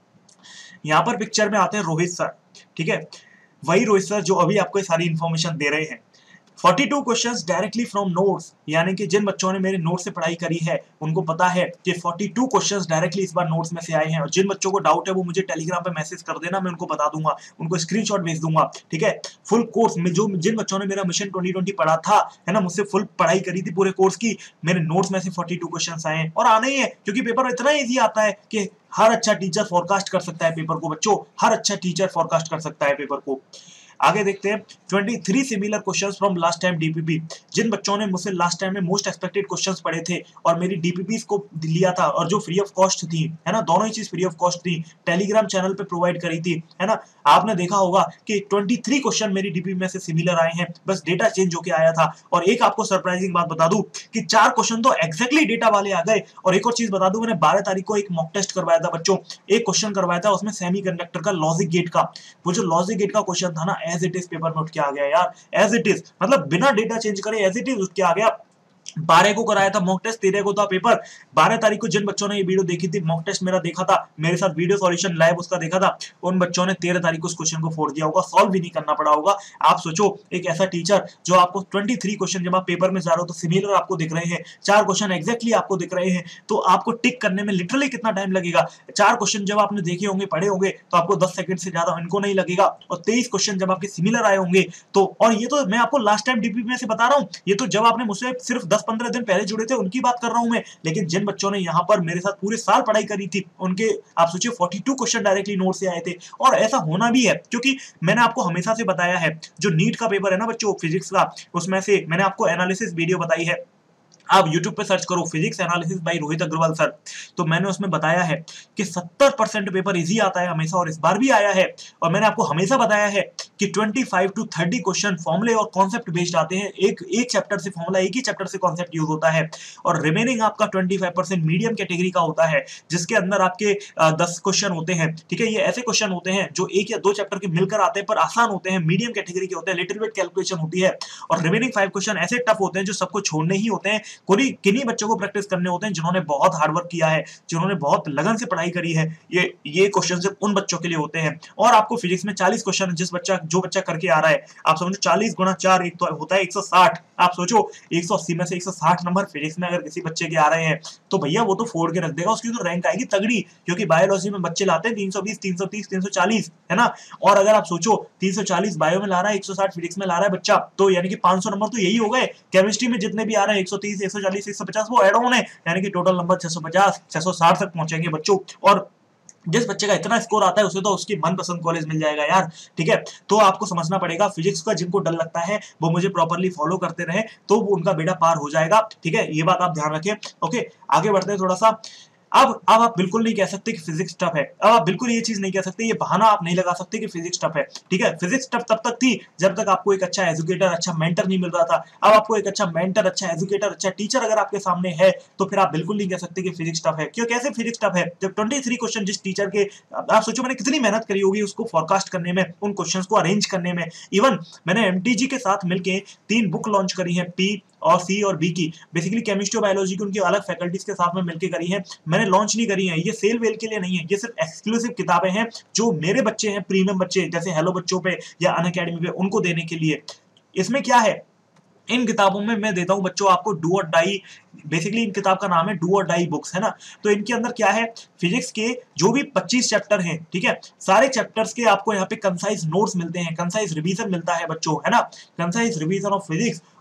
यहाँ पर पिक्चर में आते हैं रोहित सर, ठीक है, वही रोहित सर जो अभी आपको सारी इंफॉर्मेशन दे रहे हैं। बयालीस क्वेश्चंस डायरेक्टली फ्रॉम नोट्स, यानी कि जिन बच्चों ने मेरे नोट से पढ़ाई करी है उनको पता है कि बयालीस क्वेश्चंस डायरेक्टली इस बार नोट्स में से आए हैं, और जिन बच्चों को डाउट है वो मुझे टेलीग्राम पे मैसेज कर देना, मैं उनको बता दूंगा, उनको स्क्रीनशॉट भेज दूंगा, ठीक है। फुल कोर्स में जो जिन बच्चों ने मेरा मिशन ट्वेंटी ट्वेंटी पढ़ा था, है ना, मुझसे फुल पढ़ाई करी थी पूरे कोर्स की, मेरे नोट्स में से बयालीस क्वेश्चंस आए हैं, और आने ही है क्योंकि पेपर इतना ईजी आता है कि हर अच्छा टीचर फोरकास्ट कर सकता है पेपर को, बच्चों, हर अच्छा टीचर फोरकास्ट कर सकता है पेपर को। आगे देखते हैं तेईस similar questions from last time DPP, जिन बच्चों ने मुझसे लास्ट टाइम में मोस्ट एक्सपेक्टेड क्वेश्चंस पढ़े थे और मेरी डीपीपीस को लिया था, और जो फ्री ऑफ कॉस्ट थी, है ना, दोनों ही चीज फ्री ऑफ कॉस्ट थी, टेलीग्राम चैनल पे प्रोवाइड करी थी, है ना, आपने देखा होगा कि तेईस क्वेश्चन मेरी डीपीपी में से सिमिलर आए हैं, बस डेटा चेंज होके आया था। और एक आपको सरप्राइजिंग बात बता दूं कि चार क्वेश्चन तो एग्जैक्टली डेटा वाले आ गए, और एक और चीज बता दूं, मैंने बारह तारीख को एक मॉक टेस्ट करवाया था बच्चों, एक क्वेश्चन करवाया था उसमें सेमीकंडक्टर का लॉजिक गेट का, वो जो लॉजिक गेट का क्वेश्चन था ना, एज इट इज पेपर में उठ के आ गया यार, एज इट इज, मतलब बिना डेटा चेंज करे एज इट इज उठ के आ गया। बारह को कराया था मॉक टेस्ट, तेरह को था पेपर। बारह तारीख को जिन बच्चों ने ये वीडियो देखी थी, मॉक टेस्ट मेरा देखा था, मेरे साथ वीडियो सॉल्यूशन लाइव उसका देखा था, उन बच्चों ने तेरह तारीख को उस क्वेश्चन को फोड़ दिया होगा, सॉल्व भी नहीं करना पड़ा होगा। आप सोचो, एक ऐसा टीचर जो आपको तेईस क्वेश्चन जब आप पेपर में जा रहे हो तो सिमिलर आपको दिख रहे हैं, चार क्वेश्चन एग्जैक्टली आपको दिख रहे हैं, तो आपको टिक करने में लिटरली कितना टाइम लगेगा। चार क्वेश्चन जब आपने देखे होंगे, पढ़े होंगे, तो आपको दस सेकंड से ज्यादा इनको नहीं लगेगा, और तेईस क्वेश्चन जब आपके सिमिलर आए होंगे तो, और ये तो मैं आपको लास्ट टाइम डीपी में से बता रहा हूँ, ये तो जब आपने मुझसे सिर्फ दस पंद्रह दिन पहले जुड़े थे उनकी बात कर रहा हूं मैं। लेकिन जिन बच्चों ने यहां पर मेरे साथ पूरे साल पढ़ाई करी थी, उनके आप सोचिए बयालीस क्वेश्चन डायरेक्टली नोट से आए थे, और ऐसा होना भी है क्योंकि मैंने आपको हमेशा से बताया है, जो नीट का पेपर है ना बच्चों फिजिक्स का, उसमें से मैंने आपको एनालिसिस वीडियो बताई है, आप YouTube पे सर्च करो physics analysis by Rohit Agarwal sir, तो मैंने उसमें बताया है कि सत्तर परसेंट पेपर इजी आता है हमेशा, और इस बार भी आया है। और मैंने आपको हमेशा बताया है कि पच्चीस टू तीस क्वेश्चन फॉर्मूले और कॉन्सेप्ट बेस्ड आते हैं, एक एक चैप्टर से फॉर्मूला, एक ही चैप्टर से कॉन्सेप्ट यूज होता है, और रिमेनिंग आपका पच्चीस परसेंट मीडियम कैटेगरी का होता है, जिसके अंदर आपके दस क्वेश्चन होते हैं, ठीक है। ये ऐसे क्वेश्चन होते हैं जो एक या दो चैप्टर के मिलकर आते हैं पर आसान होते हैं, मीडियम कैटेगरी के होते हैं, लिटिल बिट कैलकुलेशन होती है, और रिमेनिंग फाइव क्वेश्चन ऐसे टफ होते हैं जो सबको छोड़ने ही होते हैं, कोई किन्हीं बच्चों को प्रैक्टिस करने होते हैं जिन्होंने बहुत हार्डवर्क किया है, जिन्होंने बहुत लगन से पढ़ाई करी है। ये ये क्वेश्चन सिर्फ उन बच्चों के लिए होते हैं। और आपको फिजिक्स में चालीस क्वेश्चन जिस बच्चा जो बच्चा करके आ रहा है, आप समझो चालीस गुना चार एक तो होता है एक सौ साठ, आप सोचो एक सौ अस्सी में से एक सौ साठ नंबर फिजिक्स में अगर किसी बच्चे के आ रहे हैं तो भैया वो तो फोड़ के रख देगा, उसकी तो रैंक आएगी तगड़ी, क्योंकि बायोलॉजी में बच्चे लाते हैं तीन सौ बीस, तीन सौ तीस, तीन सौ चालीस, है ना। और अगर आप सोचो तीन सौ चालीस बायो में ला रहा है, एक सौ साठ फिजिक्स में ला रहा है बच्चा, तो यानी कि पाँच सौ नंबर तो यही हो गए। केमिस्ट्री में जितने भी आ रहे हैं एक सौ तीस, एक सौ चालीस, एक सौ पचास वो एड ऑन है, यानी कि टोटल नंबर छह सौ पचास, छह सौ साठ तक पहुंचेंगे बच्चों। और जिस बच्चे का इतना स्कोर आता है उसे तो उसकी मनपसंद कॉलेज मिल जाएगा यार, ठीक है। तो आपको समझना पड़ेगा फिजिक्स का, जिनको डर लगता है वो मुझे प्रॉपर्ली फॉलो करते रहे तो वो उनका बेड़ा पार हो जाएगा, ठीक है, ये बात आप ध्यान रखें। ओके, आगे बढ़ते हैं थोड़ा सा। अब अब आप बिल्कुल नहीं कह सकते कि फिजिक्स टफ है, अब आप बिल्कुल ये चीज नहीं कह सकते, ये बहाना आप नहीं लगा सकते कि फिजिक्स टफ है, ठीक है। फिजिक्स टफ तब तक थी जब तक आपको एक अच्छा एजुकेटर, अच्छा मेंटर नहीं मिल रहा था। अब आपको एक अच्छा मेंटर, अच्छा एजुकेटर, अच्छा टीचर अगर आपके सामने है तो फिर आप बिल्कुल नहीं कह सकते कि फिजिक्स टफ है। क्यों, कैसे फिजिक्स टफ है जब तेईस क्वेश्चन जिस टीचर के, आप सोचो मैंने कितनी मेहनत करी होगी उसको फोरकास्ट करने में, उन क्वेश्चंस को अरेंज करने में। इवन मैंने एमटीजी के साथ मिलके तीन बुक लॉन्च करी है, पी और सी और बी की, बेसिकली केमिस्ट्री और बायोलॉजी की उनकी अलग फैकल्टीज के साथ में मिलकर करी है, मैंने लॉन्च नहीं करी है, ये सेल वेल के लिए नहीं है, ये सिर्फ एक्सक्लूसिव किताबें हैं जो मेरे बच्चे हैं, प्रीमियम बच्चे जैसे हेलो बच्चों पे या अनअकैडमी पे, उनको देने के लिए। इसमें क्या है, इन किताबों में मैं देता हूं बच्चों आपको डू और डाई, बेसिकली इन किताब का नाम है डू और डाई बुक्स, है ना। तो इनके अंदर क्या है, फिजिक्स के जो भी पच्चीस चैप्टर हैं, ठीक है, सारे चैप्टर्स के आपको यहाँ पे कंसाइज नोट्स मिलते हैं, कंसाइज रिवीजन मिलता है बच्चों, है ना, कंसाइज रिवीजन ऑफ फिजिक्स।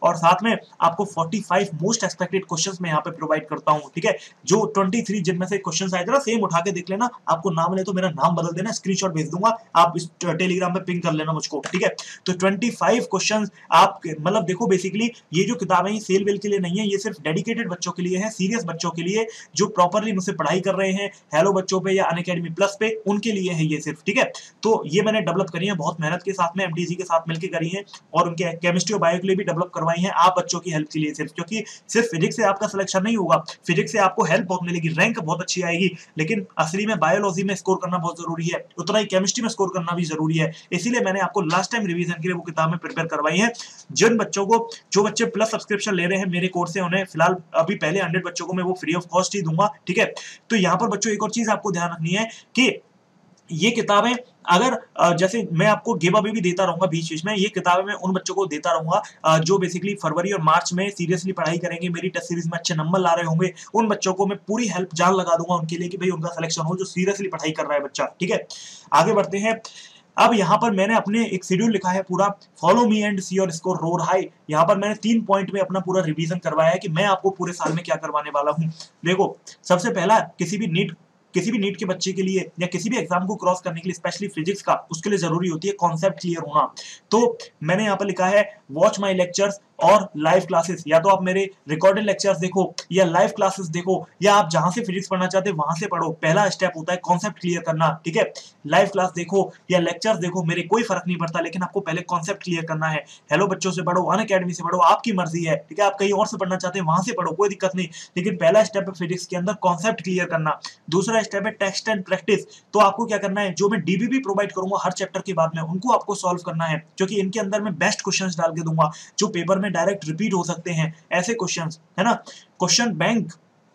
और साथ में आपको पैंतालीस मोस्ट एक्सपेक्टेड क्वेश्चंस मैं यहाँ पे प्रोवाइड करता हूँ, ठीक है। जो तेईस जिनमें से क्वेश्चंस आए थे ना, सेम उठा के देख लेना, आपको नाम ले तो मेरा नाम बदल देना, स्क्रीनशॉट भेज दूंगा, आप इस टेलीग्राम पे पिंग कर लेना मुझको, ठीक है। तो पच्चीस क्वेश्चंस आप मतलब देखो, बेसिकली ये जो किताबें सेल वेल के लिए नहीं है, ये सिर्फ डेडिकेटेड बच्चों के लिए है, सीरियस बच्चों के लिए जो प्रॉपरली मुझसे पढ़ाई कर रहे हैं, हेलो बच्चों पे या अनअकैडमी प्लस पे, उनके लिए है ये सिर्फ, ठीक है। तो ये मैंने डेवलप करी है बहुत मेहनत के साथ में, एमटीजी के साथ मिलकर करी है, और उनके केमिस्ट्री और बायो के लिए भी डेवलप करवाई है, आप बच्चों की हेल्प के लिए सिर्फ, क्योंकि सिर्फ फिजिक्स से आपका सिलेक्शन नहीं होगा, फिजिक्स से आपको हेल्प बहुत मिलेगी, रैंक बहुत अच्छी आएगी, लेकिन असली में बायोलॉजी में स्कोर करना बहुत जरूरी है, उतना ही केमिस्ट्री में स्कोर करना भी जरूरी है। इसीलिए मैंने आपको लास्ट टाइम रिवीजन के लिए वो किताबें प्रिपेयर करवाई है। जिन बच्चों को, जो बच्चे प्लस सब्सक्रिप्शन ले रहे हैं मेरे कोर्स से, उन्हें फिलहाल अभी पहले हंड्रेड बच्चों को मैं वो फ्री ऑफ कॉस्ट ही दूंगा, ठीक है। तो यहाँ पर बच्चों एक और चीज आपको ध्यान रखनी है कि ये किताबें अगर जैसे मैं आपको गिव अवे भी देता रहूंगा बीच बीच में, ये किताबें मैं उन बच्चों को देता रहूंगा जो बेसिकली फरवरी और मार्च में सीरियसली पढ़ाई करेंगे, मेरी टेस्ट सीरीज में अच्छे नंबर ला रहे होंगे, उन बच्चों को मैं पूरी हेल्प जान लगा दूंगा उनके लिए कि भाई उनका सिलेक्शन हो, जो सीरियसली पढ़ाई कर रहा है बच्चा, ठीक है। आगे बढ़ते हैं। अब यहाँ पर मैंने अपने एक शेड्यूल लिखा है पूरा, follow me and see your score roar high. यहाँ पर मैंने तीन पॉइंट में अपना पूरा रिवीजन करवाया है कि मैं आपको पूरे साल में क्या करवाने वाला हूँ। देखो, सबसे पहला, किसी भी नीट किसी भी नीट के बच्चे के लिए या किसी भी एग्जाम को क्रॉस करने के लिए, स्पेशली फिजिक्स का, उसके लिए जरूरी होती है कॉन्सेप्ट क्लियर होना। तो मैंने यहाँ पर लिखा है वॉच माई लेक्चर्स और लाइव क्लासेस, या तो आप मेरे रिकॉर्डेड लेक्चर्स देखो या लाइव क्लासेस देखो, या आप जहां से फिजिक्स पढ़ना चाहते हैं वहां से पढ़ो। पहला स्टेप होता है कॉन्सेप्ट क्लियर करना, ठीक है। लाइव क्लास देखो या लेक्चर्स देखो, मेरे कोई फर्क नहीं पड़ता, लेकिन आपको पहले कॉन्सेप्ट क्लियर करना है। हेलो बच्चों से पढ़ो, अनअकैडमी से पढ़ो, आपकी मर्जी है, ठीक है। आप कहीं और से पढ़ना चाहते हैं वहां से पढ़ो, कोई दिक्कत नहीं, लेकिन पहला स्टेप है फिजिक्स के अंदर कॉन्सेप्ट क्लियर करना। दूसरा स्टेप है टेक्स्ट एंड प्रैक्टिस। तो आपको क्या करना है, जो मैं डीबीबी प्रोवाइड करूंगा हर चैप्टर के बाद में, उनको आपको सॉल्व करना है, क्योंकि इनके अंदर मैं बेस्ट क्वेश्चंस डाल के दूंगा जो पेपर में डायरेक्ट रिपीट हो सकते हैं, ऐसे क्वेश्चंस, है ना। क्वेश्चन बैंक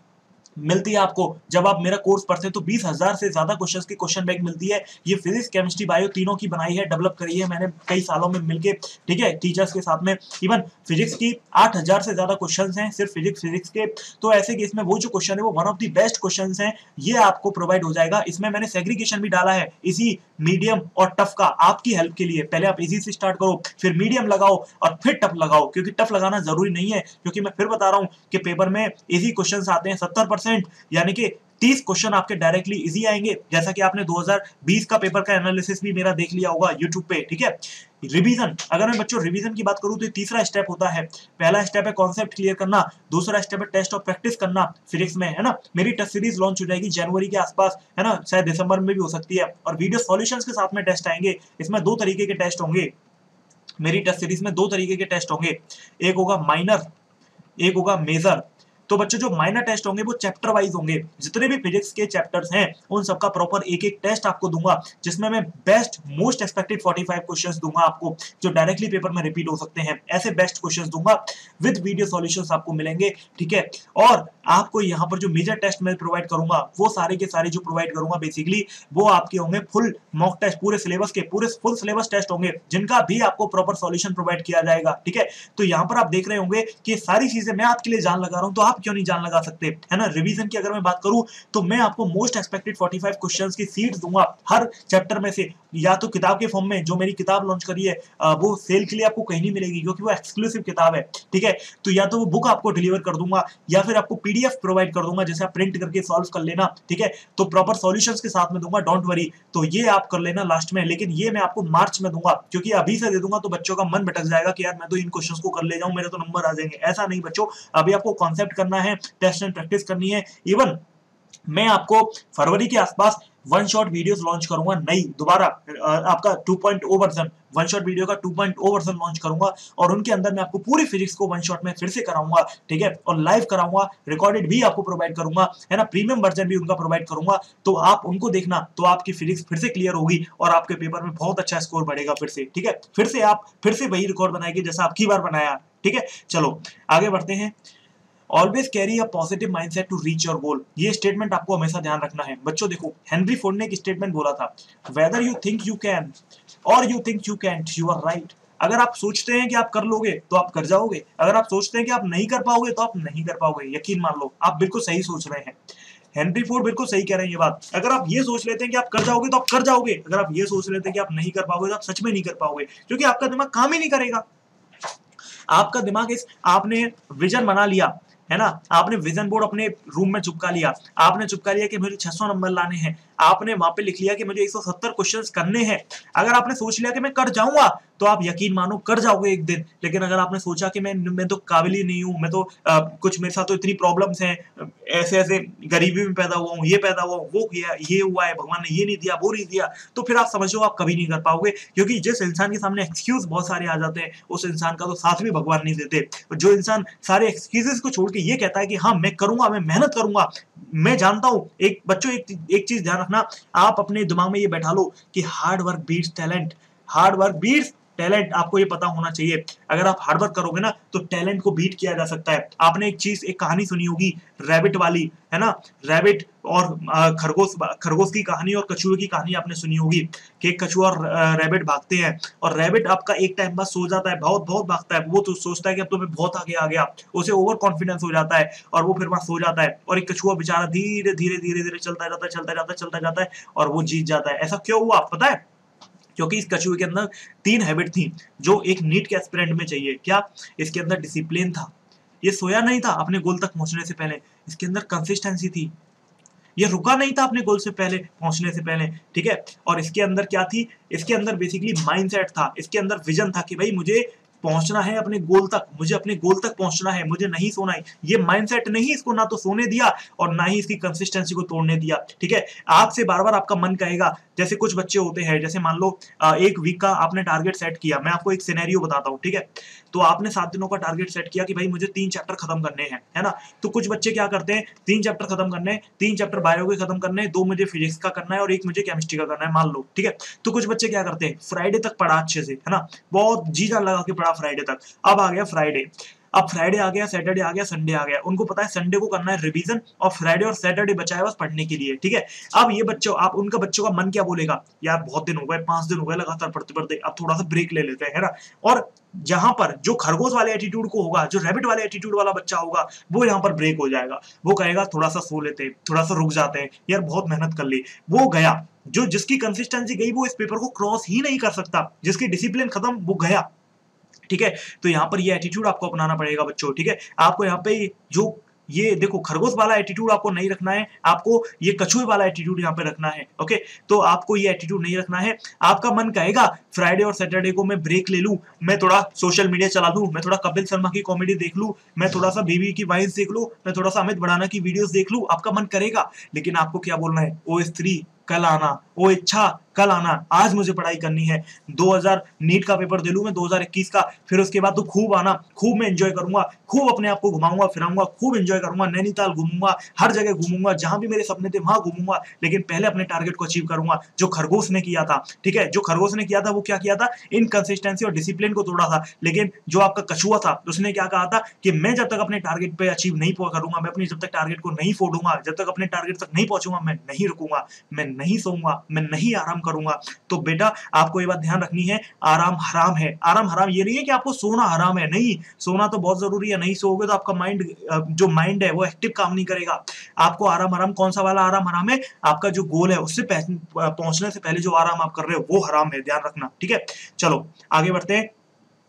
मिलती है आपको जब आप मेरा कोर्स पढ़ते हैं, तो बीस हजार से ज्यादा क्वेश्चंस की क्वेश्चन बैंक मिलती है। ये फिजिक्स, केमिस्ट्री, बायो तीनों की बनाई है, डेवलप करी है मैंने कई सालों में मिलके, ठीक है, टीचर्स के साथ में। इवन फिजिक्स की आठ हजार से ज्यादा क्वेश्चंस हैं सिर्फ फिजिक्स फिजिक्स के। तो ऐसे केस में वो जो क्वेश्चन है वो one of the best questions हैं, ये आपको प्रोवाइड हो जाएगा। इसमें मैंने सेग्रीगेशन भी डाला है, इसी, मीडियम और टफ का, आपकी हेल्प के लिए। पहले आप इजी से स्टार्ट करो, फिर मीडियम लगाओ और फिर टफ लगाओ, क्योंकि टफ लगाना जरूरी नहीं है, क्योंकि मैं फिर बता रहा हूं कि पेपर में इजी क्वेश्चंस आते हैं सत्तर परसेंट, यानी कि तीस क्वेश्चन आपके डायरेक्टली इजी आएंगे, जैसा कि आपने दो हज़ार बीस का पेपर का एनालिसिस भी मेरा देख लिया होगा यूट्यूब पे, ठीक है। रिवीजन, अगर मैं बच्चों रिवीजन की बात करूं तो तीसरा स्टेप होता है, पहला स्टेप है कॉन्सेप्ट क्लियर करना, दूसरा स्टेप है टेस्ट और प्रैक्टिस करना फिजिक्स में, है ना। मेरी टेस्ट सीरीज लॉन्च हो जाएगी जनवरी के आसपास, है ना, शायद दिसंबर में भी हो सकती है, और वीडियो सॉल्यूशंस के साथ में टेस्ट आएंगे। इसमें दो तरीके के टेस्ट होंगे, मेरी टेस्ट सीरीज में दो तरीके के टेस्ट होंगे, एक होगा माइनर, एक होगा मेजर। तो बच्चों जो माइनर टेस्ट होंगे वो चैप्टर वाइज होंगे, जितने भी फिजिक्स के चैप्टर्स हैं उन सबका प्रॉपर एक एक टेस्ट आपको दूंगा, जिसमें मैं बेस्ट मोस्ट एक्सपेक्टेड पैंतालीस क्वेश्चंस दूंगा आपको, जो डायरेक्टली पेपर में रिपीट हो सकते हैं, ऐसे बेस्ट क्वेश्चंस दूंगा विद वीडियो सॉल्यूशंस आपको मिलेंगे, ठीक है। और आपको यहाँ पर जो मेजर टेस्ट मैं प्रोवाइड करूंगा, वो सारे के सारे जो प्रोवाइड करूंगा बेसिकली वो आपके होंगे फुल मॉक टेस्ट, पूरे सिलेबस के पूरे फुल सिलेबस टेस्ट होंगे, जिनका भी आपको प्रॉपर सॉल्यूशन प्रोवाइड किया जाएगा, ठीक है। तो यहाँ पर आप देख रहे होंगे कि सारी चीजें मैं आपके लिए जान लगा रहा हूँ, तो आप क्यों नहीं जान लगा सकते, है ना। रिवीजन की अगर मैं बात करूं तो मैं आपको मोस्ट एक्सपेक्टेड पैंतालीस क्वेश्चंस की सीट दूंगा हर चैप्टर में से, या तो किताब के फॉर्म में, जो मेरी किताब लॉन्च करी है वो सेल के लिए आपको कहीं नहीं मिलेगी, क्योंकि वो एक्सक्लूसिव किताब है, ठीक है। तो या तो वो बुक आपको डिलीवर कर दूंगा, या फिर आपको पीडीएफ प्रोवाइड कर दूंगा, जैसे आप प्रिंट करके सॉल्व कर लेना, ठीक है। तो प्रॉपर सॉल्यूशंस के साथ में दूंगा, डोंट वरी। तो ये आप कर लेना लास्ट में, लेकिन ये मैं आपको मार्च में दूंगा, क्योंकि अभी से दे दूंगा तो बच्चों का मन भटक जाएगा कि यार मैं तो इन क्वेश्चंस को कर ले जाऊं, मेरे तो नंबर आ जाएंगे। ऐसा नहीं बच्चों, अभी आपको कॉन्सेप्ट करना है, टेस्ट एंड प्रैक्टिस करनी है। इवन मैं आपको फरवरी के आसपास वन शॉट वीडियोस लॉन्च करूंगा, नई दोबारा आपका two point O version, one shot video का two point O version launch करूंगा, और उनके अंदर मैं आपको पूरी फिजिक्स को वन शॉट में फिर से कराऊंगा, ठीक है, और लाइव कराऊंगा, रिकॉर्डेड भी आपको प्रोवाइड करूंगा, है ना, प्रीमियम वर्जन भी उनका प्रोवाइड करूंगा। तो आप उनको देखना, तो आपकी फिजिक्स फिर से क्लियर होगी और आपके पेपर में बहुत अच्छा स्कोर बढ़ेगा फिर से, ठीक है। फिर से आप फिर से वही रिकॉर्ड बनाएंगे जैसा आपकी बार बनाया, ठीक है। चलो आगे बढ़ते हैं। Always carry a positive mindset to reach your goal, ये स्टेटमेंट आपको हमेशा ध्यान रखना है बच्चों। देखो, हेनरी फोर्ड ने एक स्टेटमेंट बोला था, whether you think you can और you think you can't, you are right. अगर आप सोचते हैं कि आप कर लोगे तो आप कर जाओगे, अगर आप सोचते हैं कि आप नहीं कर पाओगे तो आप नहीं कर पाओगे, यकीन मान लो, आप बिल्कुल सही सोच रहे हैं। हेनरी फोर्ड बिल्कुल सही कह रहे हैं ये बात। अगर आप ये सोच लेते हैं कि आप कर जाओगे तो आप कर जाओगे, अगर आप ये सोच लेते हैं कि आप नहीं कर पाओगे तो आप सच में नहीं कर पाओगे, क्योंकि आपका दिमाग काम ही नहीं करेगा। आपका दिमाग इस आपने विजन बना लिया है ना, आपने विजन बोर्ड अपने रूम में चिपका लिया, आपने चिपका लिया कि मुझे छह सौ नंबर लाने हैं, आपने वहां पे लिख लिया कि मुझे एक सौ सत्तर क्वेश्चंस करने हैं। अगर आपने सोच लिया कि मैं कर जाऊंगा तो आप यकीन मानो कर जाओगे एक दिन। लेकिन अगर आपने सोचा कि मैं मैं तो काबिल ही नहीं हूँ, मैं तो आ, कुछ मेरे साथ तो इतनी प्रॉब्लम्स हैं, ऐसे ऐसे गरीबी में पैदा हुआ हूँ, ये पैदा हुआ हूँ, वो किया, ये हुआ है, भगवान ने ये नहीं दिया, वो नहीं दिया, तो फिर आप समझो आप कभी नहीं कर पाओगे। क्योंकि जिस इंसान के सामने एक्सक्यूज बहुत सारे आ जाते हैं उस इंसान का तो साथ भी भगवान नहीं देते। जो इंसान सारे एक्सक्यूजेस को छोड़ के ये कहता है कि हाँ मैं करूंगा, मैं मेहनत करूंगा, मैं जानता हूं। एक बच्चों एक एक चीज ध्यान रखना, आप अपने दिमाग में ये बैठा लो कि hard work beats talent, hard work beats talent. आपको ये पता होना चाहिए, अगर आप हार्ड वर्क करोगे ना तो टैलेंट को बीट किया जा सकता है। आपने एक चीज एक कहानी सुनी होगी रैबिट वाली, है ना, रैबिट और खरगोश, खरगोश की कहानी और कछुए की कहानी आपने सुनी होगी कि कछुआ और रैबिट भागते हैं और रैबिट आपका एक टाइम बाद सो जाता है, बहुत बहुत भागता है, वो तो सोचता है कि अब तो मैं बहुत आगे आ गया, उसे ओवर कॉन्फिडेंस हो जाता है और वो फिर वहां सो जाता है। और एक कछुआ बेचारा धीरे धीरे धीरे धीरे चलता जाता है चलता जाता है चलता जाता है और वो जीत जाता है। ऐसा क्यों हुआ पता है? क्योंकि इस कछुए के अंदर तीन हैबिट थी जो एक नीट के एस्पिरेंट में चाहिए। क्या? इसके अंदर डिसिप्लिन था, ये सोया नहीं था अपने गोल तक पहुंचने से पहले, इसके अंदर कंसिस्टेंसी थी, ये रुका नहीं था अपने गोल से पहले पहुंचने से पहले, ठीक है। और इसके अंदर क्या थी? इसके अंदर बेसिकली माइंडसेट था, इसके अंदर विजन था कि भाई मुझे पहुंचना है अपने गोल तक, मुझे अपने गोल तक पहुंचना है, मुझे नहीं सोना है। ये माइंडसेट नहीं इसको ना तो सोने दिया और ना ही इसकी कंसिस्टेंसी को तोड़ने दिया, ठीक है। आपसे बार बार आपका मन कहेगा, जैसे कुछ बच्चे होते हैं, जैसे मान लो एक वीक का आपने टारगेट सेट किया, मैं आपको एक सिनेरियो बताता हूँ, ठीक है। तो आपने सात दिनों का टारगेट सेट किया कि भाई मुझे तीन चैप्टर खत्म करने हैं, है ना। तो कुछ बच्चे क्या करते हैं, तीन चैप्टर खत्म करने हैं, तीन चैप्टर बायो के खत्म करने हैं, दो मुझे फिजिक्स का करना है और एक मुझे केमिस्ट्री का करना है, मान लो, ठीक है। तो कुछ बच्चे क्या करते हैं, फ्राइडे तक पढ़ा अच्छे से, है ना, बहुत जी जान लगा के पढ़ा फ्राइडे तक। अब आ गया फ्राइडे, अब फ्राइडे आ गया, सैटरडे आ गया, संडे आ गया, उनको पता है संडे को करना है रिवीजन और फ्राइडे और सैटरडे बचा है बस पढ़ने के लिए, ठीक है। अब ये बच्चों आप उनका बच्चों का मन क्या बोलेगा, यार बहुत दिन हो गए, पांच दिन हो गए लगातार पढ़ते पढ़ते, अब थोड़ा सा ब्रेक ले लेते हैं, है ना। और जहां पर जो खरगोश वाले एटीट्यूड को होगा, जो रैबिट वाले एटीट्यूड वाला बच्चा होगा, वो यहाँ पर ब्रेक हो जाएगा, वो कहेगा थोड़ा सा सो लेते हैं, थोड़ा सा रुक जाते हैं, यार बहुत मेहनत कर ली, वो गया। जो जिसकी कंसिस्टेंसी गई वो इस पेपर को क्रॉस ही नहीं कर सकता, जिसकी डिसिप्लिन खत्म वो गया, ठीक है। तो यहाँ पर ये एटीट्यूड आपको अपनाना पड़ेगा बच्चों, ठीक है। आपको यहाँ पे जो ये देखो खरगोश वाला एटीट्यूड आपको नहीं रखना है, आपको ये कछुए वाला एटीट्यूड यहाँ पे रखना है, ओके। तो आपको ये एटीट्यूड नहीं रखना है। आपका मन कहेगा फ्राइडे और सैटरडे को मैं ब्रेक ले लूं, मैं थोड़ा सोशल मीडिया चला लूं, मैं थोड़ा कपिल शर्मा की कॉमेडी देख लूं, मैं थोड़ा सा बीबी की वाइन्स देख लूं, मैं थोड़ा सा अमित भड़ाना की वीडियोस देख लूं, आपका मन करेगा। लेकिन आपको क्या बोलना है, ओ स्त्री कल आना, ओ इच्छा कल आना, आज मुझे पढ़ाई करनी है, दो हज़ार नीट का पेपर दे लूं मैं दो हज़ार इक्कीस का, फिर उसके बाद तो खूब आना, खूब मैं एंजॉय करूंगा, खूब अपने आप को घुमाऊंगा फिराऊंगा, खूब एंजॉय करूंगा, नैनीताल घूमूंगा, हर जगह घूमूंगा, जहां भी मेरे सपने थे वहां घूमूंगा, लेकिन पहले अपने टारगेट को अचीव करूंगा। जो खरगोश ने किया था, ठीक है, जो खरगोश ने किया था वो क्या किया था, इनकंसिस्टेंसी और डिसिप्लिन को तोड़ा था। लेकिन जो आपका कछुआ था उसने क्या कहा था कि मैं जब तक अपने टारगेट पे अचीव नहीं करूंगा, मैं अपनी जब तक टारगेट को नहीं फोड़ूंगा, जब तक अपने टारगेट तक नहीं पहुंचूंगा, मैं नहीं रुकूंगा, मैं नहीं सोऊंगा, मैं नहीं आराम करूंगा। तो बेटा आपको ये बात ध्यान रखनी है, आराम हराम है। आराम हराम ये नहीं है कि आपको सोना हराम है, नहीं, सोना तो बहुत जरूरी है, नहीं सोओगे तो आपका माइंड जो माइंड है वो एक्टिव काम नहीं करेगा। आपको आराम हराम कौन सा वाला आराम हराम है, आपका जो गोल है उससे पहुंचने से पहले जो आराम आप कर रहे हो वो हराम है, ध्यान रखना, ठीक है। चलो आगे बढ़ते हैं।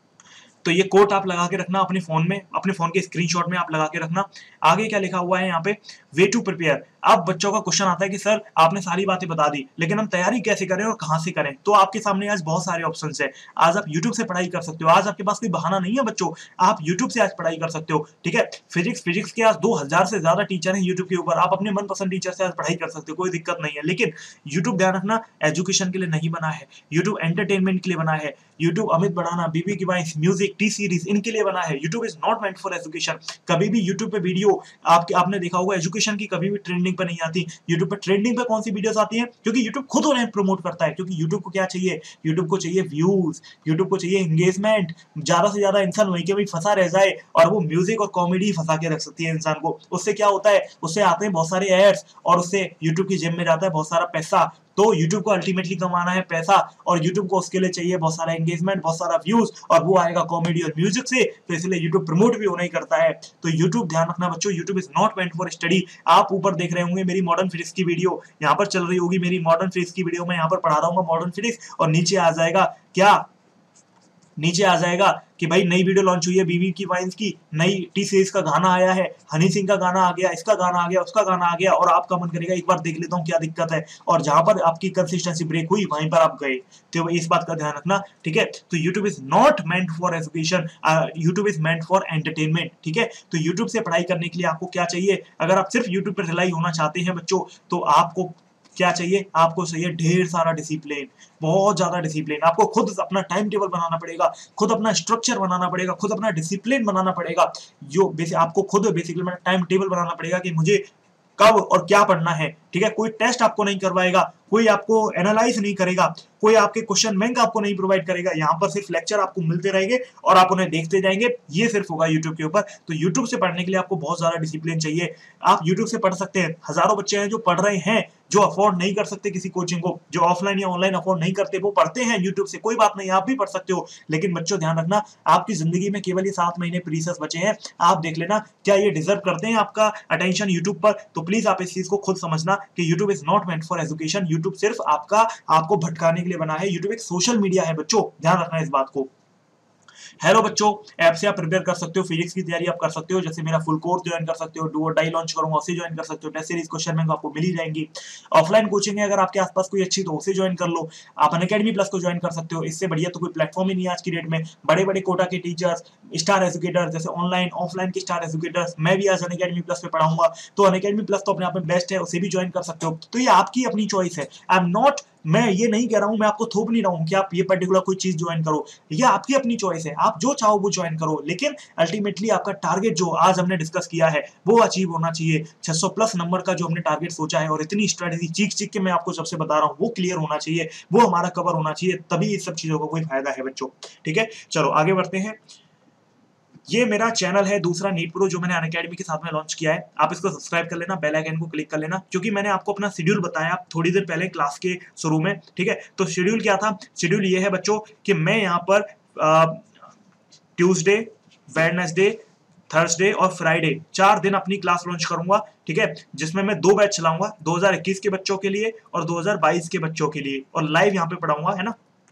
तो ये कोट आप लगा के रखना अपने फोन में, अपने फोन के स्क्रीनशॉट में आप लगा के रखना। आगे क्या लिखा हुआ है यहाँ पे, वे टू प्रिपेयर। अब बच्चों का क्वेश्चन आता है कि सर आपने सारी बातें बता दी, लेकिन हम तैयारी कैसे करें और कहां से करें। तो आपके सामने आज बहुत सारे ऑप्शंस है, आज आप यूट्यूब से पढ़ाई कर सकते हो, आज आपके पास कोई बहाना नहीं है बच्चों, आप यूट्यूब से आज पढ़ाई कर सकते हो, ठीक है। फिजिक्स फिजिक्स के आज दो हजार से ज्यादा टीचर हैं यूट्यूब के ऊपर, आप अपने मनपसंद टीचर से आज पढ़ाई कर सकते हो, कोई दिक्कत नहीं है। लेकिन यूट्यूब ध्यान रखना एजुकेशन के लिए नहीं बना है, यूट्यूब एंटरटेनमेंट के लिए बना है, यूट्यूब अमित भड़ाना, बीबी की वाइस, म्यूजिक, टी सीरीज, इनके लिए बना है। YouTube is not meant for education. कभी भी यूट्यूब पे वीडियो आपके आपने देखा होगा एजुकेशन की कभी भी ट्रेंडिंग पे नहीं आती। यूट्यूब पे ट्रेंडिंग पे कौन सी वीडियोस आती हैं, क्योंकि यूट्यूब खुद उन्हें प्रमोट करता है, क्योंकि यूट्यूब को क्या चाहिए, यूट्यूब को चाहिए व्यूज, यूट्यूब को चाहिए एंगेजमेंट, ज्यादा से ज्यादा इंसान वहीं के वहीं फंसा रह जाए, और वो म्यूजिक और कॉमेडी फंसा के रख सकती है इंसान को। उससे क्या होता है, उससे आते हैं बहुत सारे एड्स और उससे यूट्यूब की जेब में जाता है बहुत सारा पैसा। तो YouTube को अल्टीमेटली कमाना है पैसा, और YouTube को उसके लिए चाहिए बहुत सारा एंगेजमेंट, बहुत सारा व्यूज, और वो आएगा कॉमेडी और म्यूजिक से, तो इसलिए YouTube प्रमोट भी होना ही करता है। तो YouTube ध्यान रखना बच्चों, YouTube is not meant for study. आप ऊपर देख रहे होंगे मेरी मॉडर्न फिजिक्स की वीडियो, यहाँ पर चल रही होगी मेरी मॉडर्न फिजिक्स की वीडियो, मैं यहाँ पर पढ़ा रहा हूँ मॉडर्न फिजिक्स, और नीचे आ जाएगा क्या, नीचे आ जाएगा कि भाई नई वीडियो लॉन्च हुई है बीबी की वाइन्स की, नई टी सीरीज का गाना आया है, हनी सिंह का गाना आ गया, इसका गाना आ गया, उसका गाना आ गया, और आपका मन करेगा एक बार देख लेता हूँ क्या दिक्कत है, और जहां पर आपकी कंसिस्टेंसी ब्रेक हुई वहीं पर आप गए। तो इस बात का ध्यान रखना, ठीक है। तो YouTube is not meant for education, YouTube is meant for entertainment, ठीक है। तो यूट्यूब से पढ़ाई करने के लिए आपको क्या चाहिए, अगर आप सिर्फ यूट्यूब पर रिलाई होना चाहते हैं बच्चों, तो आपको क्या चाहिए, आपको चाहिए ढेर सारा डिसिप्लिन, बहुत ज्यादा डिसिप्लिन। आपको खुद अपना टाइम टेबल बनाना पड़ेगा, खुद अपना स्ट्रक्चर बनाना पड़ेगा, खुद अपना डिसिप्लिन बनाना पड़ेगा, जो बेसिक आपको खुद बेसिकली टाइम टेबल बनाना पड़ेगा कि मुझे कब और क्या पढ़ना है, ठीक है। कोई टेस्ट आपको नहीं करवाएगा, कोई आपको एनालाइज नहीं करेगा, कोई आपके क्वेश्चन बैंक आपको नहीं प्रोवाइड करेगा, यहाँ पर सिर्फ लेक्चर आपको मिलते रहेंगे और आप उन्हें देखते जाएंगे, ये सिर्फ होगा यूट्यूब के ऊपर। तो यूट्यूब से पढ़ने के लिए आपको बहुत ज्यादा डिसिप्लिन चाहिए। आप यूट्यूब से पढ़ सकते हैं, हजारों बच्चे हैं जो पढ़ रहे हैं, जो अफोर्ड नहीं कर सकते किसी कोचिंग को, जो ऑफलाइन या ऑनलाइन अफोर्ड नहीं करते, वो पढ़ते हैं यूट्यूब से, कोई बात नहीं, आप भी पढ़ सकते हो। लेकिन बच्चों ध्यान रखना, आपकी जिंदगी में केवल ये सात महीने प्रीसियस बचे हैं, आप देख लेना क्या ये डिजर्व करते हैं आपका अटेंशन यूट्यूब पर। तो प्लीज आप इस चीज को खुद समझना कि YouTube is not meant for education, YouTube सिर्फ आपका आपको भटकाने के लिए बना है। यूट्यूब एक सोशल मीडिया है बच्चों, ध्यान रखना इस बात को। हेलो बच्चों, ऐप से आप प्रिपेयर कर सकते हो, फिजिक्स की तैयारी आप कर सकते हो, जैसे मेरा फुल कोर्स ज्वाइन कर सकते हो, डू और डाई लॉन्च करूंगा उसे ज्वाइन कर सकते हो, टेस्ट सीरीज क्वेश्चन बैंक आपको मिल ही जाएंगी। ऑफलाइन कोचिंग है अगर आपके आसपास कोई अच्छी, तो उसे ज्वाइन कर लो। आप अनअकैडमी प्लस को ज्वाइन कर सकते हो, इससे बढ़िया तो कोई प्लेटफॉर्म ही नहीं है आज की डेट में। बड़े बड़े कोटा के टीचर्स, स्टार एजुकेटर्स, जैसे ऑनलाइन ऑफलाइन के स्टार एजुकेटर्स, मैं भी आज अनअकैडमी प्लस पे पढ़ाऊंगा, तो अनअकैडमी प्लस तो अपने आप में बेस्ट है, उसे भी ज्वाइन कर सकते हो। तो ये आपकी अपनी चॉइस है। आई एम नॉट, मैं ये नहीं कह रहा हूं, मैं आपको थोप नहीं रहा हूं कि आप ये पर्टिकुलर कोई चीज ज्वाइन करो, ये आपकी अपनी चॉइस है, आप जो चाहो वो ज्वाइन करो। लेकिन अल्टीमेटली आपका टारगेट जो आज हमने डिस्कस किया है वो अचीव होना चाहिए। छह सौ प्लस नंबर का जो हमने टारगेट सोचा है और इतनी स्ट्रेटेजी चीख चीख के मैं आपको सबसे बता रहा हूं, वो क्लियर होना चाहिए, वो हमारा कवर होना चाहिए, तभी इस सब चीजों का कोई फायदा है बच्चों, ठीक है। चलो आगे बढ़ते हैं। ये मेरा चैनल है दूसरा नीट प्रो, जो मैंने अनअकैडमी के साथ में लॉन्च किया है। आप इसको सब्सक्राइब कर लेना, बेल आइकन को क्लिक कर लेना, क्योंकि मैंने आपको अपना शेड्यूल बताया थोड़ी देर पहले क्लास के शुरू में, ठीक है। तो शेड्यूल क्या था, शेड्यूल ये है बच्चों कि मैं यहाँ पर ट्यूसडे, वेडनेसडे, थर्सडे और फ्राइडे चार दिन अपनी क्लास लॉन्च करूंगा, ठीक है, जिसमें मैं दो बैच चलाऊंगा, दो हज़ार इक्कीस के बच्चों के लिए और दो हज़ार बाईस के बच्चों के लिए, और लाइव यहाँ पे पढ़ाऊंगा, है ना।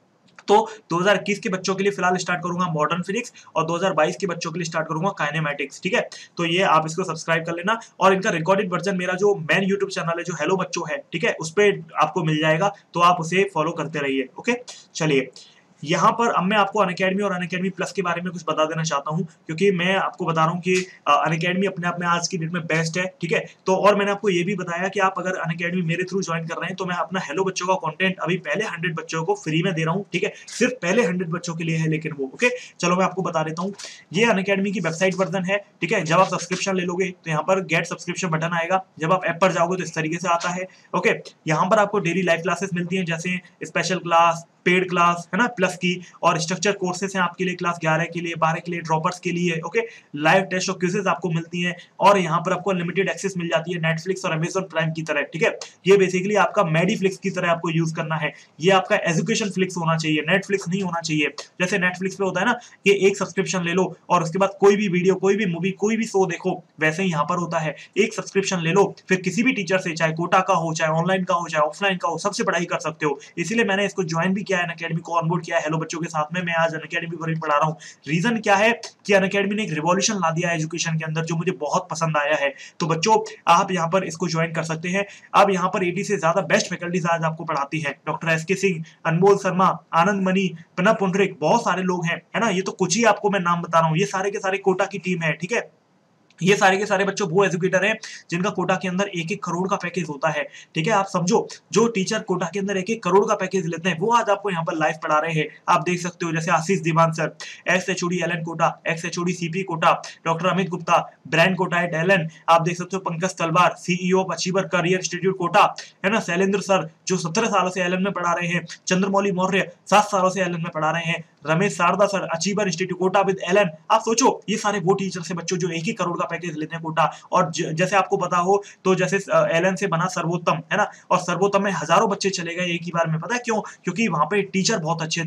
तो दो हज़ार इक्कीस के बच्चों के लिए फिलहाल स्टार्ट करूंगा मॉडर्न फिजिक्स, और दो हज़ार बाईस के बच्चों के लिए स्टार्ट करूंगा काइनेमैटिक्स, ठीक है। तो ये आप इसको सब्सक्राइब कर लेना, और इनका रिकॉर्डेड वर्जन मेरा जो मेन यूट्यूब चैनल है जो हेलो बच्चों है, ठीक है, उस पर आपको मिल जाएगा, तो आप उसे फॉलो करते रहिए, ओके। चलिए यहाँ पर अब मैं आपको अनअकैडमी और अनअकैडमी प्लस के बारे में कुछ बता देना चाहता हूँ, क्योंकि मैं आपको बता रहा हूँ कि अनअकैडमी अपने आप में आज की डेट में बेस्ट है, ठीक है। तो और मैंने आपको ये भी बताया कि आप अगर अनअकैडमी मेरे थ्रू ज्वाइन कर रहे हैं, तो मैं अपना हेलो बच्चों का कंटेंट अभी पहले हंड्रेड बच्चों को फ्री में दे रहा हूँ, ठीक है, सिर्फ पहले हंड्रेड बच्चों के लिए है, लेकिन वो ओके। चलो मैं आपको बता देता हूँ, ये अनअकैडमी की वेबसाइट वर्जन है, ठीक है। जब आप सब्सक्रिप्शन ले लोगे तो यहाँ पर गेट सब्सक्रिप्शन बटन आएगा, जब आप ऐप पर जाओगे तो इस तरीके से आता है, ओके। यहाँ पर आपको डेली लाइव क्लासेस मिलती हैं, जैसे स्पेशल क्लास, पेड क्लास, है ना, प्लस की, और स्ट्रक्चर कोर्सेज हैं आपके लिए, क्लास ग्यारह के लिए, बारह के लिए, ड्रॉपर्स के लिए, ओके। लाइव टेस्ट और क्विज़ेस आपको मिलती हैं, और यहाँ पर आपको लिमिटेड एक्सेस मिल जाती है नेटफ्लिक्स और अमेज़न प्राइम की तरह, ठीक है। ये बेसिकली आपका मेडीफ्लिक्स की तरह आपको यूज करना है, ये आपका एजुकेशन फ्लिक्स होना चाहिए, नेटफ्लिक्स नहीं होना चाहिए। जैसे नेटफ्लिक्स पे होता है ना कि एक सब्सक्रिप्शन ले लो और उसके बाद कोई भी वीडियो, कोई भी मूवी, कोई भी शो देखो, वैसे ही यहाँ पर होता है, एक सब्सक्रिप्शन ले लो, फिर किसी भी टीचर से, चाहे कोटा का हो, चाहे ऑनलाइन का हो, चाहे ऑफलाइन का हो, सबसे पढ़ाई कर सकते हो। इसीलिए मैंने इसको ज्वाइन भी किया है, अनअकैडमी को ऑनबोर्ड किया है हेलो बच्चों के साथ में। मैं आज अनअकैडमी पर ही पढ़ा रहा हूँ। रीजन क्या है कि अनअकैडमी ने एक रिवॉल्यूशन ला दिया है एजुकेशन के अंदर, जो मुझे बहुत पसंद आया है। तो बच्चों आप यहाँ पर इसको ज्वाइन कर सकते हैं। अब यहाँ पर अस्सी से ज्यादा बेस्ट फैकल्टीज आज आपको पढ़ाती है, doctor S K Singh, Anmol Sharma, Anand Mani, Pranab Pundarik, बहुत सारे लोग हैं, है ना। ये तो कुछ ही आपको मैं नाम बता रहा हूँ, ये सारे के सारे कोटा की टीम है, ठीक है। ये सारे के सारे बच्चों वो एजुकेटर हैं जिनका कोटा के अंदर एक एक करोड़ का पैकेज होता है, ठीक है। आप समझो, जो टीचर कोटा के अंदर एक एक करोड़ का पैकेज लेते हैं, वो आज आपको यहाँ पर लाइव पढ़ा रहे हैं। आप देख सकते हो, जैसे Ashish Diwan sir, ex HOD Allen Kota, ex HOD CP Kota, doctor Amit Gupta, brand Kota at Allen, आप देख सकते हो Pankaj Talwar, CEO of Achiever career institute Kota, है ना। शैलेंद्र सर जो सत्रह सालों से एलन में पढ़ा रहे हैं, चंद्रमौली मौर्य सात सालों से एलन में पढ़ा रहे हैं, Ramesh Sharda sir Achiever institute Kota with Allen. आप सोचो, ये सारे वो टीचर्स हैं बच्चों जो एक ही करोड़ का पैकेज लेते हैं कोटा। और जैसे आपको पता हो तो जैसे एलन से बना सर्वोत्तम, है ना, और सर्वोत्तम में हजारों बच्चे चले गए एक ही बार में, पता है क्यों? क्योंकि वहां पे टीचर बहुत अच्छे थे।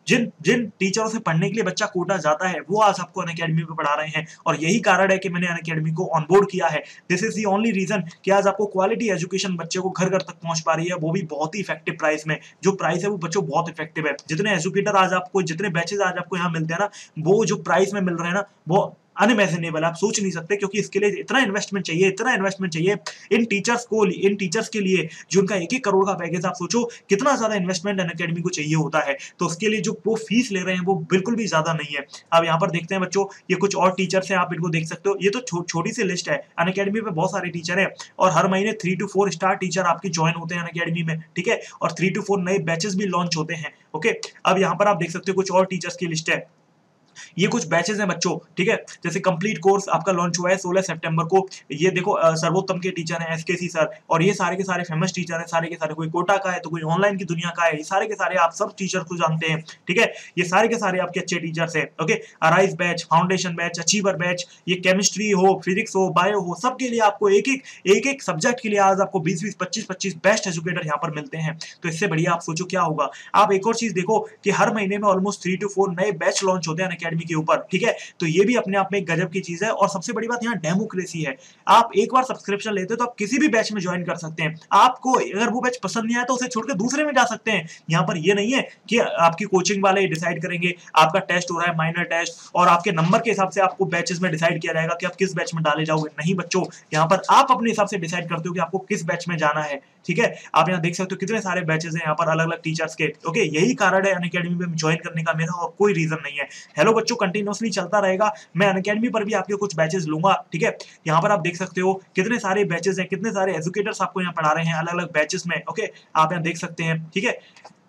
जिन जिन टीचरों से पढ़ने के लिए बच्चा कोटा जाता है वो आज आपको अनअकैडमी पे पढ़ा रहे हैं, और यही कारण है कि मैंने अनअकैडमी को ऑनबोर्ड किया है। This is the only reason कि आज आपको क्वालिटी एजुकेशन बच्चे को घर घर तक पहुंच पा रही है, वो भी बहुत ही इफेक्टिव प्राइस में। जो प्राइस है वो बच्चों बहुत इफेक्टिव है। जितने एजुकेटर आज आपको, जितने बैचेज आज आपको यहाँ मिलते हैं ना, वो जो प्राइस में मिल रहे हैं ना, वो अनइमेजिनेबल, आप सोच नहीं सकते, क्योंकि इसके लिए इतना इन्वेस्टमेंट चाहिए, इतना इन्वेस्टमेंट चाहिए इन टीचर्स को, इन टीचर्स के लिए जो उनका एक एक करोड़ का पैकेज, आप सोचो कितना ज्यादा इन्वेस्टमेंट अनअकैडमी को चाहिए होता है। तो उसके लिए जो वो फीस ले रहे हैं वो बिल्कुल भी ज्यादा नहीं है। अब यहाँ पर देखते हैं बच्चों, ये कुछ और टीचर्स हैं, आप इनको देख सकते हो। ये तो छो, छोटी सी लिस्ट है। अनअकैडमी पे बहुत सारे टीचर है, और हर महीने three two four star teacher आपकी ज्वाइन होते हैं अनअकैडमी में, ठीक है, और थ्री टू फोर नए बैचेस भी लॉन्च होते हैं। ओके, अब यहाँ पर आप देख सकते हो कुछ और टीचर्स की लिस्ट है। ये कुछ बैचेस हैं बच्चों, ठीक है, जैसे कंप्लीट कोर्स आपका लॉन्च हुआ है सोलह सितंबर को। ये देखो सर्वोत्तम के टीचर हैं एसकेसी सर, और ये सारे के सारे फेमस टीचर हैं, सारे के सारे, कोई कोटा का है तो कोई ऑनलाइन की दुनिया का है, ये सारे के सारे आप सब टीचर को जानते हैं, ठीक है, ये सारे के सारे आपके अच्छे टीचर्स हैं। Okay, arise batch, foundation batch, Achiever batch, ये केमिस्ट्री हो, फिजिक्स हो, बायो हो, सबके लिए आपको एक एक एक एक सब्जेक्ट के लिए आज आपको बीस बीस पच्चीस पच्चीस बेस्ट एजुकेटर यहाँ पर मिलते हैं। तो इससे बढ़िया आप सोचो क्या होगा। आप एक और चीज देखो कि हर महीने में ऑलमोस्ट थ्री टू फोर नए बैच लॉन्च होते हैं अनअकैडमी के ऊपर, ठीक है, तो ये भी अपने आप में एक गजब की चीज है। और सबसे बड़ी बात यहाँ डेमोक्रेसी है। आप एक बार सब्सक्रिप्शन लेते हो तो आप किसी भी बैच में ज्वाइन कर सकते हैं। आपको अगर वो बैच पसंद नहीं आया तो उसे छोड़कर दूसरे में जा सकते हैं। यहाँ पर ये नहीं है कि आपकी कोचिंग वाले डिसाइड करेंगे, आपका टेस्ट हो रहा है माइनर टेस्ट, और आपके नंबर के हिसाब से आपको बैचेस में डिसाइड किया जाएगा कि आप किस बैच में डाले जाओगे। नहीं बच्चों, यहाँ पर आप अपने हिसाब से डिसाइड करते हो कि आपको किस बैच में जाना है, ठीक है। आप यहाँ देख सकते हो कितने सारे बैचेस हैं यहाँ पर अलग अलग टीचर्स के। ओके, यही कारण है अनअकैडमी में ज्वाइन करने का मेरा, और कोई रीजन नहीं है। हेलो बच्चों, कंटिन्यूअसली चलता रहेगा। मैं अनअकैडमी पर भी आपके कुछ बैचेस लूंगा, ठीक है। यहाँ पर आप देख सकते हो कितने सारे बैचेस हैं, कितने सारे एजुकेटर्स आपको यहाँ पढ़ा रहे हैं अलग अलग बैचेस में। ओके, आप यहाँ देख सकते हैं, ठीक है।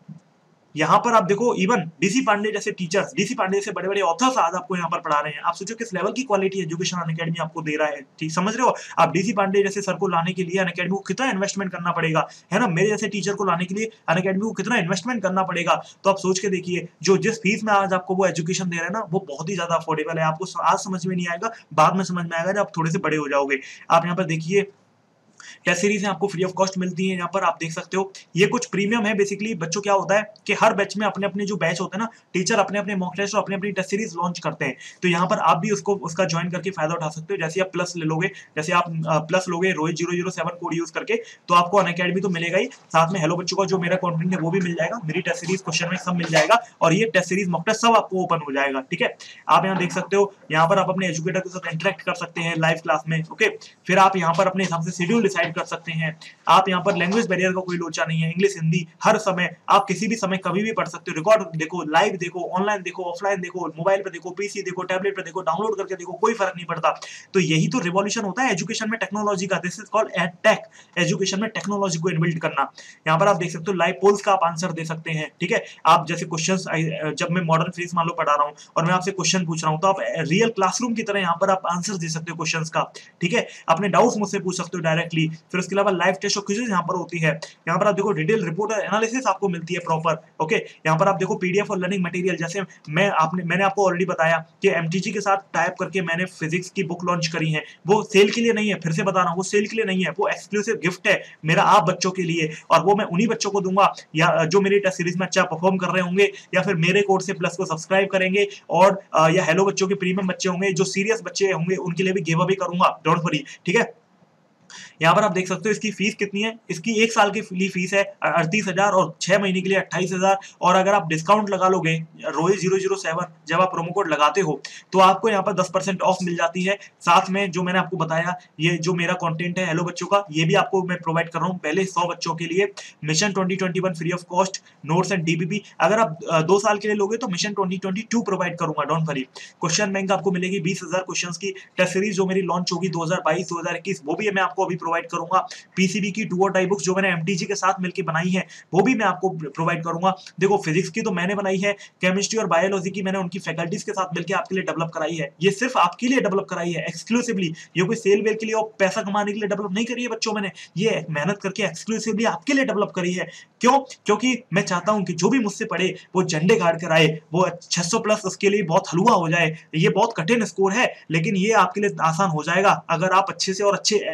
यहाँ पर आप देखो इवन डीसी पांडे जैसे टीचर्स, डीसी पांडे जैसे बड़े बड़े ऑथर्स आज आपको यहाँ पर पढ़ा रहे हैं। आप सोचो किस लेवल की क्वालिटी एजुकेशन अनअकैडमी आपको दे रहा है, ठीक समझ रहे हो। आप डीसी पांडे जैसे सर को लाने के लिए अनअकैडमी को कितना इन्वेस्टमेंट करना पड़ेगा, है ना। मेरे जैसे टीचर को लाने के लिए अनअकैडमी को कितना इन्वेस्टमेंट करना पड़ेगा। तो आप सोच के देखिए, जो जिस फीस में आज आपको वो एजुकेशन दे रहे हैं ना, वो बहुत ही ज्यादा अफोर्डेबल है। आपको आज समझ में नहीं आएगा, बाद में समझ में आएगा जब आप थोड़े से बड़े हो जाओगे। आप यहाँ पर देखिए टेस्ट सीरीज आपको फ्री ऑफ कॉस्ट मिलती है। यहाँ पर आप देख सकते हो ये कुछ प्रीमियम है। बेसिकली बच्चों क्या होता है कि हर बैच में अपने अपने जो बैच होते हैं ना, टीचर अपने अपने मॉक टेस्ट और अपने अपनी टेस्ट सीरीज लॉन्च करते हैं। तो यहाँ पर आप भी उसको उसका ज्वाइन करके फायदा उठा सकते हो। जैसे आप प्लस ले लोगे, जैसे आप प्लस लोगे Rohit zero zero seven code use करके, तो आपको अनअकैडमी तो मिलेगा ही, साथ में हेलो बच्चों का जो मेरा कंटेंट है वो भी मिल जाएगा, मेरी टेस्ट सीरीज क्वेश्चन में सब मिल जाएगा, और ये टेस्ट सीरीज मॉक टेस्ट सब आपको ओपन हो जाएगा, ठीक है। आप यहाँ देख सकते हो, यहाँ पर आप अपने एजुकेटर के साथ इंटरेक्ट कर सकते हैं लाइव क्लास में। ओके, फिर आप यहाँ पर अपने हिसाब से शेड्यूल डिसाइड कर सकते हैं। आप यहाँ पर लैंग्वेज बैरियर का कोई लोचा नहीं है, इंग्लिश हिंदी हर समय आप किसी भी समय कभी भी पढ़ सकते हो। रिकॉर्ड देखो, लाइव देखो, ऑनलाइन देखो, ऑफलाइन देखो, मोबाइल पे देखो, पीसी देखो, टैबलेट पे देखो, डाउनलोड करके देखो, कोई फर्क नहीं पड़ता। तो यही तो रिवॉल्यूशन होता है एजुकेशन में टेक्नोलॉजी का। This is called edtech, education में टेक्नोलॉजी को इनबिल्ट करना। यहाँ पर आप देख सकते हो लाइव पोल्स का आप आंसर दे सकते हैं, ठीक है। आप जैसे क्वेश्चन, जब मैं मॉडर्न फिजिक्स मान लो पढ़ा रहा हूँ और मैं आपसे क्वेश्चन पूछ रहा हूँ, तो आप रियल क्लासरूम की तरह यहाँ पर आप आंसर दे सकते हो क्वेश्चन का, ठीक है। अपने डाउट्स मुझसे पूछ सकते हो डायरेक्टली। फिर उसके अलावा लाइव टेस्ट और क्विज़ यहाँ पर होती है। यहाँ पर आप देखो डिटेल रिपोर्ट और एनालिसिस आपको मिलती है प्रॉपर। ओके, यहाँ पर आप देखो पीडीएफ और लर्निंग मटेरियल, जैसे मैं आपने मैंने आपको ऑलरेडी बताया कि एमटीजी के साथ टाइप करके मैंने फिजिक्स की बुक लॉन्च करी है। वो सेल के लिए नहीं है, फिर से बता रहा हूँ, वो सेल के लिए नहीं है, वो एक्सक्लूसिव गिफ्ट है मेरा आप बच्चों के लिए, और वो मैं उन्हीं बच्चों को दूंगा या जो मेरी टेस्ट सीरीज में अच्छा परफॉर्म कर रहे होंगे, या फिर मेरे कोड से प्लस को सब्सक्राइब करेंगे, और या हेलो बच्चों के प्रीमियम बच्चे होंगे, जो सीरियस बच्चे होंगे उनके लिए भी गिव अवे करूंगा, डोंट वरी, ठीक है। यहाँ पर आप देख सकते हो इसकी फीस कितनी है। इसकी एक साल की लिए फीस है अड़तीस हजार और छह महीने के लिए अट्ठाईस हजार। और अगर आप डिस्काउंट लगा लोगे रोहित जीरो जीरो सेवन, जब आप प्रोमो कोड लगाते हो तो आपको यहाँ पर दस परसेंट ऑफ मिल जाती है। साथ में जो मैंने आपको बताया, ये जो मेरा कंटेंट है हेलो बच्चों का, ये भी आपको मैं प्रोवाइड कर रहा हूँ पहले सौ बच्चों के लिए। Mission twenty twenty one free of cost, notes and DBP. अगर आप दो साल के लिए लोगे तो mission twenty twenty two provide करूंगा, डोंट वरी। क्वेश्चन बैंक आपको मिलेगी बीस हजार क्वेश्चन की। टेस्ट सीरीज जो मेरी लॉन्च होगी दो हजार बाईस दो हजार इक्कीस, वो भी मैं आपको अभी प्रोवाइड करूंगा। पीसीबी की टू और डाई बुक्स जो मैंने एमटीजी के साथ मिलकर बनाई है, वो भी मैं आपको प्रोवाइड करूंगा। देखो फिजिक्स की तो मैंने बनाई है, केमिस्ट्री और बायोलॉजी की मैंने उनकी फैकल्टीज के साथ मिलकर आपके लिए डेवलप कराई है। ये सिर्फ आपके लिए डेवलप कराई है एक्सक्लूसिवली। ये कोई सेल वेल के लिए और पैसा कमाने के लिए डेवलप नहीं करी है बच्चों, मैंने ये मेहनत करके एक्सक्लूसिवली आपके लिए डेवलप करी है। क्यों? क्योंकि मैं चाहता हूं कि जो भी मुझसे पढ़े वो झंडे गाड़ कर आए, वो छह सौ प्लस उसके लिए बहुत हलवा हो जाए। ये बहुत कठिन स्कोर है, लेकिन ये आपके लिए आसान हो जाएगा अगर आप अच्छे से और अच्छे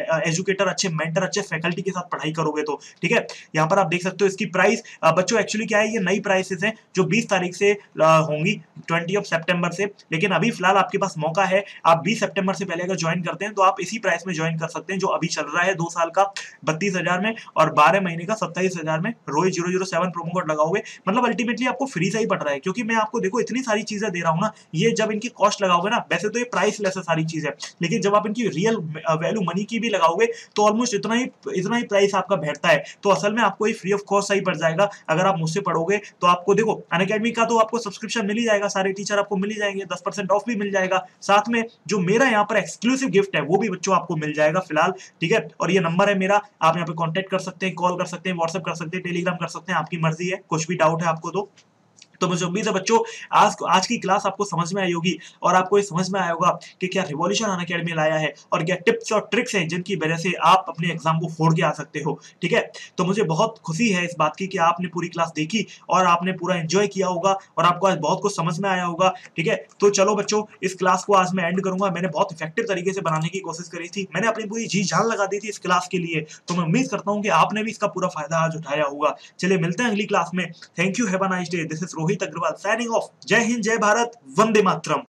एजुकेटर, अच्छे मेंटर, अच्छे फैकल्टी के साथ पढ़ाई करोगे तो, ठीक है। यहाँ पर आप देख सकते हो इसकी प्राइस बच्चों एक्चुअली क्या है, ये नई प्राइसेस हैं जो बीस तारीख से होंगी, ट्वेंटी ऑफ सितंबर से, लेकिन अभी फिलहाल आपके पास मौका है, आप बीस सितंबर से पहले अगर ज्वाइन करते हैं तो आप इसी प्राइस में ज्वाइन कर सकते हैं जो अभी चल रहा है, दो साल का बत्तीस हजार में और बारह महीने का सत्ताईस हजार में। Rohit zero zero seven promo code लगाओगे, मतलब अल्टीमेटली आपको फ्री से ही पड़ रहा है, क्योंकि मैं आपको देखो इतनी सारी चीजें दे रहा हूँ ना, ये जब इनकी कॉस्ट लगाओगे ना, वैसे तो ये प्राइस लेस है सारी चीजें, लेकिन जब आप इनकी रियल वैल्यू मनी की भी लगाओगे तो ऑलमोस्ट इतना ही इतना ही प्राइस आपका बैठता है। तो असल में आपको ये फ्री ऑफ कॉस्ट सही पड़ जाएगा अगर आप मुझसे पढ़ोगे तो। आपको देखो अनअकैडमी का तो आपको सब्सक्रिप्शन मिल ही जाएगा, सारे टीचर आपको मिल ही जाएंगे, दस परसेंट ऑफ भी मिल जाएगा, साथ में जो मेरा यहाँ पर एक्सक्लूसिव गिफ्ट है वो भी बच्चों आपको मिल जाएगा फिलहाल, ठीक है। और ये नंबर है मेरा, आप यहाँ पे कांटेक्ट कर सकते हैं, कॉल कर सकते हैं, व्हाट्सएप कर सकते हैं, टेलीग्राम कर सकते हैं, आपकी मर्जी है, कुछ भी डाउट है आपको तो तो मुझे उम्मीद है बच्चों आज आज की क्लास आपको समझ में आई होगी और आपको ये समझ में आया होगा कि क्या रिवॉल्यूशन अनअकैडमी लाया है और क्या टिप्स और ट्रिक्स हैं जिनकी वजह से आप अपने एग्जाम को फोड़ के आ सकते हो, ठीक है। तो मुझे बहुत खुशी है इस बात की कि आपने पूरी क्लास देखी और आपने पूरा एंजॉय किया होगा और आपको आज बहुत कुछ समझ में आया होगा, ठीक है। तो चलो बच्चों इस क्लास को आज मैं एंड करूंगा। मैंने बहुत इफेक्टिव तरीके से बनाने की कोशिश करी थी, मैंने अपनी पूरी जी जान लगा दी थी इस क्लास के लिए, तो मैं उम्मीद करता हूँ कि आपने भी इसका पूरा फायदा आज उठाया होगा। चलिए मिलते हैं अगली क्लास में। Thank you, have a nice day. This is Rohit Agarwal signing off. जय हिंद, जय भारत, वंदे मातरम।